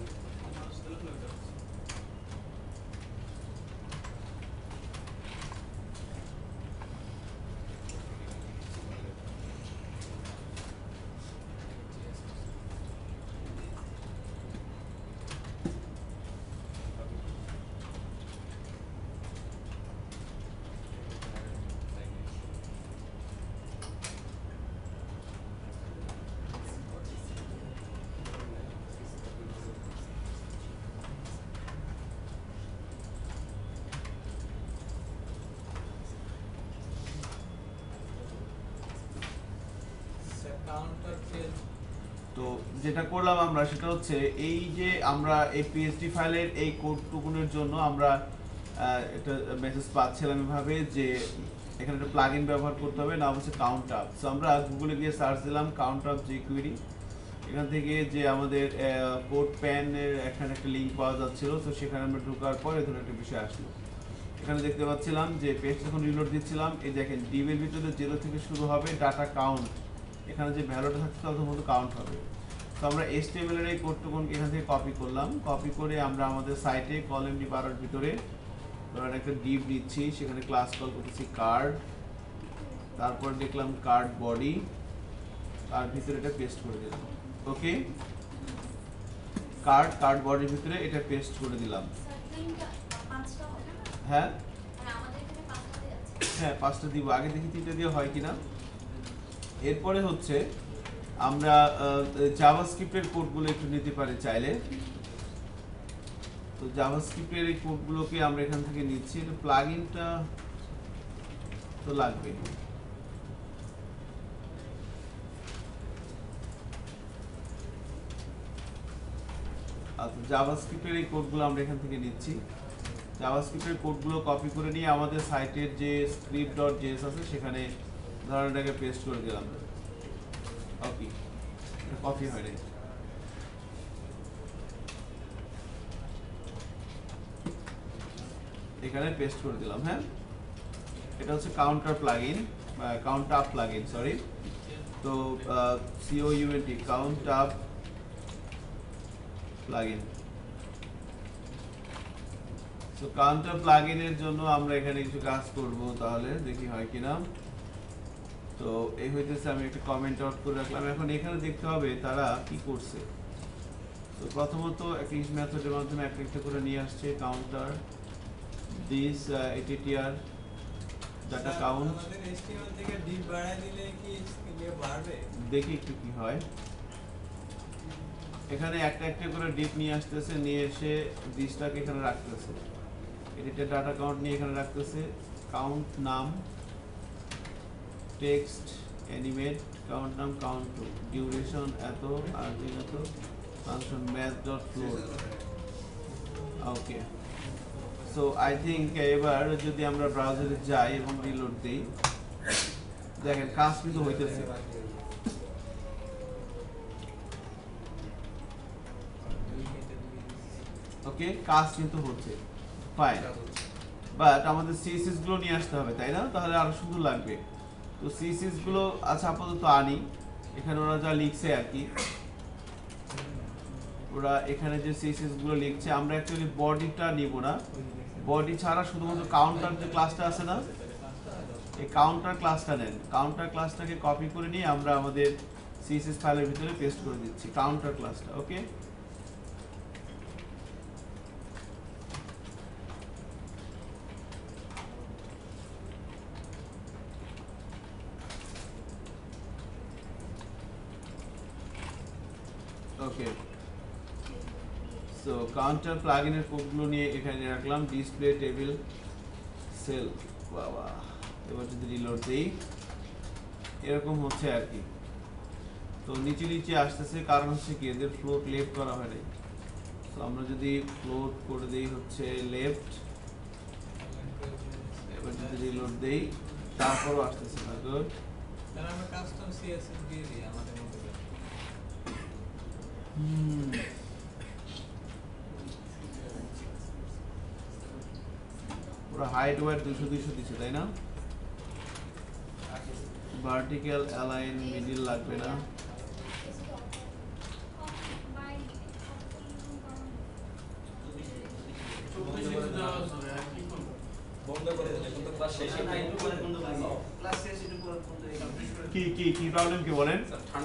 Counter fail. তো যেটা করলাম আমরা সেটা হচ্ছে এই যে আমরা এই পিএইচডি ফাইলের এই কোডটুকুনের জন্য আমরা একটা মেসেজ পাচ্ছিলাম এভাবে যে এখানে একটা প্লাগইন ব্যবহার করতে হবে, না হচ্ছে কাউন্ট আপ। সো আমরা গুগলে গিয়ে সার্চ দিলাম কাউন্ট আপ jQuery, এখান থেকে যে আমাদের কোড প্যানের এখানে একটা লিঙ্ক পাওয়া যাচ্ছিল। তো সেখানে আমরা ঢোকার পর এই ধরনের একটা বিষয় আসলো। এখানে দেখতে পাচ্ছিলাম যে পেজ যখন রিলোড দিচ্ছিলাম, এই দেখেন ডিবের ভিতরে জিরো থেকে শুরু হবে ডাটা কাউন্ট, এখানে যে ভ্যালুটা থাকছে তার মতো কাউন্ট হবে। তো আমরা এইচটিএমএল এর এই কোডটুকুনকে এখান থেকে কপি করলাম, কপি করে আমরা আমাদের সাইটে কলাম ডি বাড়ার ভিতরে ধরেন একটা ডিভ নিচ্ছি, সেখানে ক্লাস কল করতেছি কার্ড, তারপর দেখলাম কার্ড বডি, তার ভিতরে এটা পেস্ট করে দিলাম। ওকে, কার্ড কার্ড বডির ভিতরে এটা পেস্ট করে দিলাম। হ্যাঁ হ্যাঁ পাঁচটা দিব, আগে দেখি তিনটা দিয়ে হয় কিনা। এরপরে হচ্ছে আমরা জাভাস্ক্রিপ্টের কোডগুলো একটু নিতে পারি চাইলে। তো জাভাস্ক্রিপ্টের এই কোডগুলোকে আমরা এখান থেকে নিচ্ছি। এটা প্লাগইনটা তো লাগবে। আচ্ছা জাভাস্ক্রিপ্টের এই কোডগুলো আমরা এখান থেকে নিচ্ছি। জাভাস্ক্রিপ্টের কোডগুলো কপি করে নিয়ে আমাদের সাইটের যে স্ক্রিপ্ট ডট জেএস আছে সেখানে ধরেন এটাকে পেস্ট করে দিলাম। ওকে এটা কপি হয় নাই, এখানে পেস্ট করে দিলাম। হ্যাঁ এটা হচ্ছে কাউন্টার প্লাগইন বা কাউন্ট আপ প্লাগইন, সরি। তো CO UNT count up plugin. তো কাউন্টার প্লাগইনের জন্য আমরা এখানে কিছু কাজ করব, তাহলে দেখি হয় কিনা। তো এই হইতেছে, আমি একটা কমেন্ট আউট করে রাখলাম। এখন এখানে দেখতে হবে তারা কি করছে। তো প্রথমত একটা ইজ মেথডের মাধ্যমে একটা একটা করে নিয়ে আসছে counter this ATTR data count. আমাদের এসটিএমএল থেকে ডিপ বাড়ায় দিলে কি ইয়ে বাড়বে? দেখি একটু কি হয়। এখানে একটা একটা করে ডিপ নিয়ে আসতেছে, নিয়ে এসে দিসটাকে এখানে রাখতেছে। এডিটের ডাটা কাউন্ট নিয়ে এখানে রাখতেছে। কাউন্ট নাম টেক্সট অ্যানিমেট কাউন্ট নাম কাউন্ট টু ডিউরেশন এত আর এত function math dot float. Okay so I think এবার যদি আমরা ব্রাউজারে যাই এবং রিলোড দিই, দেখেন কাজ কিন্তু হইতেছে। ওকে কাজ কিন্তু হচ্ছে ফাইন, বাট আমাদের সিএসএস গুলো নিয়ে আসতে হবে, তাই না? তাহলে আরো সুন্দর লাগবে। তো সিএসএস গুলো আচ্ছা আপাতত আনি। এখানে ওরা যা লিখছে আর কি, ওরা এখানে যে সিএসএস গুলো লিখছে, আমরা অ্যাকচুয়ালি বডিটা নিব না। বডি ছাড়া শুধুমাত্র কাউন্টার যে ক্লাসটা আছে না, এই কাউন্টার ক্লাসটা নেন। কাউন্টার ক্লাসটাকে কপি করে নিয়ে আমরা আমাদের সিএসএস ফাইলের ভিতরে পেস্ট করে দিচ্ছি কাউন্টার ক্লাসটা। ওকে ওকে সো কাউন্টার প্লাগইনের কোডগুলো নিয়ে এখানে রাখলাম। ডিসপ্লে টেবিল সেল, বাবা এবার যদি রিলোড দেই এরকম হচ্ছে আর কি। তো নিচে নিচে আসতেছে, কারণ হচ্ছে কি এদের ফ্লোট লেফট করা হয় নাই। তো আমরা যদি ফ্লোট করে দেই হচ্ছে লেফট, এবার যদি রিলোড দেই তারপরও আসতেছে না। গুড, তাহলে আমরা কাস্টম সিএসএস দিয়ে দিই আমাদের মতো করে। হুম পুরো হাইট ওয়াইড দুশো দুশো দিচ্ছে, তাই না? ভার্টিক্যাল অ্যালাইন মিডল লাগবে না। কি কি কি প্রবলেম কি বলেন?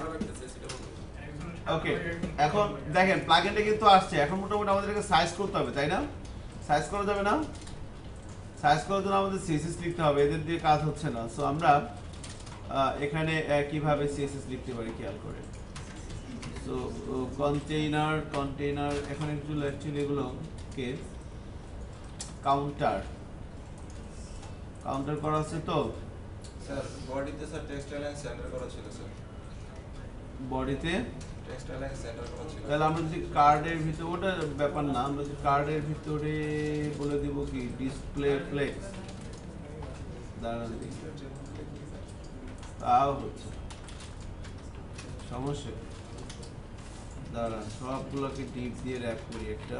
ওকে এখন দেখেন প্লাগইনটা কিন্তু আসছে। এখন মোটামুটি আমাদেরকে সাইজ করতে হবে, তাই না? সাইজ করা যাবে না? সাইজ করার জন্য আমাদের সিএসএস লিখতে হবে, এদের দিয়ে কাজ হচ্ছে না। সো আমরা এখানে কিভাবে সিএসএস লিখতে পারি খেয়াল করে। সো কন্টেইনার কন্টেইনার এখানে একটু অ্যাকচুয়ালি এগুলোকে কাউন্টার কাউন্টার করা আছে। তো স্যার বডিতে স্যার টেক্সট অ্যালাইন সেন্টার করা ছিল স্যার, বডিতে টেক্সট অ্যালাইন সেন্টার করা ছিল। তাহলে আমরা যদি কার্ডের ভিতরে, ওটা ব্যাপার না, আমরা যদি কার্ডের ভিতরে বলে দিব কি ডিসপ্লে ফ্লেক্স, দাঁড়ান দেখি তাও হচ্ছে সমস্যা। দাঁড়ান সবগুলোকে ডিপ দিয়ে র্যাপ করি একটা।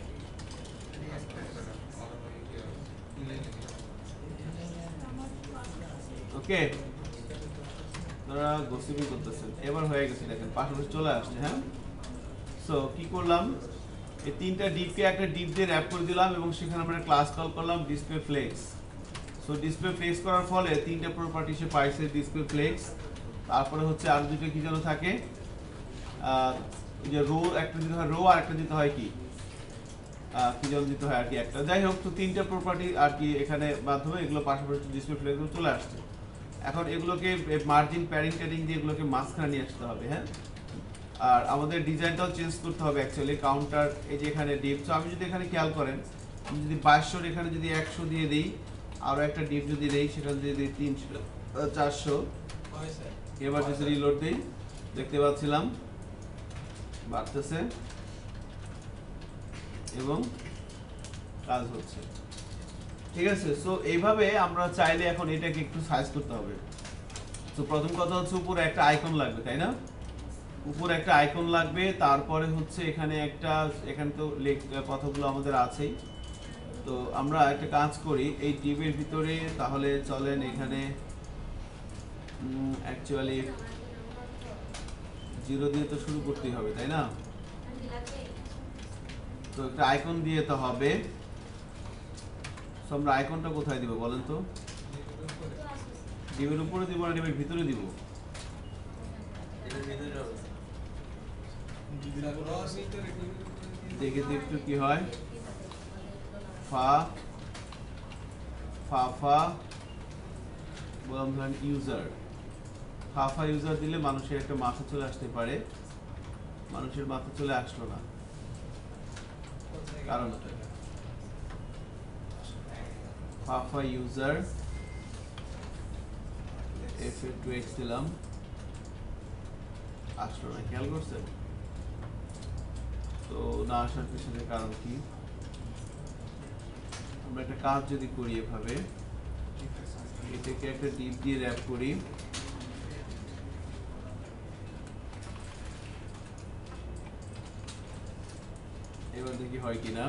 ওকে আপনারা গোসিপিং করতেছেন, এবার হয়ে গেছে। দেখেন পাশাপাশি চলে আসছে। হ্যাঁ সো কি করলাম, এই তিনটা ডিপকে একটা ডিপ দিয়ে র্যাপ করে দিলাম এবং সেখানে আমরা ক্লাস কল করলাম display flex. So display flex করার ফলে তিনটা প্রপার্টি সে পাইছে, ডিসপ্লে ফ্লেক্স, তারপরে হচ্ছে আর দুটো কি যেন থাকে ওই যে রো একটা দিতে হয় রো আর একটা দিতে হয় কি কি যেন দিতে হয় আর কি একটা, যাই হোক। তো তিনটা প্রপার্টি আর কি এখানে মাধ্যমে এগুলো পাশাপাশি ডিসপ্লে ফ্লেগুলো চলে আসছে। এখন এগুলোকে মার্জিন প্যাডিং ট্যাডিং দিয়ে এগুলোকে মাঝখানে নিয়ে আসতে হবে, হ্যাঁ। আর আমাদের ডিজাইনটাও চেঞ্জ করতে হবে অ্যাকচুয়ালি। কাউন্টার এই যে এখানে ডিপ, তো আমি যদি এখানে খেয়াল করেন আমি যদি বাইশশোর এখানে যদি একশো দিয়ে দিই, আরও একটা ডিপ যদি দিই সেখানে যদি দিই তিনশো চারশো, এবার যদি রিলোড দিই দেখতে পাচ্ছিলাম বাড়তেছে এবং কাজ হচ্ছে, ঠিক আছে। সো এইভাবে আমরা চাইলে এখন এটাকে একটু সাইজ করতে হবে। তো প্রথম কথা হচ্ছে উপরে একটা আইকন লাগবে, তাই না? উপরে একটা আইকন লাগবে, তারপরে হচ্ছে এখানে একটা, এখানে তো কথাগুলো আমাদের আছেই। তো আমরা একটা কাজ করি এই ডিপের ভিতরে, তাহলে চলেন এখানে অ্যাকচুয়ালি জিরো দিয়ে তো শুরু করতেই হবে, তাই না? তো একটা আইকন দিয়ে তো হবে। তো আমরা আইকনটা কোথায় দিব বলেন তো? ডিপের উপরে দিব না ডিপের ভিতরে দিব? দেখে তো একটু কি হয়, ফা ফা ফা বললাম ধরেন ইউজার, ফা ফা ইউজার দিলে মানুষের একটা মাথা চলে আসতে পারে, মানুষের মাথা চলে আসলো না, কারণ fa fa user F A two X দিলাম, আসলো না, খেয়াল করছেন? তো না আসার পিছনে কারণ কি? আমরা একটা কাজ যদি করি এভাবে, এটাকে একটা ডিপ দিয়ে র্যাপ করি, এবার দেখি হয় কিনা।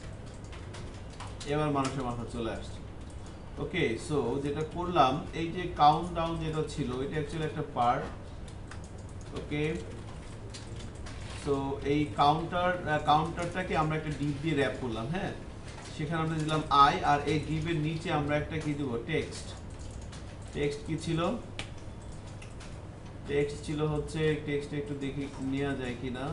এবার মানুষের মাথা চলে আসছে। ওকে, সো যেটা করলাম, এই যে কাউন্ট ডাউন যেটা ছিল এটা অ্যাকচুয়ালি একটা পার্ট। ওকে, সো এই কাউন্টার কাউন্টারটাকে আমরা একটা ডিপ দিয়ে র্যাপ করলাম, হ্যাঁ। সেখানে আমরা দিলাম আই, আর এই ডিপের নিচে আমরা একটা কি দেব, টেক্সট। টেক্সট কি ছিল? টেক্সট ছিল হচ্ছে, টেক্সট একটু দেখি নেওয়া যায় কিনা।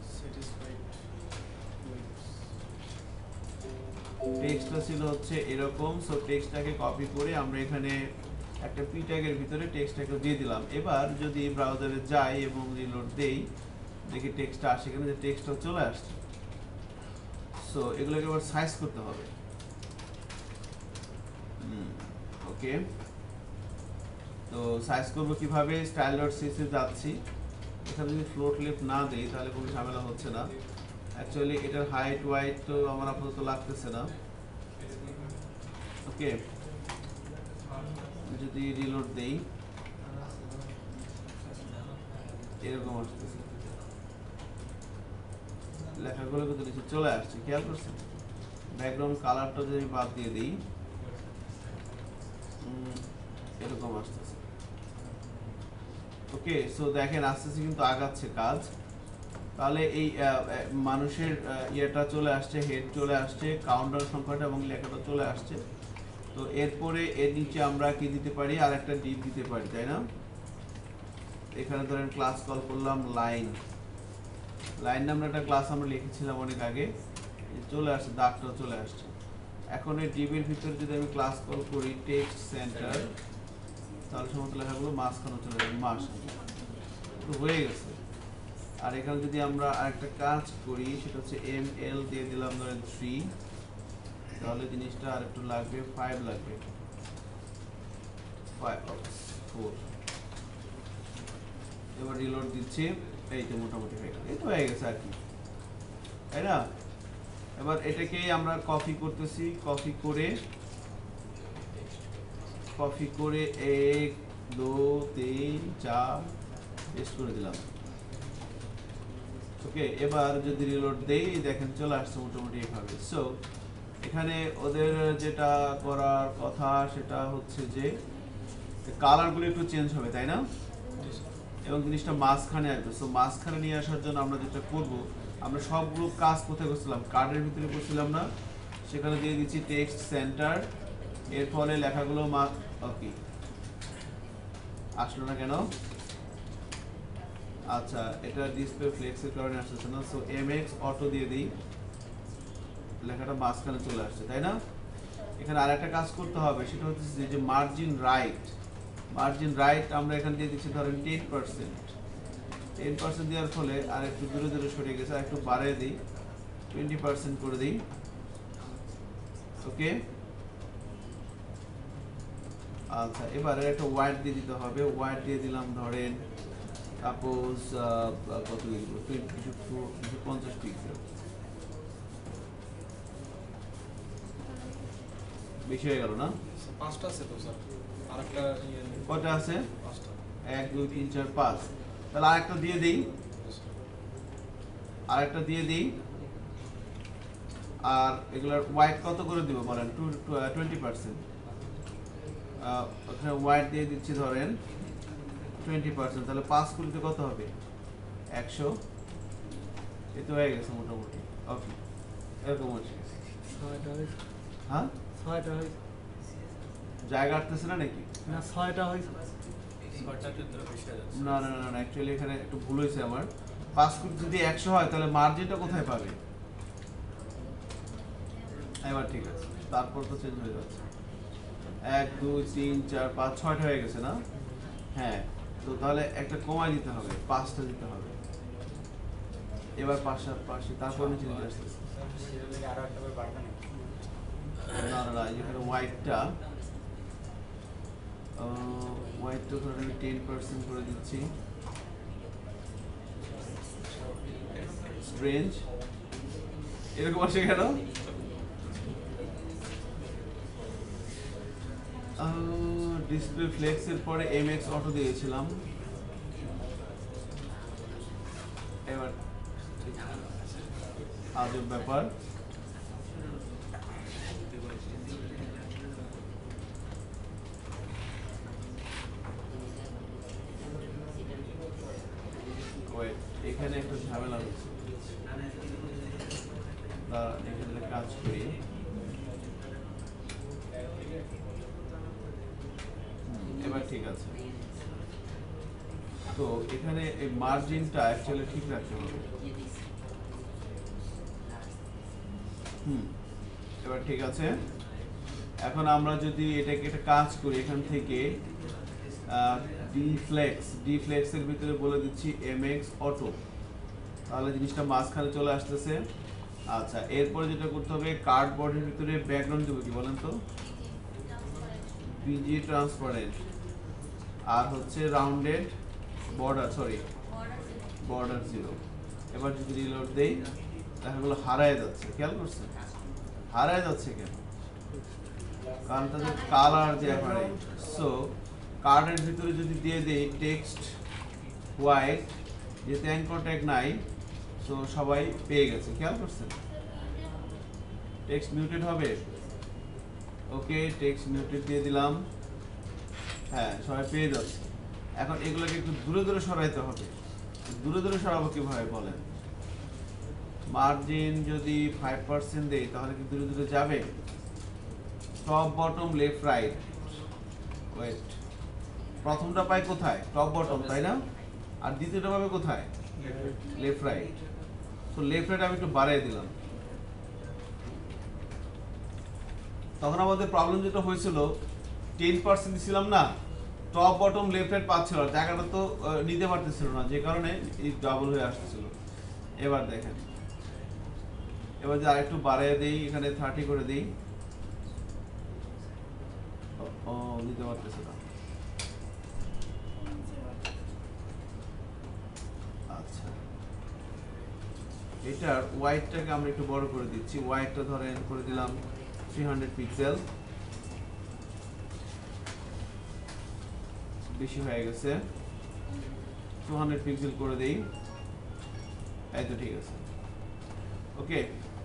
টেক্সটটা ছিল হচ্ছে এরকম। সো টেক্সটটাকে কপি করে আমরা এখানে একটা পি ট্যাগের ভিতরে টেক্সটটাকে দিয়ে দিলাম। এবার যদি ব্রাউজারে যাই এবং রিলোড দেই, দেখি টেক্সটটা আসে কিনা, যে টেক্সটটা চলে আসছে। সো এগুলোকে এবার সাইজ করতে হবে। ওকে, তো সাইজ করব কিভাবে? স্টাইল ডট সিএসএস এ যাচ্ছি, এখানে যদি ফ্লোট লেফট না দেই তাহলে কোনো ঝামেলা হচ্ছে না। অ্যাকচুয়ালি এটার হাইট ওয়াইট তো আমার আপাতত লাগতেছে না। ওকে, যদি রিলোড দেই এরকম আসতেছে, লেখাগুলো কিন্তু নিচে চলে আসছে, খেয়াল করছেন? ব্যাকগ্রাউন্ড কালারটা যদি বাদ দিয়ে দিই এরকম আসতেছে। ওকে, সো দেখেন আস্তে আস্তে কিন্তু আগাচ্ছে কাজ। তাহলে এই মানুষের ইয়েটা চলে আসছে, হেড চলে আসছে, কাউন্টার সংখ্যাটা এবং লেখাটা চলে আসছে। তো এরপরে এর নিচে আমরা কি দিতে পারি? আর একটা ডিপ দিতে পারি, তাই না? এখানে ধরেন ক্লাস কল করলাম লাইন, লাইন নামে একটা ক্লাস আমরা লিখেছিলাম অনেক আগে, চলে আসছে, দাগটা চলে আসছে। এখন এই ডিপের ভিতরে যদি আমি ক্লাস কল করি টেক্সট সেন্টার, তাহলে সমস্ত লেখাগুলো মাঝখানে চলে যাবে, মাস তো হয়ে গেছে। আর এখানে যদি আমরা আরেকটা কাজ করি, সেটা হচ্ছে এম এল দিয়ে দিলাম ধরেন থ্রি, তাহলে জিনিসটা আর একটু লাগবে, ফাইভ লাগবে, ফাইভ ফোর। এবার রিলোড দিচ্ছি, এই তো মোটামুটি হয়ে গেল, এই তো হয়ে গেছে আর কি, তাই না? এবার এটাকে আমরা কপি করতেছি, কপি করে কপি করে এক দু তিন চার পেস্ট করে দিলাম। ওকে, এবার যদি রিলোড দেই দেখেন চলে আসছে মোটামুটি এইভাবে। সো এখানে ওদের যেটা করার কথা সেটা হচ্ছে যে কালারগুলো একটু চেঞ্জ হবে, তাই না? এবং জিনিসটা মাঝখানে আসবে। সো মাঝখানে নিয়ে আসার জন্য আমরা যেটা করব, আমরা সবগুলো কাজ কোথায় করছিলাম? কার্ডের ভিতরে করছিলাম না? সেখানে দিয়ে দিচ্ছি টেক্সট সেন্টার, এর ফলে লেখাগুলো মা ওকে আসলো না কেন? আচ্ছা এটা ডিসপ্লে ফ্লেক্সের কারণে আসছে না, সো এমএক্স অটো দিয়ে দিই, লেখাটা মাঝখানে চলে আসছে তাই না। এখানে আরেকটা কাজ করতে হবে, সেটা হচ্ছে যে মার্জিন রাইট, মার্জিন রাইট আমরা এখানে দিয়ে দিচ্ছি ধরেন টেন পার্সেন্ট, টেন পার্সেন্ট দেওয়ার ফলে আর একটু দূরে দূরে সরে গেছে, আর একটু বাড়িয়ে দিই, টোয়েন্টি পার্সেন্ট করে দিই। ওকে, আচ্ছা এবারে একটা ওয়াইড দিয়ে দিতে হবে, ওয়াইড দিয়ে দিলাম ধরেন সাপোজ কত দিয়ে দিব, দুশো পঞ্চাশ পিক্সেল, বেশি হয়ে গেল না? পাঁচটা আছে তো স্যার, আরেকটা কয়টা আছে? পাঁচটা, এক দুই তিন চার পাঁচ, তাহলে আরেকটা দিয়ে দিই, আরেকটা দিয়ে দিই। আর এগুলার ওয়াইড কত করে দিব বলেন? টু টোয়েন্টি পার্সেন্ট, ওখানে ওয়াইড দিয়ে দিচ্ছি ধরেন টোয়েন্টি পার্সেন্ট, তাহলে পাঁচ কুড়িতে কত হবে? একশো, এ তো হয়ে গেছে মোটামুটি। ওকে, এরকম হচ্ছে। হ্যাঁ ছয়টা হয় জায়গা আটতেছে না নাকি? না ছয়টা হয় না না না না অ্যাকচুয়ালি এখানে একটু ভুল হয়েছে আমার। পাঁচ কোটি যদি একশো হয় তাহলে মার্জিনটা কোথায় পাবে? এবার ঠিক আছে, তারপর তো চেঞ্জ হয়ে যাচ্ছে। এক দুই তিন চার পাঁচ ছয়টা হয়ে গেছে না? হ্যাঁ, তো তাহলে একটা কমাই দিতে হবে, পাঁচটা দিতে হবে। এবার পাশাপাশি তারপর নিচে নিতে আসতেছে। না না না এখানে হোয়াইটটা হোয়াইটটা ধরে আমি টেন পার্সেন্ট করে দিচ্ছি। স্ট্রেঞ্জ এরকম আসে কেন? ডিসপ্লে ফ্লেক্সের পরে এমএক্স অটো দিয়েছিলাম, এবার আজব ব্যাপার। এখানে একটা ঝামেলা হচ্ছে, এখানে কাজ করি। এবার ঠিক আছে, তো এখানে এই মার্জিনটা অ্যাকচুয়ালি ঠিক রাখতে হবে। হুম, এবার ঠিক আছে। এখন আমরা যদি এটাকে একটা কাজ করি, এখান থেকে ডি ফ্লেক্স, ডি ফ্লেক্সের ভিতরে বলে দিচ্ছি এমএক্স অটো, তাহলে জিনিসটা মাঝখানে চলে আসতেছে। আচ্ছা, এরপরে যেটা করতে হবে, কার্ডবোর্ডের ভিতরে ব্যাকগ্রাউন্ড দেবো কি বলেন তো? বিজি ট্রান্সপারেন্ট, আর হচ্ছে rounded border, sorry border zero. এবার যদি রিলোড দেই তাহলে এগুলো হারায় যাচ্ছে, খেয়াল করছেন? হারায় যাচ্ছে কেন? কারণ তাদের কালার ডিফারেন্ট। সো কার্ডের ভিতরে যদি দিয়ে দেই টেক্সট হোয়াইট, যেহেতু অ্যাঙ্কর ট্যাগ নাই, সো সবাই পেয়ে গেছে, খেয়াল করছেন? টেক্সট মিউটেড হবে। ওকে, টেক্সট মিউটেড দিয়ে দিলাম, হ্যাঁ সবাই পেয়ে যাচ্ছে। এখন এগুলোকে একটু দূরে দূরে সরাইতে হবে। দূরে দূরে সরাবো কিভাবে বলেন? মার্জিন যদি ফাইভ পার্সেন্ট দেই তাহলে কি দূরে দূরে যাবে? Top bottom left right, wait, প্রথমটা পাই কোথায়? টপ বটম, তাই না? আর দ্বিতীয়টা পাবে কোথায়? Left right. তো লেফট রাইট আমি একটু বাড়িয়ে দিলাম। তখন আমাদের প্রবলেম যেটা হয়েছিল, টেন পার্সেন্ট দিছিলাম না, টপ বটম লেফট রাইট পাচ্ছিল না, জায়গাটা তো নিতে পারতেছিল না, যে কারণে এই ডাবল হয়ে আসতেছিল। এবার দেখেন, এবার যে আরেকটু বাড়িয়ে দিই, এখানে থার্টি করে দিই, ও নিতে পারতেছে না। আচ্ছা, এটার ওয়াইডটাকে আমরা একটু বড় করে দিচ্ছি। ওয়াইডটা ধরেন করে দিলাম থ্রি হান্ড্রেড পিক্সেল, বেশি হয়ে গেছে, টু হান্ড্রেড পিক্সেল করে দেই, এই তো ঠিক আছে। ওকে,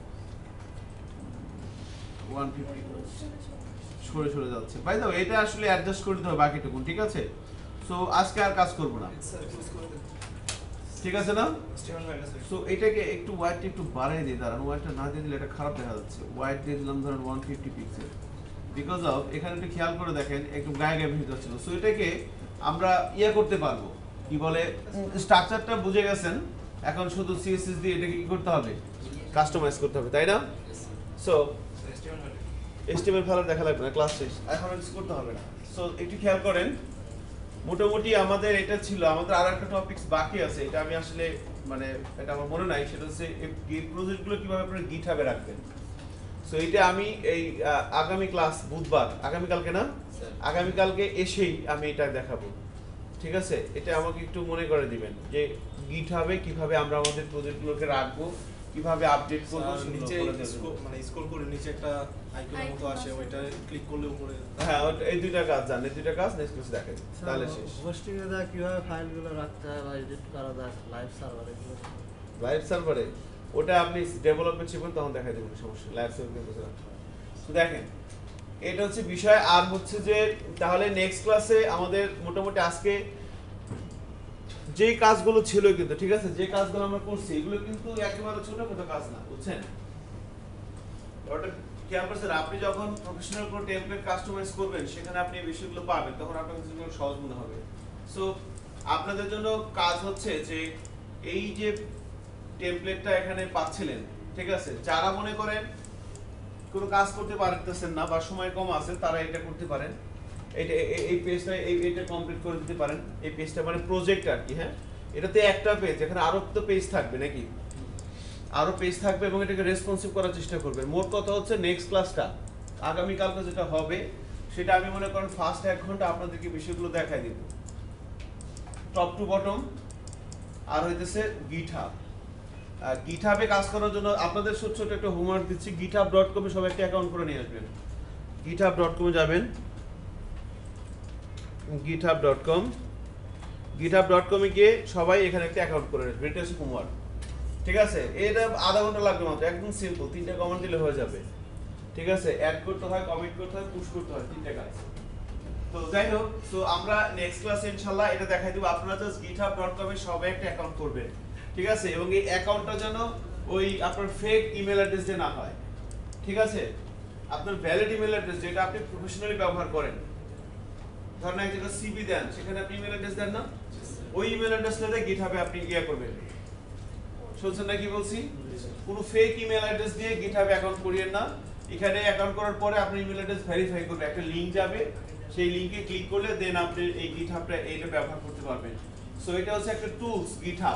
ওয়ান ফিফটি সরে সরে যাচ্ছে। বাই দ্য ওয়ে, এটা আসলে অ্যাডজাস্ট করে দিতে হবে বাকিটুকু, ঠিক আছে? সো আজকে আর কাজ করব না, ঠিক আছে না? সো এটাকে একটু ওয়াইডটা একটু বাড়িয়ে দিই, দাঁড়ান, ওয়াইডটা না দিয়ে দিলে এটা খারাপ দেখা যাচ্ছে। ওয়াইড দিয়ে দিলাম ধরেন one fifty pixel, because of এখানে একটু খেয়াল করে দেখেন একটু গায়ে গায়ে ভিতর ছিল। সো এটাকে আমরা ইয়ে করতে পারবো, কি বলে স্ট্রাকচারটা বুঝে গেছেন, এখন শুধু সিএসএস দিয়ে এটাকে কি করতে হবে, কাস্টমাইজ করতে হবে, তাই না? সো এসটিএমএল ফাইল দেখা লাগবে না, ক্লাস শেষ, এখন কিছু করতে হবে না। সো একটু খেয়াল করেন, মোটামুটি আমাদের এটা ছিল, আমাদের আরো একটা টপিকস বাকি আছে, এটা আমি আসলে মানে এটা আমার মনে নাই, সেটা হচ্ছে এই প্রজেক্টগুলো কিভাবে আপনারা গিটহাবে রাখবেন। সো এটা আমি এই আগামী ক্লাস বুধবার, আগামী কালকে না, আগামী কালকে এসেই আমি এটা দেখাবো, ঠিক আছে? এটা আমাকে একটু মনে করে দিবেন যে গিটহাবে কিভাবে আমরা আমাদের প্রজেক্টগুলোকে রাখবো, কিভাবে আপডেট করব, নিচে মানে স্ক্রল করে নিচে একটা আইকনের মতো আসে, ওইটা ক্লিক করলে উপরে, হ্যাঁ এই দুইটা কাজ জানেন, এই দুইটা কাজ নেক্সট ক্লাসে দেখাই, তাহলে শেষ। হোস্টিং এ দা কিভাবে ফাইলগুলো রাখতে হয় বা এডিট করা যায় লাইভ সার্ভারে, লাইভ সার্ভারে ওটা আপনি ডেভেলপমেন্ট শিখবেন তখন দেখাই দেবেন, সমস্যা লাইভ সার্ভারে বুঝে রাখতে হবে। তো দেখেন এটা হচ্ছে বিষয়। আর হচ্ছে যে তাহলে নেক্সট ক্লাসে আমাদের মোটামুটি আজকে যে কাজগুলো ছিল কিন্তু, ঠিক আছে, যে কাজগুলো আমরা করছি এগুলো কিন্তু একেবারে ছোটখাটো কাজ না, বুঝছেন? ওটা খেয়াল করছেন, আপনি যখন প্রফেশনাল কোনো টেমপ্লেট কাস্টমাইজ করবেন সেখানে আপনি এই বিষয়গুলো পাবেন, তখন আপনার কাছে সহজ মনে হবে। সো আপনাদের জন্য কাজ হচ্ছে যে এই যে টেমপ্লেটটা এখানে পাচ্ছিলেন, ঠিক আছে, যারা মনে করেন কোনো কাজ করতে পারতেছেন না বা সময় কম আছে তারা এটা করতে পারেন, এইটা এই পেজটা এই এটা কমপ্লিট করে দিতে পারেন। এই পেজটা মানে প্রজেক্ট আর কি, হ্যাঁ, এটাতে একটা পেজ, এখানে আরো তো পেজ থাকবে নাকি, আরো পেজ থাকবে এবং এটাকে রেসপন্সিভ করার চেষ্টা করবেন। মোট কথা হচ্ছে নেক্সট ক্লাসটা আগামী কালকে যেটা হবে সেটা আমি মনে করেন ফার্স্ট এক ঘন্টা আপনাদেরকে বিষয়গুলো দেখাই দিব, টপ টু বটম। আর হইতেছে গিটহাব, গিটহাবে কাজ করার জন্য আপনাদের ছোট ছোট একটা হোমওয়ার্ক দিচ্ছি, গিটহাব ডট কম এ সবাই একটা অ্যাকাউন্ট করে নিয়ে আসবেন। গিটহাব ডট কম এ যাবেন, GitHub dot com, GitHub dot com এ গিয়ে সবাই এখানে একটা অ্যাকাউন্ট করে নেবেন, এটা হচ্ছে হোমওয়ার্ক, ঠিক আছে? এটা আধা ঘন্টা লাগবে মাত্র, একদম সিম্পল, তিনটা কমেন্ট দিলে হয়ে যাবে, ঠিক আছে? অ্যাড করতে হয়, কমেন্ট করতে হয়, পুশ করতে হয়, তিনটা কাজ। তো যাই হোক, সো আমরা নেক্সট ক্লাসে ইনশাআল্লাহ এটা দেখাই দেব। আপনারা জাস্ট গিটহাব ডট কম এ সবাই একটা অ্যাকাউন্ট করবেন, ঠিক আছে? এবং এই অ্যাকাউন্টটা যেন ওই আপনার ফেক ইমেল অ্যাড্রেস দিয়ে না হয়, ঠিক আছে? আপনার ভ্যালিড ইমেল অ্যাড্রেস যেটা আপনি প্রফেশনালি ব্যবহার করেন, ধরেন এক জায়গায় সিভি দেন, সেখানে আপনি ইমেল অ্যাড্রেস দেন না, ওই ইমেল অ্যাড্রেসটা দিয়ে গিটহাবে আপনি ইয়া করবেন। শুনছেন না কি বলছি? কোনো ফেক ইমেল অ্যাড্রেস দিয়ে গিটহাবে অ্যাকাউন্ট করিয়েন না। এখানে অ্যাকাউন্ট করার পরে আপনি ইমেল অ্যাড্রেস ভেরিফাই করবে, একটা লিংক যাবে, সেই লিংকে ক্লিক করলে দেন আপনি এই গিটহাবটা এইটা ব্যবহার করতে পারবেন। সো এটা হচ্ছে একটা টুলস, গিটহাব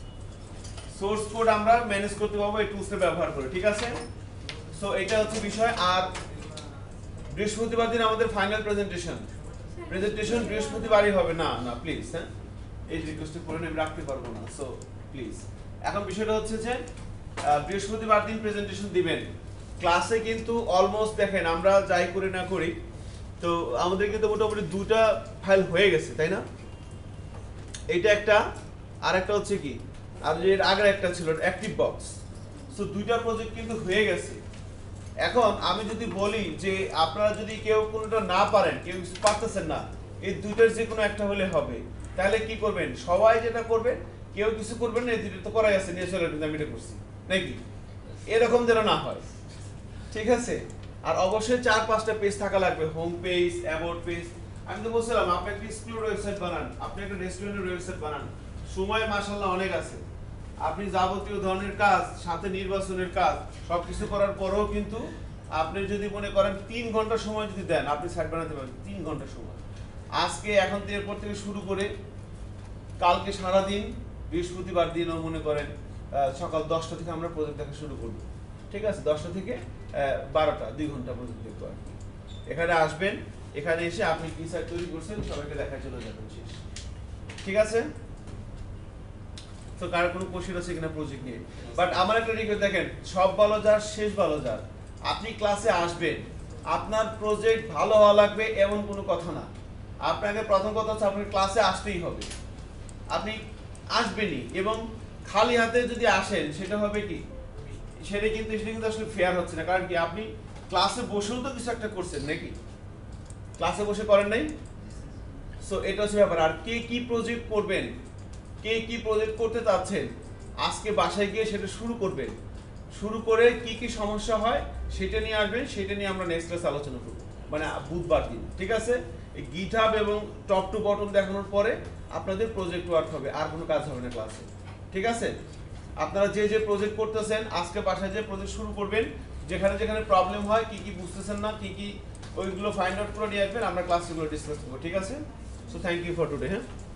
সোর্স কোড আমরা ম্যানেজ করতে পারবো এই টুলসটা ব্যবহার করে, ঠিক আছে? সো এটা হচ্ছে বিষয়। আর বৃহস্পতিবার দিন আমাদের ফাইনাল প্রেজেন্টেশন, প্রেজেন্টেশন বৃহস্পতিবারই হবে না, না প্লিজ, হ্যাঁ, এই রিকোয়েস্টটা করে আমি রাখতে পারবো না, সো প্লিজ। এখন বিষয়টা হচ্ছে যে বৃহস্পতিবার দিন প্রেজেন্টেশন দিবেন। ক্লাসে কিন্তু অলমোস্ট দেখেন আমরা যাই করি না করি তো আমাদের কিন্তু মোটামুটি দুটা ফাইল হয়ে গেছে, তাই না? এইটা একটা, আর একটা হচ্ছে কি, আর এর আগের একটা ছিল অ্যাক্টিভ বক্স। সো দুইটা প্রজেক্ট কিন্তু হয়ে গেছে। এখন আমি যদি বলি যে আপনারা যদি কেউ কোনোটা না পারেন, কেউ কিছু পারতেছেন না, এই দুইটার যে কোনো একটা হলে হবে, তাহলে কি করবেন? সবাই যেটা করবেন, কেউ কিছু করবেন না, এই দুটো তো করাই আছে, নিয়ে চলে আমি এটা করছি নাকি, এরকম যেন না হয়, ঠিক আছে? আর অবশ্যই চার পাঁচটা পেজ থাকা লাগবে, হোম পেজ, অ্যাবাউট পেজ। আমি তো বলছিলাম আপনি একটা স্কুলের ওয়েবসাইট বানান, আপনি একটা রেস্টুরেন্টের ওয়েবসাইট বানান, সময় মাশাআল্লাহ অনেক আছে, আপনি যাবতীয় ধরনের কাজ, সাথে নির্বাচনের কাজ সবকিছু করার পরেও কিন্তু আপনি যদি মনে করেন তিন ঘন্টা সময় যদি দেন, আপনি সাইট বানাতে পারবেন তিন ঘন্টা সময়। আজকে এখন থেকে পর থেকে শুরু করে কালকে সারাদিন, বৃহস্পতিবার দিনও মনে করেন সকাল দশটা থেকে আমরা প্রজেক্ট দেখা শুরু করব, ঠিক আছে? দশটা থেকে বারোটা, দুই ঘন্টা প্রজেক্ট দেখবো আর কি। এখানে আসবেন, এখানে এসে আপনি কি সাইট তৈরি করছেন সবাইকে দেখায় চলে যাবেন, শেষ, ঠিক আছে? তো কার কোনো কোশ্চেন আছে কিনা প্রজেক্ট নিয়ে? বাট আমার একটা রিকোয়েস্ট, দেখেন সব ভালো যার শেষ ভালো যার, আপনি ক্লাসে আসবেন, আপনার প্রজেক্ট ভালো হওয়া লাগবে এমন কোনো কথা না। আপনাকে প্রথম কথা হচ্ছে আপনার ক্লাসে আসতেই হবে, আপনি আসবেনই, এবং খালি হাতে যদি আসেন সেটা হবে কি, সেটা কিন্তু সেটা কিন্তু আসলে ফেয়ার হচ্ছে না। কারণ কি, আপনি ক্লাসে বসেও তো কিছু একটা করছেন নাকি, ক্লাসে বসে করেন নাই? সো এটা হচ্ছে ব্যাপার। আর কে কি প্রজেক্ট করবেন, কে কি প্রজেক্ট করতে চাচ্ছেন, আজকে বাসায় গিয়ে সেটা শুরু করবেন, শুরু করে কি কি সমস্যা হয় সেটা নিয়ে আসবেন, সেটা নিয়ে আমরা নেক্সট ক্লাসে আলোচনা করব, মানে বুধবার দিন, ঠিক আছে? এই গিটহাব এবং টপ টু বটম দেখানোর পরে আপনাদের প্রজেক্ট ওয়ার্ক হবে, আর কোনো কাজ হবে না ক্লাসে। ঠিক আছে, আপনারা যে যে প্রজেক্ট করতেছেন আজকে বাসায় যে প্রজেক্ট শুরু করবেন, যেখানে যেখানে প্রবলেম হয়, কি কি বুঝতেছেন না, কি কি ওইগুলো ফাইন্ড আউট করে নিয়ে আসবেন, আমরা ক্লাসগুলো ডিসকাস করবো। ঠিক আছে, so thank you for today. হ্যাঁ।